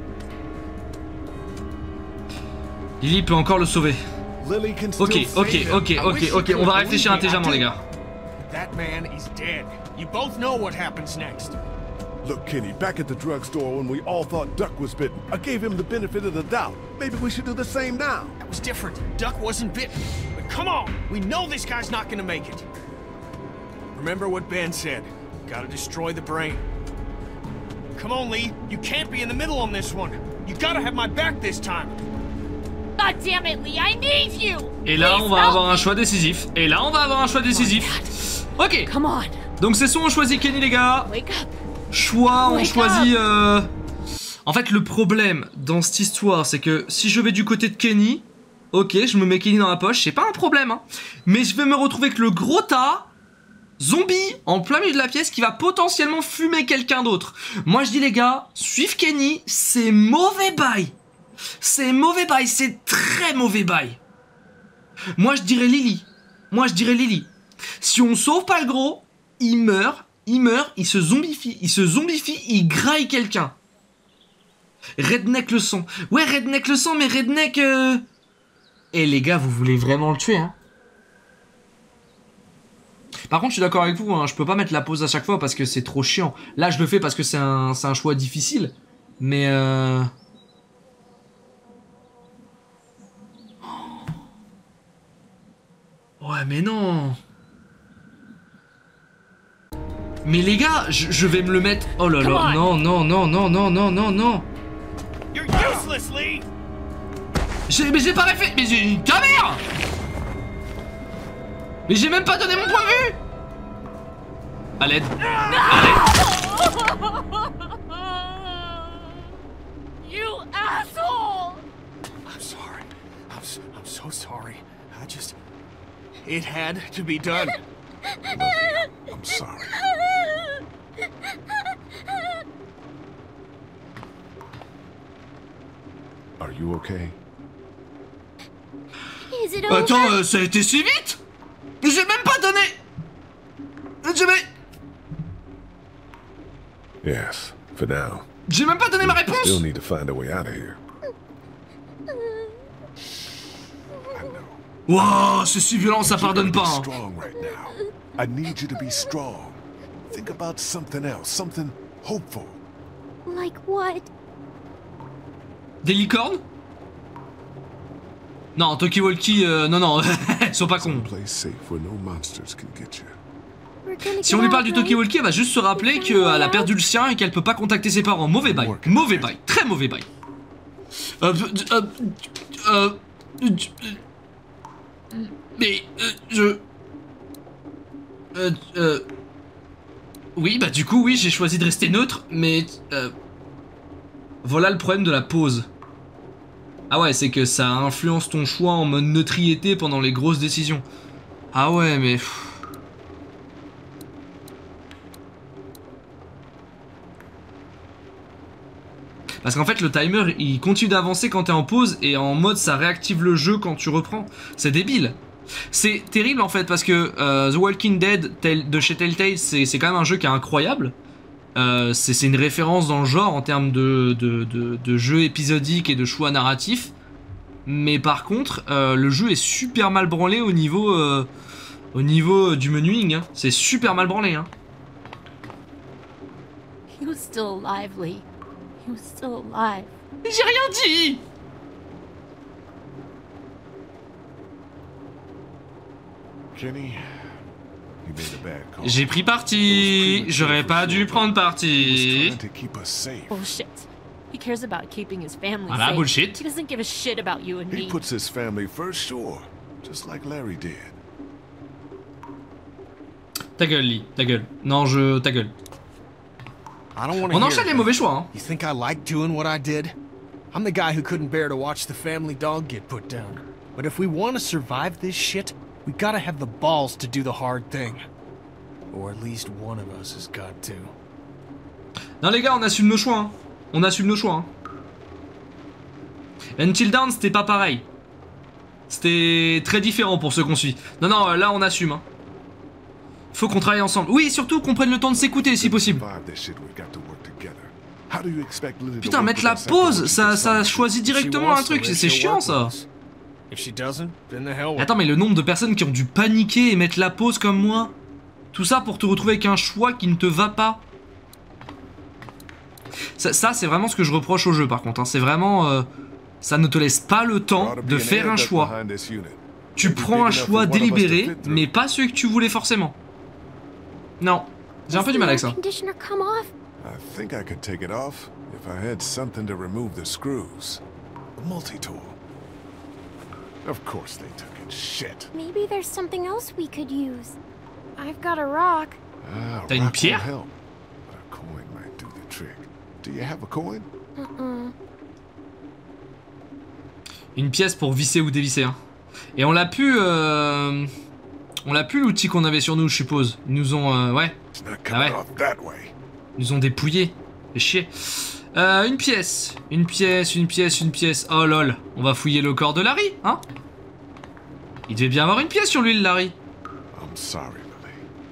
Speaker 1: Lily peut encore le sauver. Ok, ok, ok, ok, ok, on va réfléchir intelligemment les gars.
Speaker 11: That man is dead. You both know what happens next.
Speaker 13: Look, Kenny, back at the drugstore when we all thought Duck was bitten, I gave him the benefit of the doubt. Maybe we should do the same now.
Speaker 11: That was different. Duck wasn't bitten. But come on, we know this guy's not gonna make it. Remember what Ben said. Gotta destroy the brain. Come on, Lee. You can't be in the middle on this one. You gotta have my back this time.
Speaker 6: God damn it, Lee, I need you.
Speaker 1: Et là, on va avoir un choix décisif. Et là, on va avoir un choix décisif. Ok.
Speaker 6: Come on.
Speaker 1: Donc c'est soit on choisit Kenny les gars. Choix, on choisit... Euh... En fait, le problème dans cette histoire, c'est que si je vais du côté de Kenny, ok, je me mets Kenny dans la poche, c'est pas un problème. Hein. Mais je vais me retrouver avec le gros tas zombie en plein milieu de la pièce qui va potentiellement fumer quelqu'un d'autre. Moi je dis les gars, suivre Kenny, c'est mauvais bail. C'est mauvais bail, c'est très mauvais bail. Moi je dirais Lily. Moi je dirais Lily. Si on sauve pas le gros, il meurt, il meurt, il se zombifie, il se zombifie, il graille quelqu'un. Redneck le sang. Ouais, Redneck le sang, mais Redneck... Euh... Eh les gars, vous voulez vraiment le tuer, hein? Par contre, je suis d'accord avec vous, hein, je peux pas mettre la pause à chaque fois parce que c'est trop chiant. Là, je le fais parce que c'est un, c'est un choix difficile. Mais euh... Ouais, mais non. Mais les gars, je, je vais me le mettre... Oh là là, non, non, non, non, non, non, non, non. J'ai, mais j'ai pas fait... Mais j'ai une caméra. Mais j'ai même pas donné mon point de vue. À l'aide. À l'aide.
Speaker 6: You asshole!
Speaker 11: I'm sorry. I'm so, I'm so sorry. I just... It had to be done.
Speaker 13: I'm sorry. Are you okay?
Speaker 8: Is it over?
Speaker 1: Attends, euh, ça a été si vite? J'ai même pas donné. J'ai même...
Speaker 13: Yes, for now.
Speaker 1: J'ai même pas donné ma réponse.
Speaker 13: Still need to find a way out of here.
Speaker 1: Wow, c'est si violent, ça pardonne pas. Hein.
Speaker 13: Strong right now. I need you to be strong. Think about something else, something hopeful.
Speaker 8: Like what?
Speaker 1: Des licornes? Non, Toki Walkie, euh, non, non, ils sont pas cons. Si on lui parle du Toki Walkie, elle va juste se rappeler qu'elle a perdu le sien et qu'elle peut pas contacter ses parents. Mauvais bail, mauvais bail, très mauvais bail. Euh, euh, euh, euh, mais, euh, je... Euh, euh... Oui, bah du coup, oui, j'ai choisi de rester neutre, mais... Euh, voilà le problème de la pause. Ah ouais, c'est que ça influence ton choix en mode neutriété pendant les grosses décisions. Ah ouais, mais... Parce qu'en fait, le timer, il continue d'avancer quand t'es en pause et en mode, ça réactive le jeu quand tu reprends. C'est débile. C'est terrible en fait, parce que euh, The Walking Dead de chez Telltale, c'est quand même un jeu qui est incroyable. Euh, c'est une référence dans le genre en termes de, de, de, de jeu épisodique et de choix narratifs. Mais par contre, euh, le jeu est super mal branlé au niveau, euh, au niveau du menuing. Hein. C'est super mal branlé. Hein.
Speaker 6: He was still alive, Lee. He was still alive.
Speaker 1: J'ai rien dit.
Speaker 13: Kenny,
Speaker 1: j'ai pris parti. J'aurais pas dû prendre parti.
Speaker 6: Bullshit. He cares about keeping his family
Speaker 1: voilà,
Speaker 6: safe.
Speaker 1: bullshit.
Speaker 6: He doesn't give a shit about you and me.
Speaker 13: He puts his family first, sure, just like Larry did.
Speaker 1: Ta gueule, Lee, ta gueule. Non, je... ta gueule. On enchaîne les mauvais choix, hein.
Speaker 11: You think I like doing what I did? I'm the guy who couldn't bear to watch the family dog get put down. But if we want to survive this shit, we gotta have the balls to do the hard thing. Or at least one of us has got to.
Speaker 1: Non les gars, on assume nos choix, hein. On assume nos choix, hein. Until Dawn, c'était pas pareil. C'était très différent pour ceux qu'on suit. Non, non, là on assume, hein. Faut qu'on travaille ensemble. Oui, surtout qu'on prenne le temps de s'écouter si possible. Putain, mettre la pause, ça, ça choisit directement un truc, c'est chiant ça. Attends, mais le nombre de personnes qui ont dû paniquer et mettre la pause comme moi, tout ça pour te retrouver avec un choix qui ne te va pas. Ça, ça c'est vraiment ce que je reproche au jeu par contre, hein. C'est vraiment... Euh, ça ne te laisse pas le temps de faire un choix. Tu prends un choix délibéré, mais pas celui que tu voulais forcément. Non, j'ai un peu du mal avec ça.
Speaker 13: I think I could take it off if I had something to remove the screws. A multi-tool. Of course they took it. Shit.
Speaker 8: Maybe there's something else we could use. I've got a rock.
Speaker 13: Ah,
Speaker 1: T'as une pierre?
Speaker 13: Help. But a coin might do the trick. Do you have a coin?
Speaker 8: Uh-uh.
Speaker 1: Une pièce pour visser ou dévisser. Hein. Et on l'a pu... Euh... On l'a pu l'outil qu'on avait sur nous, je suppose. Ils nous ont... Euh... Ouais. Ah ouais. Ils nous ont dépouillé. Fait chier. Euh, une pièce. Une pièce, une pièce, une pièce. Oh lol. On va fouiller le corps de Larry, hein? Il devait bien avoir une pièce sur lui, le Larry.
Speaker 13: I'm sorry, Lily.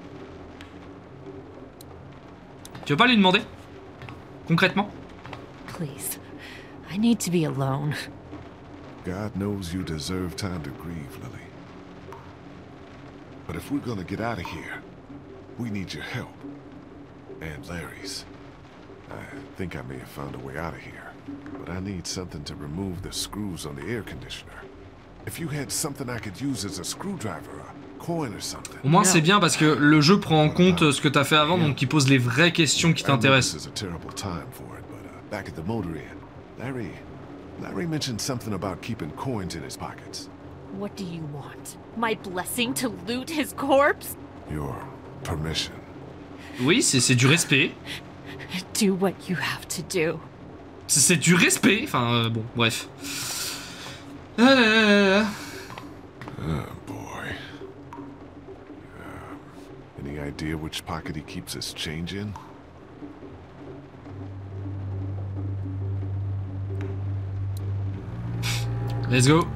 Speaker 1: Tu veux pas lui demander? Concrètement?
Speaker 6: Please. I need to be alone.
Speaker 13: God knows you deserve time to grieve, Lily. But if we're gonna get out of here, we need your help. And Larry's. I think I may have found a way out of here, but I need something to remove the screws on the air conditioner. If you had something I could use as a screwdriver, a coin or something.
Speaker 1: Au moins c'est bien parce que le jeu prend en compte ce que t'as fait avant, donc il pose les vraies questions qui t'intéressent.
Speaker 13: Back at the motor inn, Larry, Larry mentioned something about keeping coins in his pockets.
Speaker 6: What do you want? My blessing to loot his corpse?
Speaker 13: Your permission.
Speaker 1: Oui, c'est du respect.
Speaker 6: Do what you have to do.
Speaker 1: C'est du respect, enfin euh, bon, bref. Ah là là là.
Speaker 13: Oh boy. Uh, any idea which pocket he keeps his change in?
Speaker 1: Let's go.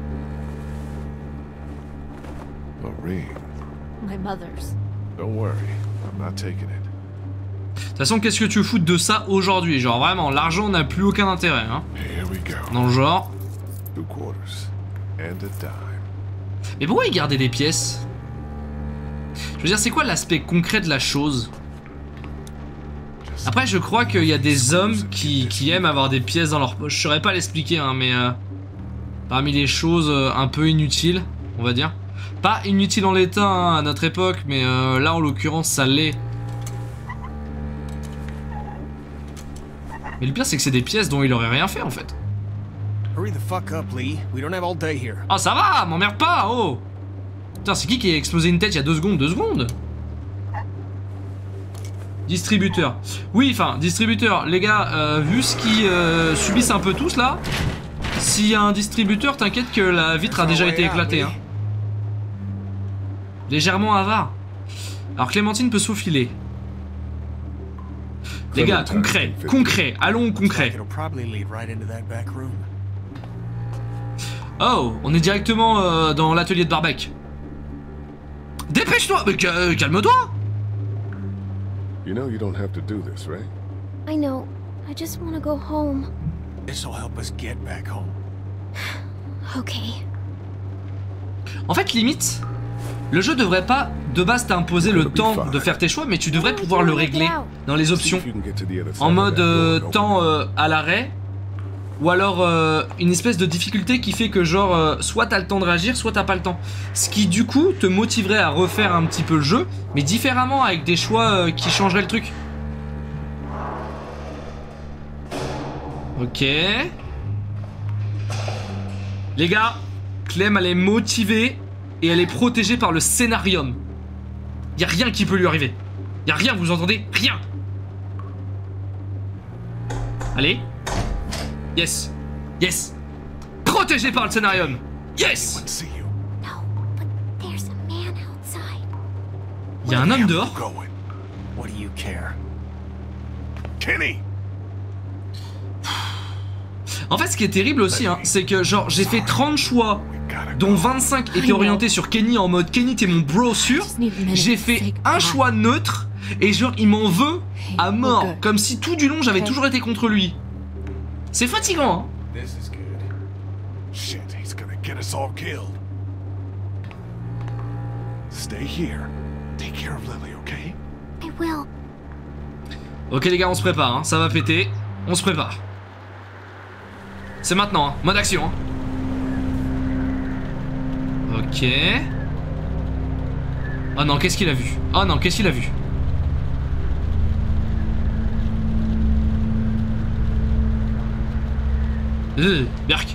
Speaker 13: A ring.
Speaker 6: My mother's.
Speaker 13: Don't worry, I'm not taking it.
Speaker 1: De toute façon, qu'est-ce que tu fous de ça aujourd'hui? Genre vraiment, l'argent n'a plus aucun intérêt, hein.
Speaker 13: Here we go.
Speaker 1: Dans le genre.
Speaker 13: Two quarters and a dime.
Speaker 1: Mais pourquoi il gardait des pièces? Je veux dire, c'est quoi l'aspect concret de la chose? Après, je crois qu'il y a des hommes qui, qui aiment avoir des pièces dans leur poche. Je saurais pas l'expliquer, hein, mais euh, parmi les choses euh, un peu inutiles, on va dire. Pas inutiles en l'état hein, à notre époque, mais euh, là en l'occurrence ça l'est. Mais le pire c'est que c'est des pièces dont il aurait rien fait en fait.
Speaker 11: Hurry the fuck up, Lee. We don't have all day here.
Speaker 1: Ah ça va, m'emmerde pas, oh. Putain, c'est qui qui a explosé une tête il y a deux secondes? Deux secondes. Distributeur. Oui, enfin, distributeur. Les gars, euh, vu ce qu'ils euh, subissent un peu tous là, s'il y a un distributeur, t'inquiète que la vitre a déjà été éclatée. Hein. Légèrement avare. Alors Clémentine peut se faufiler. Les gars, concret, concret, allons au concret. Oh, on est directement euh, dans l'atelier de Barbec. Dépêche-toi, mais euh, calme-toi.
Speaker 13: You know you don't have to do this, right?
Speaker 8: I know. I just want to go home.
Speaker 11: This'll help us get back home.
Speaker 8: Okay.
Speaker 1: En fait, limite, le jeu devrait pas de base t'imposer le temps de faire tes choix, mais tu devrais pouvoir le régler dans les options. En mode euh, temps euh, à l'arrêt, ou alors euh, une espèce de difficulté qui fait que genre euh, soit t'as le temps de réagir, soit t'as pas le temps. Ce qui du coup te motiverait à refaire un petit peu le jeu, mais différemment avec des choix euh, qui changeraient le truc. Ok. Les gars, Clem elle est motivée et elle est protégée par le scénarium. Y'a rien qui peut lui arriver. Y'a rien, vous entendez? Rien. Allez. Yes. Yes. Protégé par le scénarium. Yes. Il y a un homme dehors.
Speaker 11: What do you care?
Speaker 13: Kenny.
Speaker 1: En fait, ce qui est terrible aussi, hein, c'est que genre j'ai fait trente choix, dont vingt-cinq étaient orientés sur Kenny en mode Kenny t'es mon bro sûr. J'ai fait un choix neutre et genre il m'en veut à mort, comme si tout du long j'avais toujours été contre lui. C'est fatigant, hein.
Speaker 13: Shit, he's gonna get us all killed. Stay here. Take care of Lily, okay?
Speaker 8: I will.
Speaker 1: Ok les gars, on se prépare, hein. Ça va péter. On se prépare. C'est maintenant, hein. Mode action. Hein. Ok. Oh non, qu'est-ce qu'il a vu? Oh non, qu'est-ce qu'il a vu? Euh, Berk.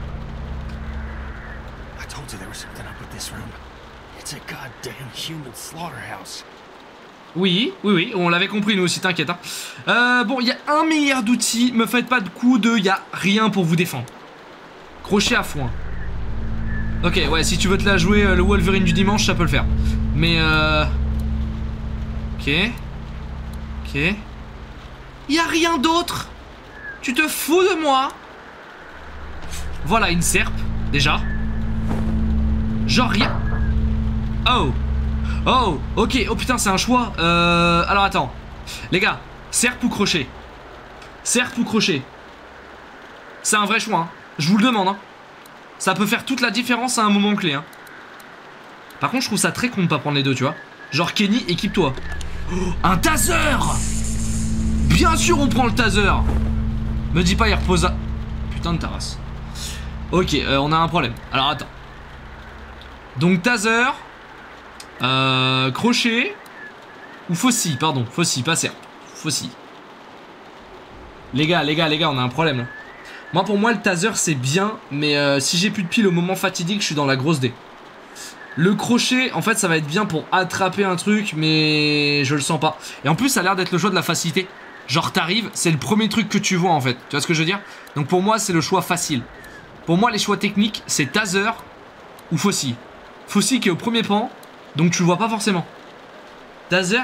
Speaker 11: I told you there was something up with this room. It's a goddamn human slaughterhouse.
Speaker 1: Oui, oui, oui, on l'avait compris nous aussi, t'inquiète. Hein. Euh, bon, il y a un milliard d'outils, me faites pas de coup de, il y a rien pour vous défendre. Crochet à foin. Ok, ouais, si tu veux te la jouer euh, le Wolverine du dimanche, ça peut le faire. Mais euh... Ok. Ok. Il y a rien d'autre. Tu te fous de moi? Voilà, une serpe, déjà. Genre rien. Oh. Oh, ok. Oh putain, c'est un choix. Euh... Alors attends. Les gars, serpe ou crochet? Serpe ou crochet? C'est un vrai choix, hein. Je vous le demande, hein. Ça peut faire toute la différence à un moment clé, hein. Par contre, je trouve ça très con de pas prendre les deux, tu vois. Genre, Kenny, équipe-toi. Oh, un taser! Bien sûr, on prend le taser. Me dis pas, il repose à... Putain de ta race. Ok, euh, on a un problème. Alors, attends. Donc, taser... Euh, crochet... Ou faucille, pardon. Faucille, pas serpe. Faucille. Les gars, les gars, les gars, on a un problème, là. Moi, pour moi, le taser, c'est bien. Mais euh, si j'ai plus de piles au moment fatidique, je suis dans la grosse D. Le crochet, en fait, ça va être bien pour attraper un truc, mais je le sens pas. Et en plus, ça a l'air d'être le choix de la facilité. Genre, t'arrives, c'est le premier truc que tu vois, en fait. Tu vois ce que je veux dire? Donc, pour moi, c'est le choix facile. Pour moi, les choix techniques, c'est taser ou faucille. Faucille qui est au premier pan, donc tu le vois pas forcément. Taser.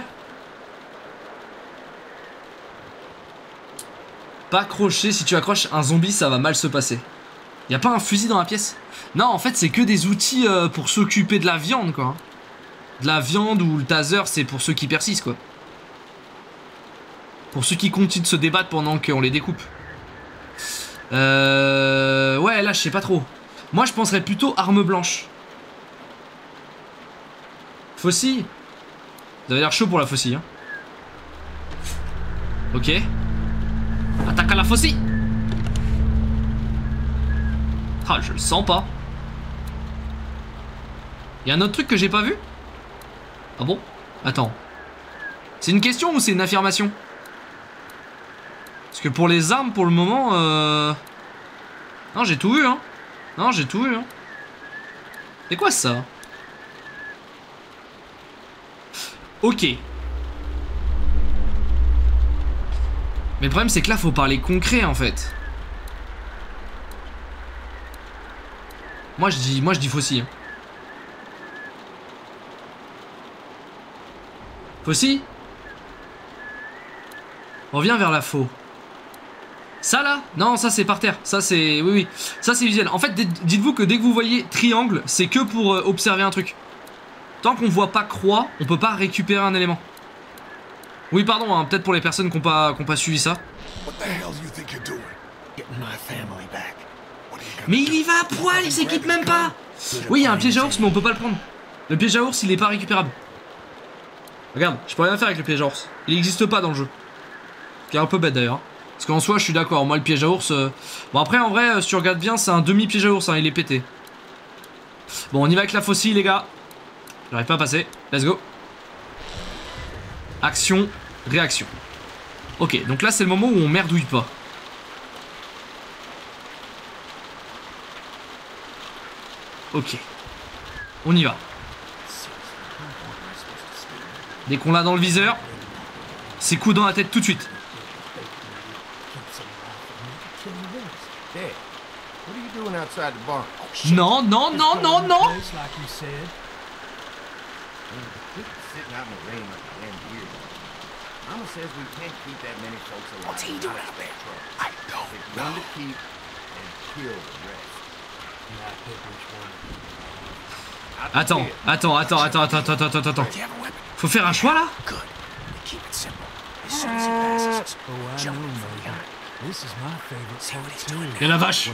Speaker 1: Pas crochet, si tu accroches un zombie, ça va mal se passer. Y a pas un fusil dans la pièce? Non, en fait, c'est que des outils euh, pour s'occuper de la viande, quoi. De la viande ou le taser, c'est pour ceux qui persistent, quoi. Pour ceux qui continuent de se débattre pendant qu'on les découpe. Euh... Ouais, là, je sais pas trop. Moi, je penserais plutôt arme blanche. Faucille. Vous avez l'air chaud pour la faucille, hein. Ok. Attaque à la faucille. Ah, je le sens pas. Y'a un autre truc que j'ai pas vu? Ah bon? Attends. C'est une question ou c'est une affirmation? Parce que pour les armes, pour le moment, euh... Non, j'ai tout vu, hein. Non, j'ai tout vu, hein. C'est quoi ça? Ok. Mais le problème, c'est que là, faut parler concret, en fait. Moi, je dis, moi, je dis faucille. Faucille. On revient vers la faux. Ça, là? Non, ça, c'est par terre. Ça, c'est... Oui, oui. Ça, c'est visuel. En fait, dites-vous que dès que vous voyez triangle, c'est que pour euh, observer un truc. Tant qu'on voit pas croix, on peut pas récupérer un élément. Oui, pardon, hein, peut-être pour les personnes qui n'ont pas, qui ont pas suivi ça. Mais il y va à poil, il s'équipe même pas. Oui, il y a un piège à ours, mais on peut pas le prendre. Le piège à ours, il est pas récupérable. Regarde, je peux rien faire avec le piège à ours. Il n'existe pas dans le jeu. Ce qui est un peu bête d'ailleurs. Parce qu'en soi, je suis d'accord. Moi, le piège à ours... Euh... Bon, après, en vrai, si tu regardes bien, c'est un demi-piège à ours, hein, il est pété. Bon, on y va avec la faucille, les gars. J'arrive pas à passer. Let's go. Action, réaction. Ok, donc là, c'est le moment où on merdouille pas. Ok. On y va. Dès qu'on l'a dans le viseur, c'est coup dans la tête tout de suite. Non, non, non, non, non.
Speaker 9: What's he doing out there? I don't know.
Speaker 1: Attends, attends, attends, attends, attends, attends, attends, attends. Faut faire un choix là? Et la vache!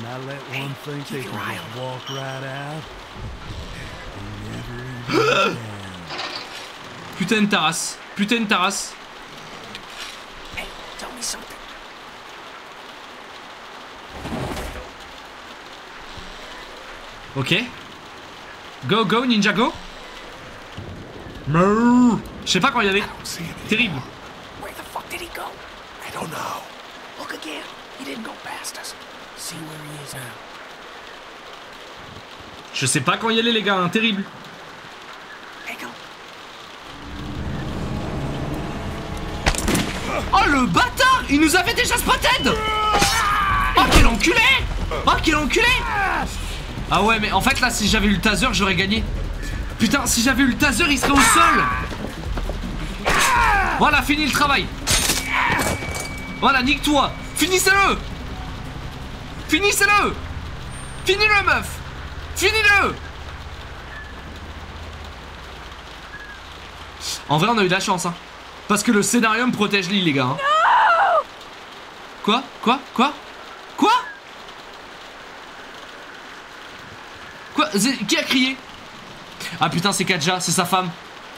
Speaker 1: Putain de tarasse, putain de tarasse. Ok. Go, go, ninja, go. Je sais pas quand y aller. Terrible.
Speaker 9: Where the fuck did he go? I don't know. Look again. He didn't go past us. See where he is now.
Speaker 1: Je sais pas quand y aller, les gars, hein. Terrible. Oh le bâtard! Il nous avait déjà spotted! Oh quel enculé! Oh quel enculé! Ah ouais, mais en fait là, si j'avais eu le taser, j'aurais gagné. Putain, si j'avais eu le taser, il serait au sol. Voilà, fini le travail. Voilà, nique-toi. Finissez-le. Finissez-le! Finis-le, meuf! Finis-le! En vrai, on a eu de la chance, hein. Parce que le scénario me protège l'île, les gars. Hein.
Speaker 7: No!
Speaker 1: Quoi? Quoi? Quoi? Quoi? Quoi? Qui a crié? Ah putain, c'est Katja, c'est sa femme.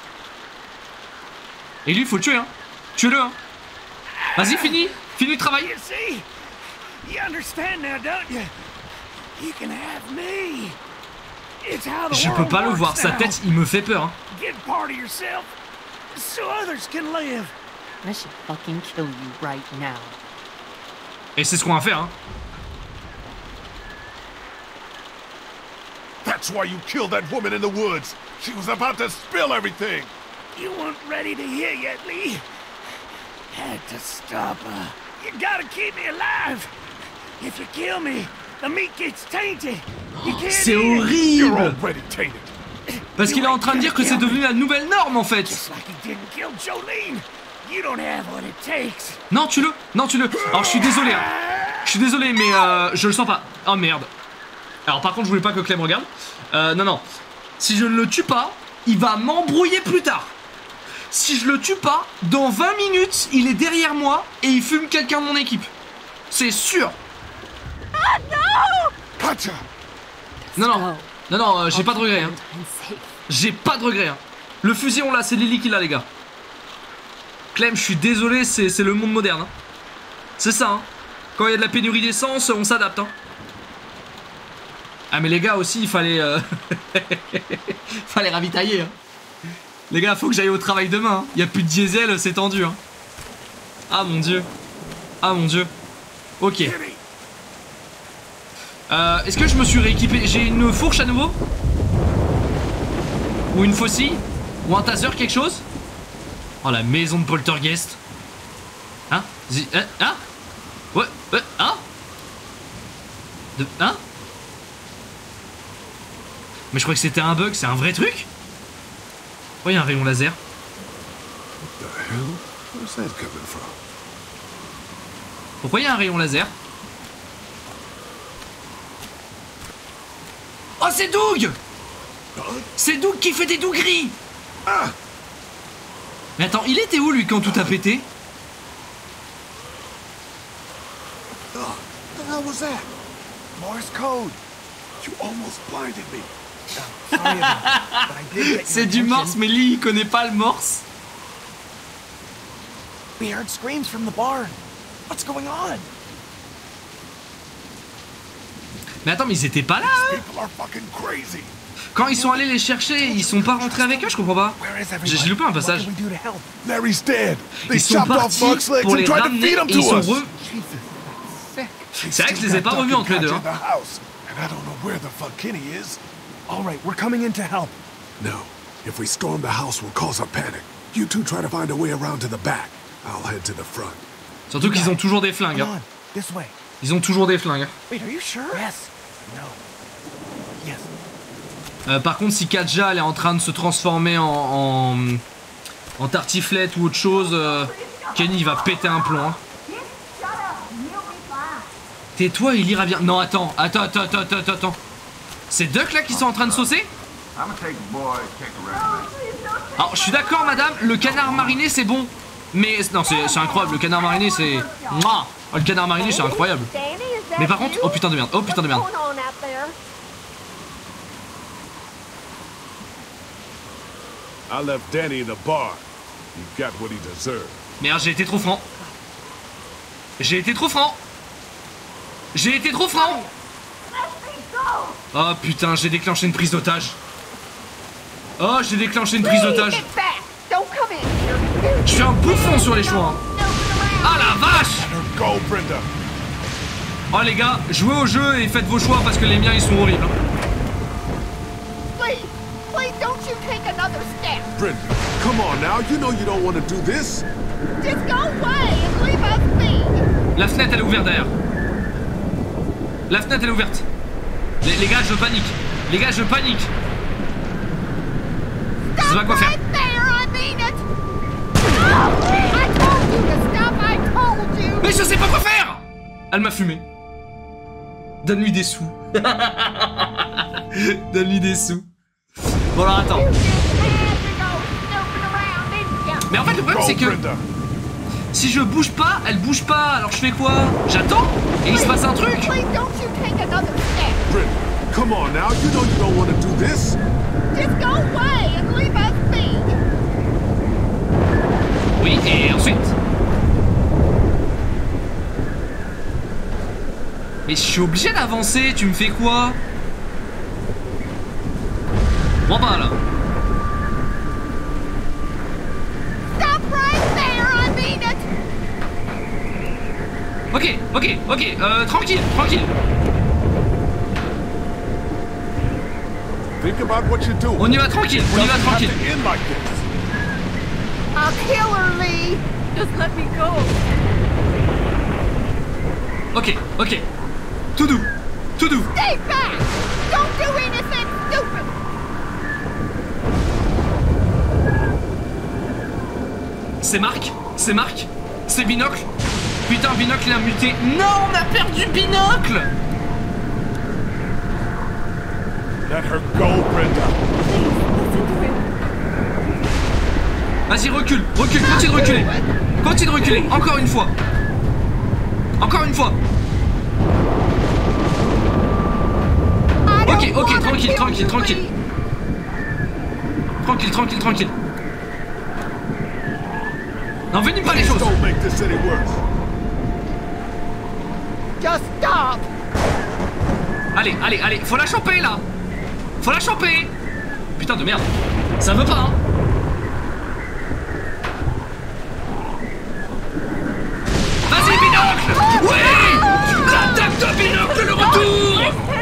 Speaker 1: Et lui, faut le tuer, hein. Tuez-le, hein. Vas-y, finis. Finis le travail.
Speaker 9: You understand now, don't you? You can have me. It's how the
Speaker 1: Je peux
Speaker 9: world
Speaker 1: pas le
Speaker 9: works
Speaker 1: voir, sa
Speaker 9: now.
Speaker 1: tête, il me fait peur. Hein.
Speaker 9: Get part of yourself so others can live.
Speaker 6: I should fucking kill you right now.
Speaker 1: Et c'est ce qu'on va faire, hein.
Speaker 13: That's why you killed that woman in the woods. She was about to spill everything.
Speaker 9: You weren't ready to hear yet, Lee. Had to stop her. You gotta keep me alive. If you kill me, the meat gets tainted. You can't
Speaker 1: C'est
Speaker 9: eat it.
Speaker 1: horrible.
Speaker 13: You're already tainted.
Speaker 1: Parce qu'il est en train de dire que c'est devenu la nouvelle norme en fait.
Speaker 9: Just like he didn't kill Jolene. You don't have what it takes.
Speaker 1: Non, tue-le. Non, tue-le. Alors je suis désolé. Hein. Je suis désolé, mais euh, je le sens pas. Oh merde. Alors par contre, je voulais pas que Clem regarde. Euh, non, non. Si je ne le tue pas, il va m'embrouiller plus tard. Si je le tue pas, dans vingt minutes, il est derrière moi et il fume quelqu'un de mon équipe. C'est sûr.
Speaker 7: Ah non!
Speaker 13: Katja!
Speaker 1: Non, non. Non, non, euh, j'ai pas de regret. Hein. J'ai pas de regret. Hein. Le fusil, on l'a, c'est Lily qui l'a, les gars. Clem, je suis désolé, c'est le monde moderne. Hein. C'est ça. Hein. Quand il y a de la pénurie d'essence, on s'adapte. Hein. Ah, mais les gars aussi, il fallait. Euh... fallait ravitailler. Hein. Les gars, faut que j'aille au travail demain. Hein. Il y a plus de diesel, c'est tendu. Hein. Ah mon dieu. Ah mon dieu. Ok. Euh, Est-ce que je me suis rééquipé? J'ai une fourche à nouveau? Ou une faucille? Ou un taser, quelque chose? Oh, la maison de poltergeist. Hein? Hein? Hein? Ouais, ouais, hein? De, hein? Mais je croyais que c'était un bug, c'est un vrai truc? Oh, il y a un rayon laser. Pourquoi il y a un rayon laser? Oh, c'est Doug! C'est Doug qui fait des doux gris! Ah! Mais attends, il était où lui quand tout a pété?
Speaker 13: Oh, what the hell was that? Morse code. You almost blinded me.
Speaker 1: C'est du morse, mais Lee il connaît pas le morse.
Speaker 2: We heard screams from the barn. What's going on?
Speaker 1: Mais attends, mais ils étaient pas là hein? Quand ils sont allés les chercher, ils sont pas rentrés avec eux, je comprends pas. J'ai loupé un passage. Ils sont partis pour les ramener et ils sont re... C'est vrai que je les ai pas revus entre les deux. Hein.
Speaker 13: All right, we're coming in to help. No, if we storm the house, we'll cause a panic. You two try to find a way around to the back. I'll head to the front.
Speaker 1: Surtout qu'ils ont toujours des flingues. Hein. Ils ont toujours des flingues.
Speaker 2: Wait, are you sure? Yes. No. Yes.
Speaker 1: Euh, par contre, si Katja elle est en train de se transformer en, en, en tartiflette ou autre chose, euh, Kenny va péter un plomb. Hein. Tais-toi, il ira bien. Non, attends, attends, attends, attends, attends, attends. C'est Duck là qui sont en train de saucer? Alors, je suis d'accord, madame, le canard mariné c'est bon. Mais non, c'est incroyable, le canard mariné c'est. Mouah, le canard mariné c'est incroyable. Mais par contre, oh putain de merde, oh putain de merde.
Speaker 13: I left Danny in the bar. You got what he deserved.
Speaker 1: Merde, j'ai été trop franc. J'ai été trop franc. J'ai été trop franc. Oh putain, j'ai déclenché une prise d'otage. Oh, j'ai déclenché une prise d'otage. Je fais un bouffon sur les choix. Ah la vache. Oh les gars, jouez au jeu et faites vos choix parce que les miens ils sont horribles.
Speaker 7: Please, please don't you take another step.
Speaker 13: Brenda, come on now, you know you don't want to do this.
Speaker 7: Just go away and leave us be.
Speaker 1: La fenêtre elle est ouverte derrière. La fenêtre elle est ouverte. Les, les gars, je panique. Les gars, je panique. Je sais pas quoi faire. Mais je sais pas quoi faire. Elle m'a fumé. Donne-lui des sous. Donne-lui des sous. Bon alors attends. Mais en fait le problème c'est que si je bouge pas, elle bouge pas. Alors je fais quoi? J'attends et il se passe un truc.
Speaker 13: Come on now, you know you don't want to do this.
Speaker 7: Just go away and leave us be.
Speaker 1: Oui, et ensuite. Mais je suis obligé d'avancer, tu me fais quoi? Bon bah là.
Speaker 7: Stop right there, I mean it.
Speaker 1: Ok, ok, ok, euh, tranquille, tranquille.
Speaker 13: Think about what you're doing.
Speaker 1: On y va tranquille, on y va tranquille.
Speaker 7: I'll kill her, Lee. Just let me go.
Speaker 1: Ok, ok. Tout doux, tout doux.
Speaker 7: Stay back. Don't do anything stupid.
Speaker 1: C'est Marc, c'est Marc, c'est Binocle. Putain, Binocle il a muté. Non, on a perdu Binocle.
Speaker 13: Let her go, Brenda.
Speaker 1: Vas-y, recule, recule, continue de reculer. Continue de reculer, encore une fois. Encore une fois. Ok, ok, tranquille, tranquille, tranquille. Tranquille, tranquille, tranquille. N'envenime pas les choses.
Speaker 7: Just stop.
Speaker 1: Allez, allez, allez, faut la choper là. Faut la choper. Putain de merde. Ça veut pas, hein. Vas-y, Binocle. Oui. L'attaque de Binocle, le retour.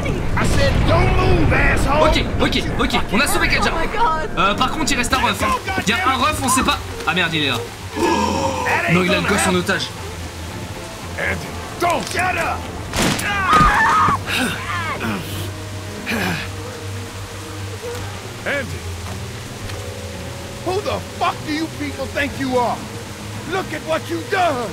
Speaker 1: Ok, ok, ok, on a sauvé Kedja. Euh, par contre, il reste un ref. Hein. Il y a un ref, on sait pas. Ah merde, il est là. Non, il a le gosse en otage.
Speaker 13: Andy, don't get up.
Speaker 12: Andy, who the fuck do you people think you are? Look at what you've done.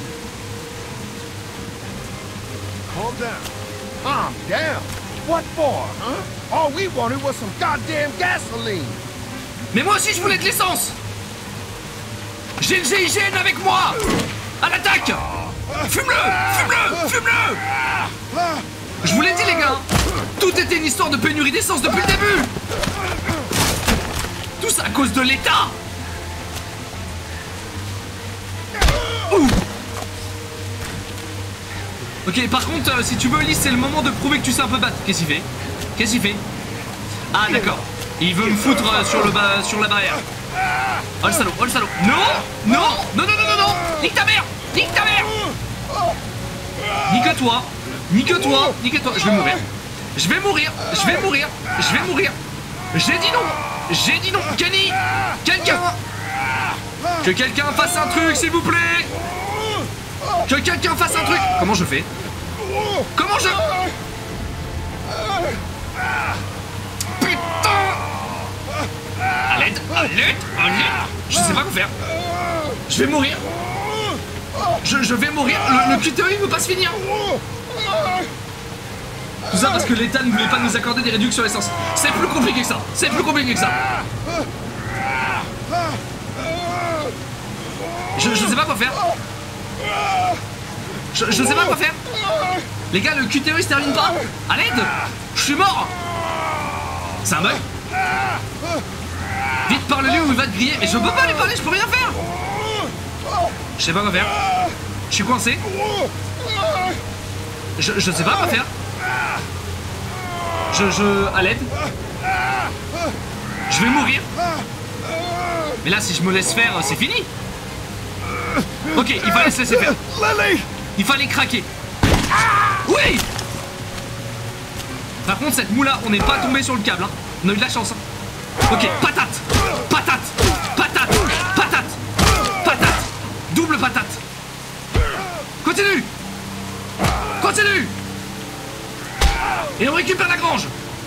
Speaker 13: Calm down.
Speaker 12: Calm down? What for, huh? All we wanted was some goddamn gasoline.
Speaker 1: Mais moi aussi, je voulais de l'essence. J'ai le G I G N avec moi. À l'attaque. Fume-le, fume-le, fume-le. Je vous l'ai dit, les gars. Tout était une histoire de pénurie d'essence depuis le début. Tout ça à cause de l'État. Ouh. Ok, par contre, euh, si tu veux, Elise, c'est le moment de prouver que tu sais un peu battre. Qu'est-ce qu'il fait? Qu'est-ce qu'il fait? Ah, d'accord. Il veut me foutre euh, sur, le ba sur la barrière. Oh le salaud, oh le salaud. Non, non, non, non, non, non, non. Nique ta mère, nique ta mère. Nique-toi, nique-toi, nique-toi. Je vais mourir. Je vais mourir, je vais mourir, je vais mourir. J'ai dit non, j'ai dit non. Kenny, quelqu'un. Que quelqu'un fasse un truc, s'il vous plaît. Que quelqu'un fasse un truc. Comment je fais? Comment je... Putain. À l'aide, à l'aide, à l'aide. Je sais pas quoi faire. Je vais mourir. Je, je vais mourir. Le, le Q T E, il veut pas se finir. Tout ça parce que l'État ne voulait pas nous accorder des réductions sur l'essence. C'est plus compliqué que ça. C'est plus compliqué que ça. Je, je sais pas quoi faire. Je, je sais pas quoi faire. Les gars, le Q T E il se termine pas. À l'aide. Je suis mort. C'est un bug. Vite parle-lui ou il va te griller. Mais je peux pas lui parler, je peux rien faire. Je sais pas quoi faire. Je suis coincé. Je, je sais pas quoi faire. Je, je... à l'aide. Je vais mourir. Mais là, si je me laisse faire, c'est fini. Ok, il fallait se laisser faire. Il fallait craquer. Oui. Par contre, cette moula, on n'est pas tombé sur le câble. Hein. On a eu de la chance. Hein. Ok, patate. Patate. Patate. Patate. Patate. Double patate. Continue. Continue. Et on récupère la grange.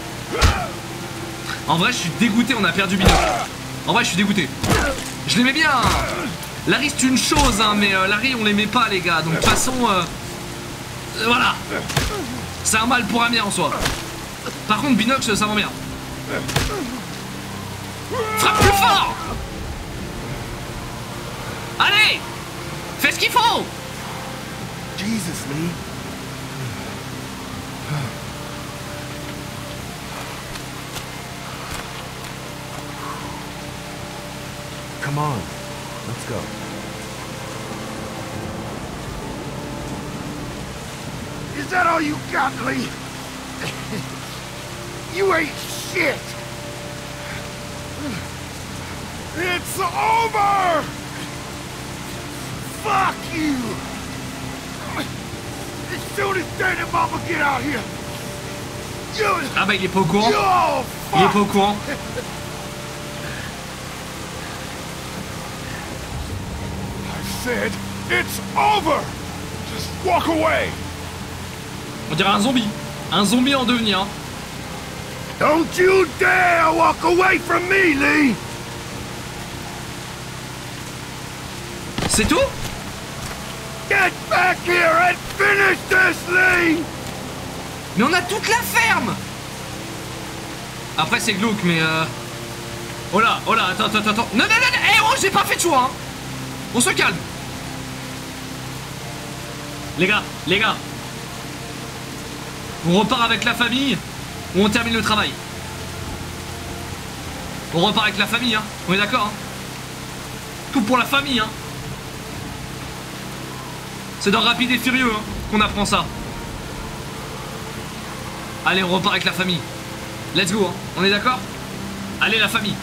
Speaker 1: En vrai, je suis dégoûté, on a perdu Binocle. En vrai, je suis dégoûté. Je l'aimais bien. Larry, c'est une chose, hein, mais euh, Larry, on l'aimait pas, les gars. Donc, de toute façon, euh, euh, voilà. C'est un mal pour un bien en soi. Par contre, Binox, ça va bien. Frappe plus fort! Allez! Fais ce qu'il faut!
Speaker 10: Jesus, Lee. Come on, let's go.
Speaker 17: Is that all you got, Lee? You ain't shit! It's over! Fuck you! As soon as Dad and Mama get out here, you...
Speaker 1: Ah bah il est pas au courant. Il est pas au courant.
Speaker 17: Said it's over. Just walk away.
Speaker 1: On dirait un zombie. Un zombie en devenir.
Speaker 17: Don't you dare walk away from me, Lee.
Speaker 1: C'est tout?
Speaker 17: Get back here and finish this, Lee.
Speaker 1: Mais on a toute la ferme. Après c'est glauque mais euh... Oh là, oh là, attends, attends, attends. Non, non, non, non. Eh oh, j'ai pas fait de choix hein. On se calme. Les gars, les gars. On repart avec la famille ou on termine le travail? On repart avec la famille, hein. On est d'accord, hein. Tout pour la famille, hein. C'est dans Rapide et Furieux hein, qu'on apprend ça. Allez, on repart avec la famille. Let's go, hein. On est d'accord? Allez, la famille.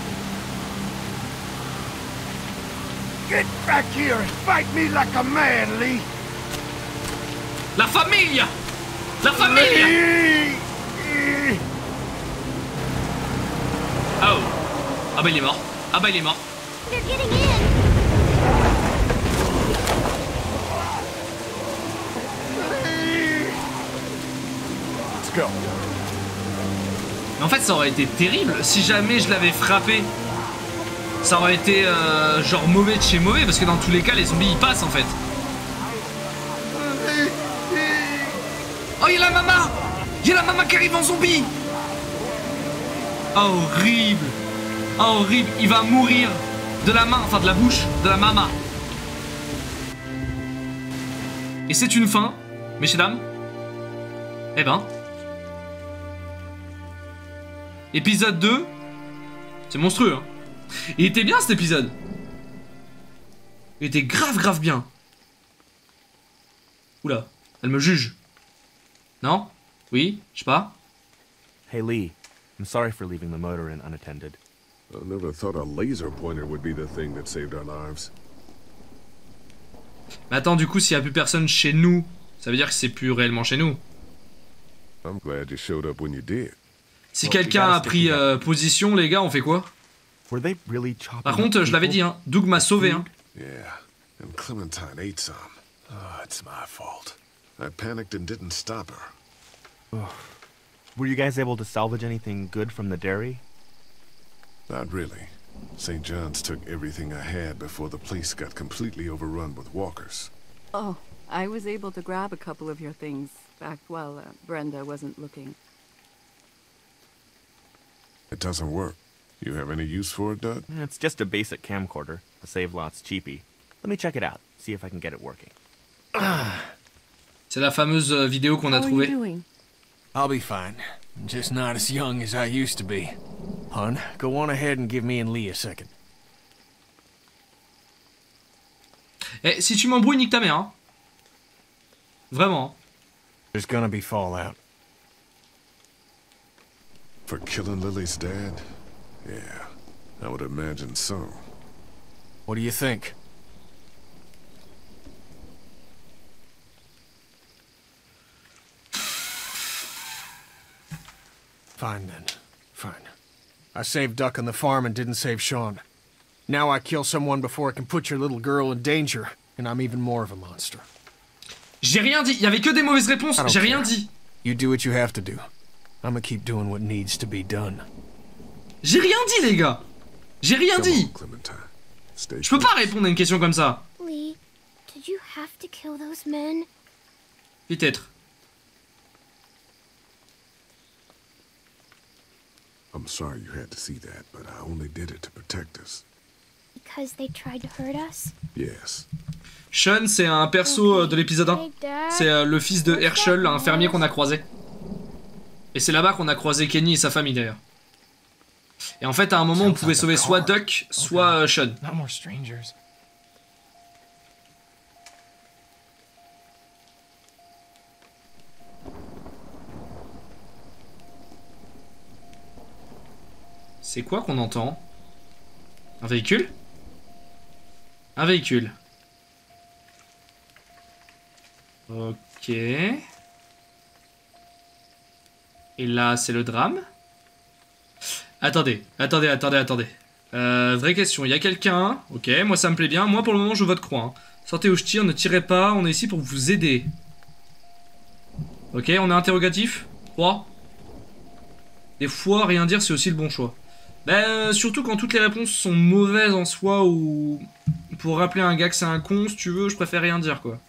Speaker 17: Get back here and fight me like a man, Lee.
Speaker 1: La famille! La famille! Oh! Ah bah il est mort. Ah bah il est mort.
Speaker 8: They're getting in.
Speaker 13: Let's go.
Speaker 1: Mais en fait ça aurait été terrible si jamais je l'avais frappé. Ça aurait été euh, genre mauvais de chez mauvais parce que dans tous les cas les zombies ils passent en fait. Oh y'a la maman! Y'a la maman qui arrive en zombie! Oh horrible! Oh horrible! Il va mourir de la main, enfin de la bouche de la maman. Et c'est une fin, messieurs dames. Eh ben. Épisode deux. C'est monstrueux hein. Il était bien cet épisode. Il était grave grave bien. Oula, elle me juge. Non? Oui? Je sais pas.
Speaker 10: Hey Lee, I'm sorry for leaving the motor in unattended.
Speaker 13: I never thought a laser pointer would be the thing that saved our lives.
Speaker 1: Mais attends, du coup, s'il n'y a plus personne chez nous, ça veut dire que c'est plus réellement chez nous.
Speaker 13: I'm glad you showed up when you did.
Speaker 1: Si quelqu'un a pris euh, position, les gars, on fait quoi? Par contre, je l'avais dit, hein, Doug m'a sauvé, hein.
Speaker 13: Yeah, and Clementine ate some. Oh, it's my fault. I panicked and didn't stop her.
Speaker 10: Oh. Were you guys able to salvage anything good from the dairy?
Speaker 13: Not really. Saint John's took everything I had before the place got completely overrun with walkers.
Speaker 7: Oh, I was able to grab a couple of your things back while uh, Brenda wasn't looking.
Speaker 13: It doesn't work. You have any use for it, Doug?
Speaker 10: It's just a basic camcorder. The save lot's cheapy. Let me check it out, see if I can get it working.
Speaker 1: C'est la fameuse vidéo qu'on a trouvée.
Speaker 11: I'll be fine. I'm just not as young as I used to be. Hun, go on ahead and give me and Lee a second.
Speaker 1: Eh, si tu m'embrouilles, nique ta mère, hein. Vraiment.
Speaker 11: There's gonna be fallout.
Speaker 13: For killing Lily's dad? Yeah, I would imagine so.
Speaker 11: What do you think? Fine then. Fine. I saved Duck on the farm and didn't save Sean. Now I kill someone before I can put your little girl in danger, and I'm even more of a monster.
Speaker 1: J'ai rien dit, il y avait que des mauvaises réponses, j'ai rien dit.
Speaker 11: You do what you have to do. I'm gonna keep doing what needs to be done.
Speaker 1: J'ai rien dit, les gars. J'ai rien dit. Je peux pas répondre à une question comme ça.
Speaker 8: Lee, did you have to kill those men?
Speaker 1: Peut-être.
Speaker 13: I'm sorry you had to see that, but I only did it to protect us.
Speaker 8: Because they tried to hurt us?
Speaker 13: Yes.
Speaker 1: Sean, c'est un perso de l'épisode un. C'est euh, le fils de Herschel, un fermier qu'on a croisé. Et c'est là-bas qu'on a croisé Kenny et sa famille d'ailleurs. Et en fait, à un moment, on pouvait sauver soit Duck, soit euh, Sean.
Speaker 2: Not more strangers.
Speaker 1: C'est quoi qu'on entend? Un véhicule? Un véhicule. Ok. Et là, c'est le drame. Attendez, attendez, attendez, attendez. Euh, vraie question, il y a quelqu'un? Ok, moi ça me plaît bien. Moi pour le moment, je vote croix. Hein. Sortez où je tire, ne tirez pas. On est ici pour vous aider. Ok, on a interrogatif? trois. Des fois, rien dire, c'est aussi le bon choix. Ben, surtout quand toutes les réponses sont mauvaises en soi ou... Pour rappeler un gars que c'est un con, si tu veux, je préfère rien dire, quoi.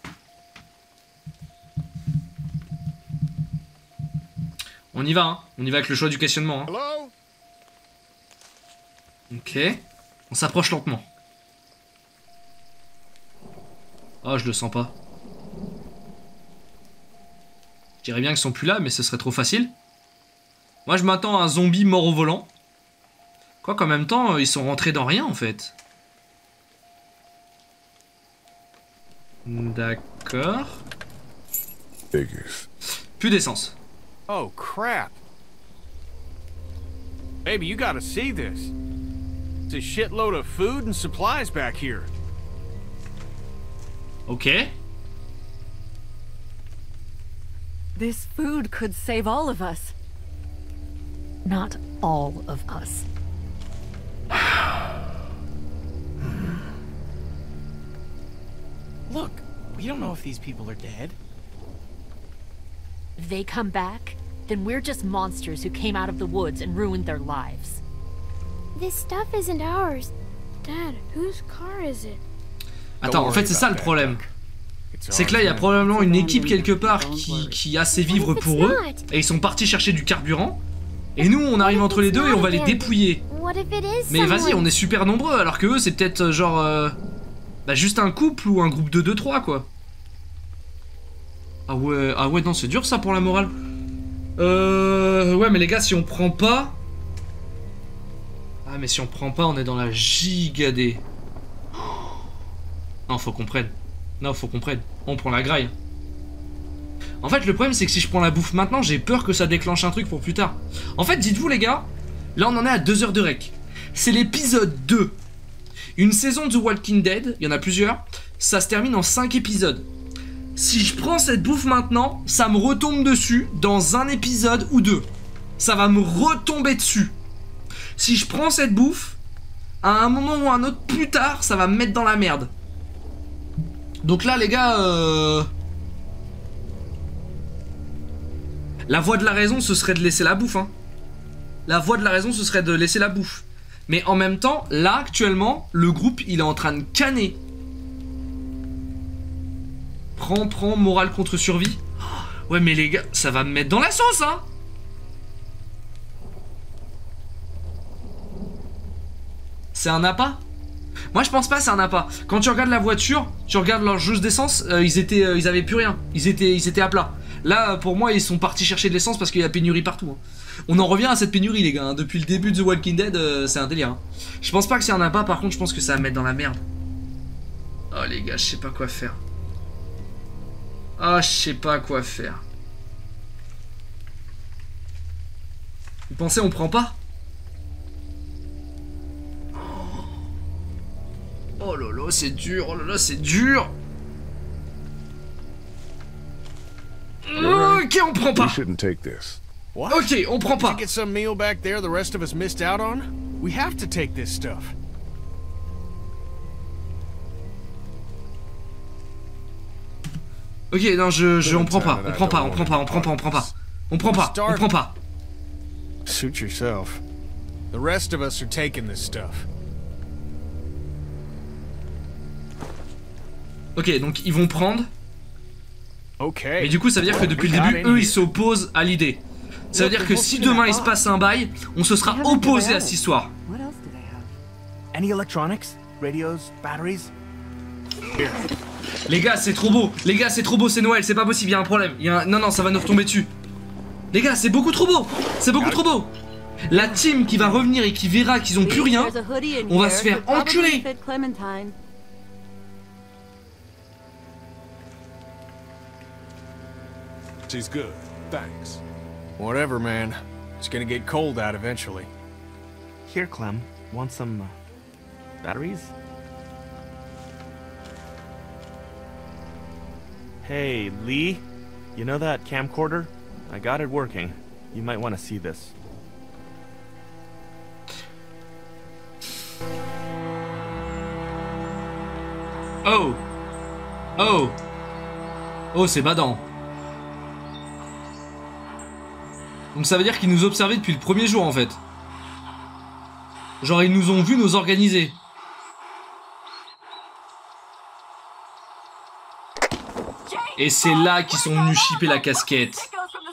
Speaker 1: On y va, hein. On y va avec le choix du questionnement, hein. Ok. On s'approche lentement. Oh, je le sens pas. Je dirais bien qu'ils sont plus là, mais ce serait trop facile. Moi, je m'attends à un zombie mort au volant. Quoi qu'en même temps, ils sont rentrés dans rien, en fait. D'accord. Plus d'essence.
Speaker 11: Oh, crap. Baby, you gotta see this. It's a shitload of food and supplies back here.
Speaker 1: Ok.
Speaker 18: This food could save all of us. Not all of us.
Speaker 2: Look, we don't know if these people are dead.
Speaker 6: If they come back, then we're just monsters who came out of the woods and ruined their lives.
Speaker 8: This stuff isn't ours. Dad, whose car is it?
Speaker 1: Attends, en fait c'est ça le problème. C'est que là il y a probablement une équipe quelque part qui, qui a ses vivres pour eux. Et ils sont partis chercher du carburant. Et nous on arrive entre les deux et on va les dépouiller. Mais vas-y, on est super nombreux alors que eux c'est peut-être genre... Euh, bah juste un couple ou un groupe de deux trois quoi. Ah ouais, ah ouais non c'est dur ça pour la morale. Euh... Ouais mais les gars si on prend pas... Ah mais si on prend pas on est dans la gigadée. Non faut qu'on prenne. Non faut qu'on prenne. On prend la graille. En fait le problème c'est que si je prends la bouffe maintenant j'ai peur que ça déclenche un truc pour plus tard. En fait dites-vous les gars, là on en est à deux heures de rec. C'est l'épisode deux. Une saison de The Walking Dead, il y en a plusieurs, ça se termine en cinq épisodes. Si je prends cette bouffe maintenant, ça me retombe dessus dans un épisode ou deux. Ça va me retomber dessus. Si je prends cette bouffe, à un moment ou un autre plus tard, ça va me mettre dans la merde. Donc là les gars, euh... la voie de la raison ce serait de laisser la bouffe hein. La voie de la raison ce serait de laisser la bouffe. Mais en même temps, là actuellement, le groupe il est en train de canner. Prends, prends, morale contre survie. Ouais mais les gars, ça va me mettre dans la sauce hein. C'est un appât? Moi je pense pas c'est un appât. Quand tu regardes la voiture, tu regardes leur jauge d'essence, euh, ils étaient, euh, ils avaient plus rien. Ils étaient, ils étaient à plat. Là pour moi ils sont partis chercher de l'essence parce qu'il y a pénurie partout. Hein. On en revient à cette pénurie les gars. Hein. Depuis le début de The Walking Dead, euh, c'est un délire. Hein. Je pense pas que c'est un appât. Par contre je pense que ça va me mettre dans la merde. Oh les gars, je sais pas quoi faire. Oh je sais pas quoi faire. Vous pensez on prend pas? Oh là là, c'est dur, oh là là, c'est dur. Ok, on prend pas.
Speaker 11: What?
Speaker 1: Ok, on prend pas.
Speaker 11: Did you get some meal back there the rest of us missed out on? We have to take this stuff.
Speaker 1: Ok, non, je, je, on prend pas, on prend pas, on prend pas, on prend pas, on prend pas, on prend pas, on prend pas.
Speaker 11: Suit yourself. The rest of us are taking this stuff.
Speaker 1: Ok, donc ils vont prendre.
Speaker 11: Ok.
Speaker 1: Mais du coup, ça veut dire que depuis le début, eux, ils s'opposent à l'idée. Ça veut dire que si demain il se passe un bail, on se sera opposé à cette histoire.
Speaker 10: Any electronics? Radios? Batteries?
Speaker 1: Les gars, c'est trop beau. Les gars, c'est trop beau, c'est Noël, c'est pas possible, il y a un problème. Il y a un... Non, non, ça va nous retomber dessus. Les gars, c'est beaucoup trop beau. C'est beaucoup trop beau. La team qui va revenir et qui verra qu'ils ont plus rien, on va se faire enculer.
Speaker 13: She's good. Thanks.
Speaker 11: Whatever, man. It's gonna get cold out eventually.
Speaker 10: Here, Clem. Want some uh, batteries? Hey, Lee. You know that camcorder? I got it working. You might want to see this.
Speaker 1: Oh. Oh. Oh, c'est badant. Donc ça veut dire qu'ils nous observaient depuis le premier jour en fait. Genre ils nous ont vu nous organiser. Et c'est là qu'ils sont venus shipper la casquette.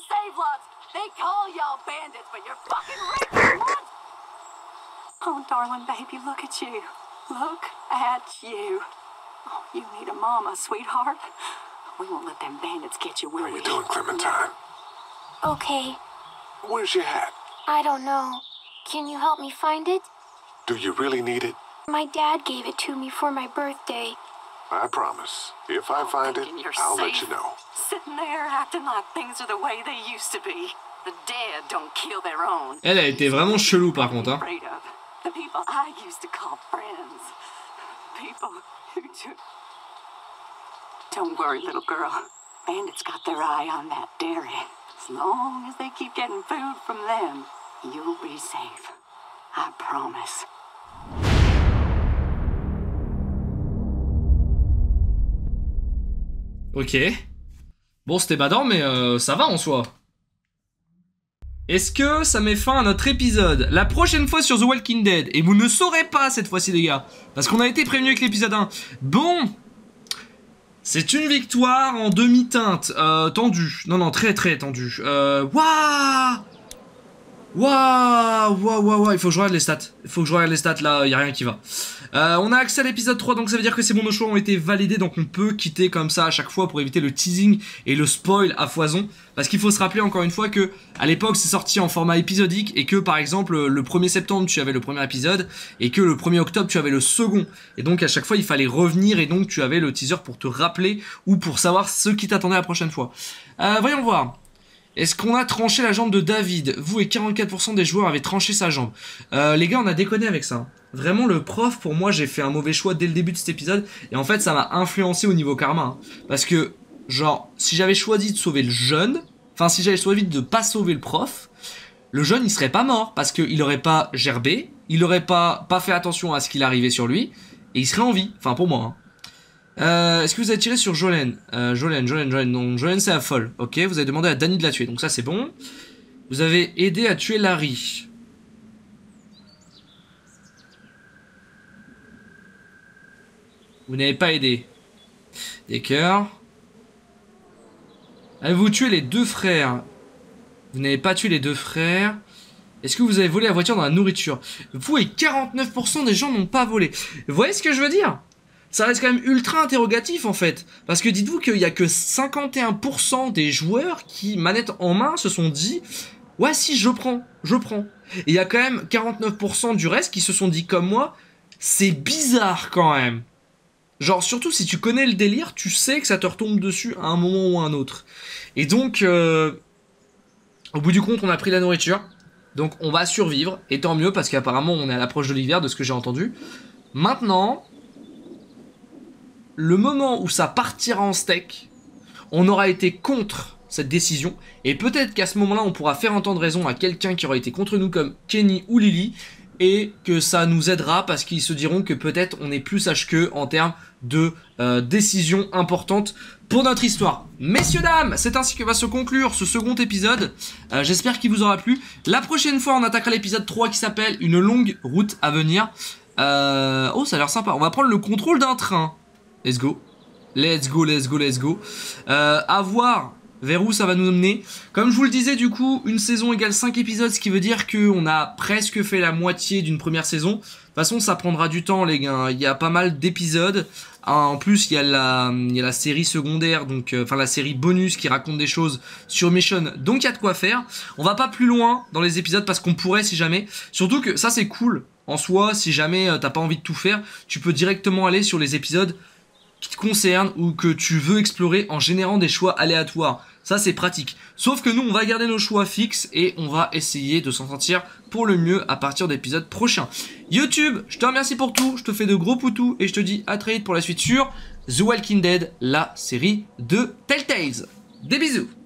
Speaker 7: Oh, darling baby, look at you. Look at you. Oh, you need a mama, sweetheart. We won't let them bandits get you, will we?
Speaker 13: How you doing, Clementine?
Speaker 8: Okay.
Speaker 13: Where's your hat?
Speaker 8: I don't know. Can you help me find it?
Speaker 13: Do you really need it?
Speaker 8: My dad gave it to me for my birthday.
Speaker 13: I promise. If I find it, I'll let you know.
Speaker 7: Sitting there acting like things are the way they used to be. The dead don't kill their own.
Speaker 1: Elle a été vraiment chelou par contre, hein.
Speaker 7: The people I used to call friends. People who took... Don't worry, little girl. Bandits got their eye on that dairy. As long as they keep getting food from them, you'll be safe. I promise.
Speaker 1: Ok. Bon, c'était badant, mais euh, ça va en soi. Est-ce que ça met fin à notre épisode? La prochaine fois sur The Walking Dead, et vous ne saurez pas cette fois-ci les gars, parce qu'on a été prévenu avec l'épisode un. Bon, c'est une victoire en demi-teinte, euh, tendue. Non, non, très très tendue. Euh, waouh Waouh Waouh Waouh Waouh Il faut que je regarde les stats. Il faut que je regarde les stats, là, il n'y a rien qui va. Euh, on a accès à l'épisode trois, donc ça veut dire que c'est bon, nos choix ont été validés, donc on peut quitter comme ça à chaque fois pour éviter le teasing et le spoil à foison. Parce qu'il faut se rappeler encore une fois que à l'époque c'est sorti en format épisodique et que par exemple le premier septembre tu avais le premier épisode et que le premier octobre tu avais le second. Et donc à chaque fois il fallait revenir et donc tu avais le teaser pour te rappeler ou pour savoir ce qui t'attendait la prochaine fois. Euh, voyons voir. Est-ce qu'on a tranché la jambe de David? Vous et quarante-quatre pour cent des joueurs avaient tranché sa jambe. Euh, les gars, on a déconné avec ça. Vraiment, le prof, pour moi, j'ai fait un mauvais choix dès le début de cet épisode. Et en fait, ça m'a influencé au niveau karma. Hein. Parce que, genre, si j'avais choisi de sauver le jeune, enfin, si j'avais choisi de pas sauver le prof, le jeune, il serait pas mort. Parce qu'il aurait pas gerbé, il aurait pas, pas fait attention à ce qu'il arrivait sur lui. Et il serait en vie. Enfin, pour moi, hein. Euh, Est-ce que vous avez tiré sur Jolene euh, Jolene, Jolene, Jolene, non, Jolene c'est la folle. Ok, vous avez demandé à Danny de la tuer, donc ça c'est bon. Vous avez aidé à tuer Larry. Vous n'avez pas aidé. Des cœurs. Avez-vous tué les deux frères? Vous n'avez pas tué les deux frères. Est-ce que vous avez volé la voiture dans la nourriture? Vous et quarante-neuf pour cent des gens n'ont pas volé. Vous voyez ce que je veux dire? Ça reste quand même ultra interrogatif en fait. Parce que dites-vous qu'il n'y a que cinquante et un pour cent des joueurs qui, manette en main, se sont dit « Ouais si, je prends, je prends ». Et il y a quand même quarante-neuf pour cent du reste qui se sont dit comme moi « C'est bizarre quand même ». Genre surtout si tu connais le délire, tu sais que ça te retombe dessus à un moment ou à un autre. Et donc, euh, au bout du compte, on a pris la nourriture. Donc on va survivre, et tant mieux parce qu'apparemment on est à l'approche de l'hiver de ce que j'ai entendu. Maintenant... le moment où ça partira en steak, on aura été contre cette décision, et peut-être qu'à ce moment-là, on pourra faire entendre raison à quelqu'un qui aura été contre nous comme Kenny ou Lily, et que ça nous aidera parce qu'ils se diront que peut-être on est plus sage qu'eux en termes de euh, décisions importantes pour notre histoire. Messieurs, dames, c'est ainsi que va se conclure ce second épisode. Euh, J'espère qu'il vous aura plu. La prochaine fois, on attaquera l'épisode trois qui s'appelle Une longue route à venir. Euh... Oh, ça a l'air sympa. On va prendre le contrôle d'un train. Let's go. Let's go, let's go, let's go. Euh, à voir vers où ça va nous emmener. Comme je vous le disais, du coup, une saison égale cinq épisodes, ce qui veut dire qu'on a presque fait la moitié d'une première saison. De toute façon, ça prendra du temps, les gars. Il y a pas mal d'épisodes. En plus, il y a la, il y a la série secondaire, donc, euh, enfin la série bonus qui raconte des choses sur Mission, donc il y a de quoi faire. On va pas plus loin dans les épisodes parce qu'on pourrait si jamais. Surtout que ça c'est cool en soi, si jamais euh, t'as pas envie de tout faire, tu peux directement aller sur les épisodes qui te concernent ou que tu veux explorer en générant des choix aléatoires. Ça c'est pratique. Sauf que nous on va garder nos choix fixes et on va essayer de s'en sortir pour le mieux à partir d'épisodes prochains. YouTube, je te remercie pour tout, je te fais de gros poutous et je te dis à très vite pour la suite sur The Walking Dead, la série de Telltale. Des bisous.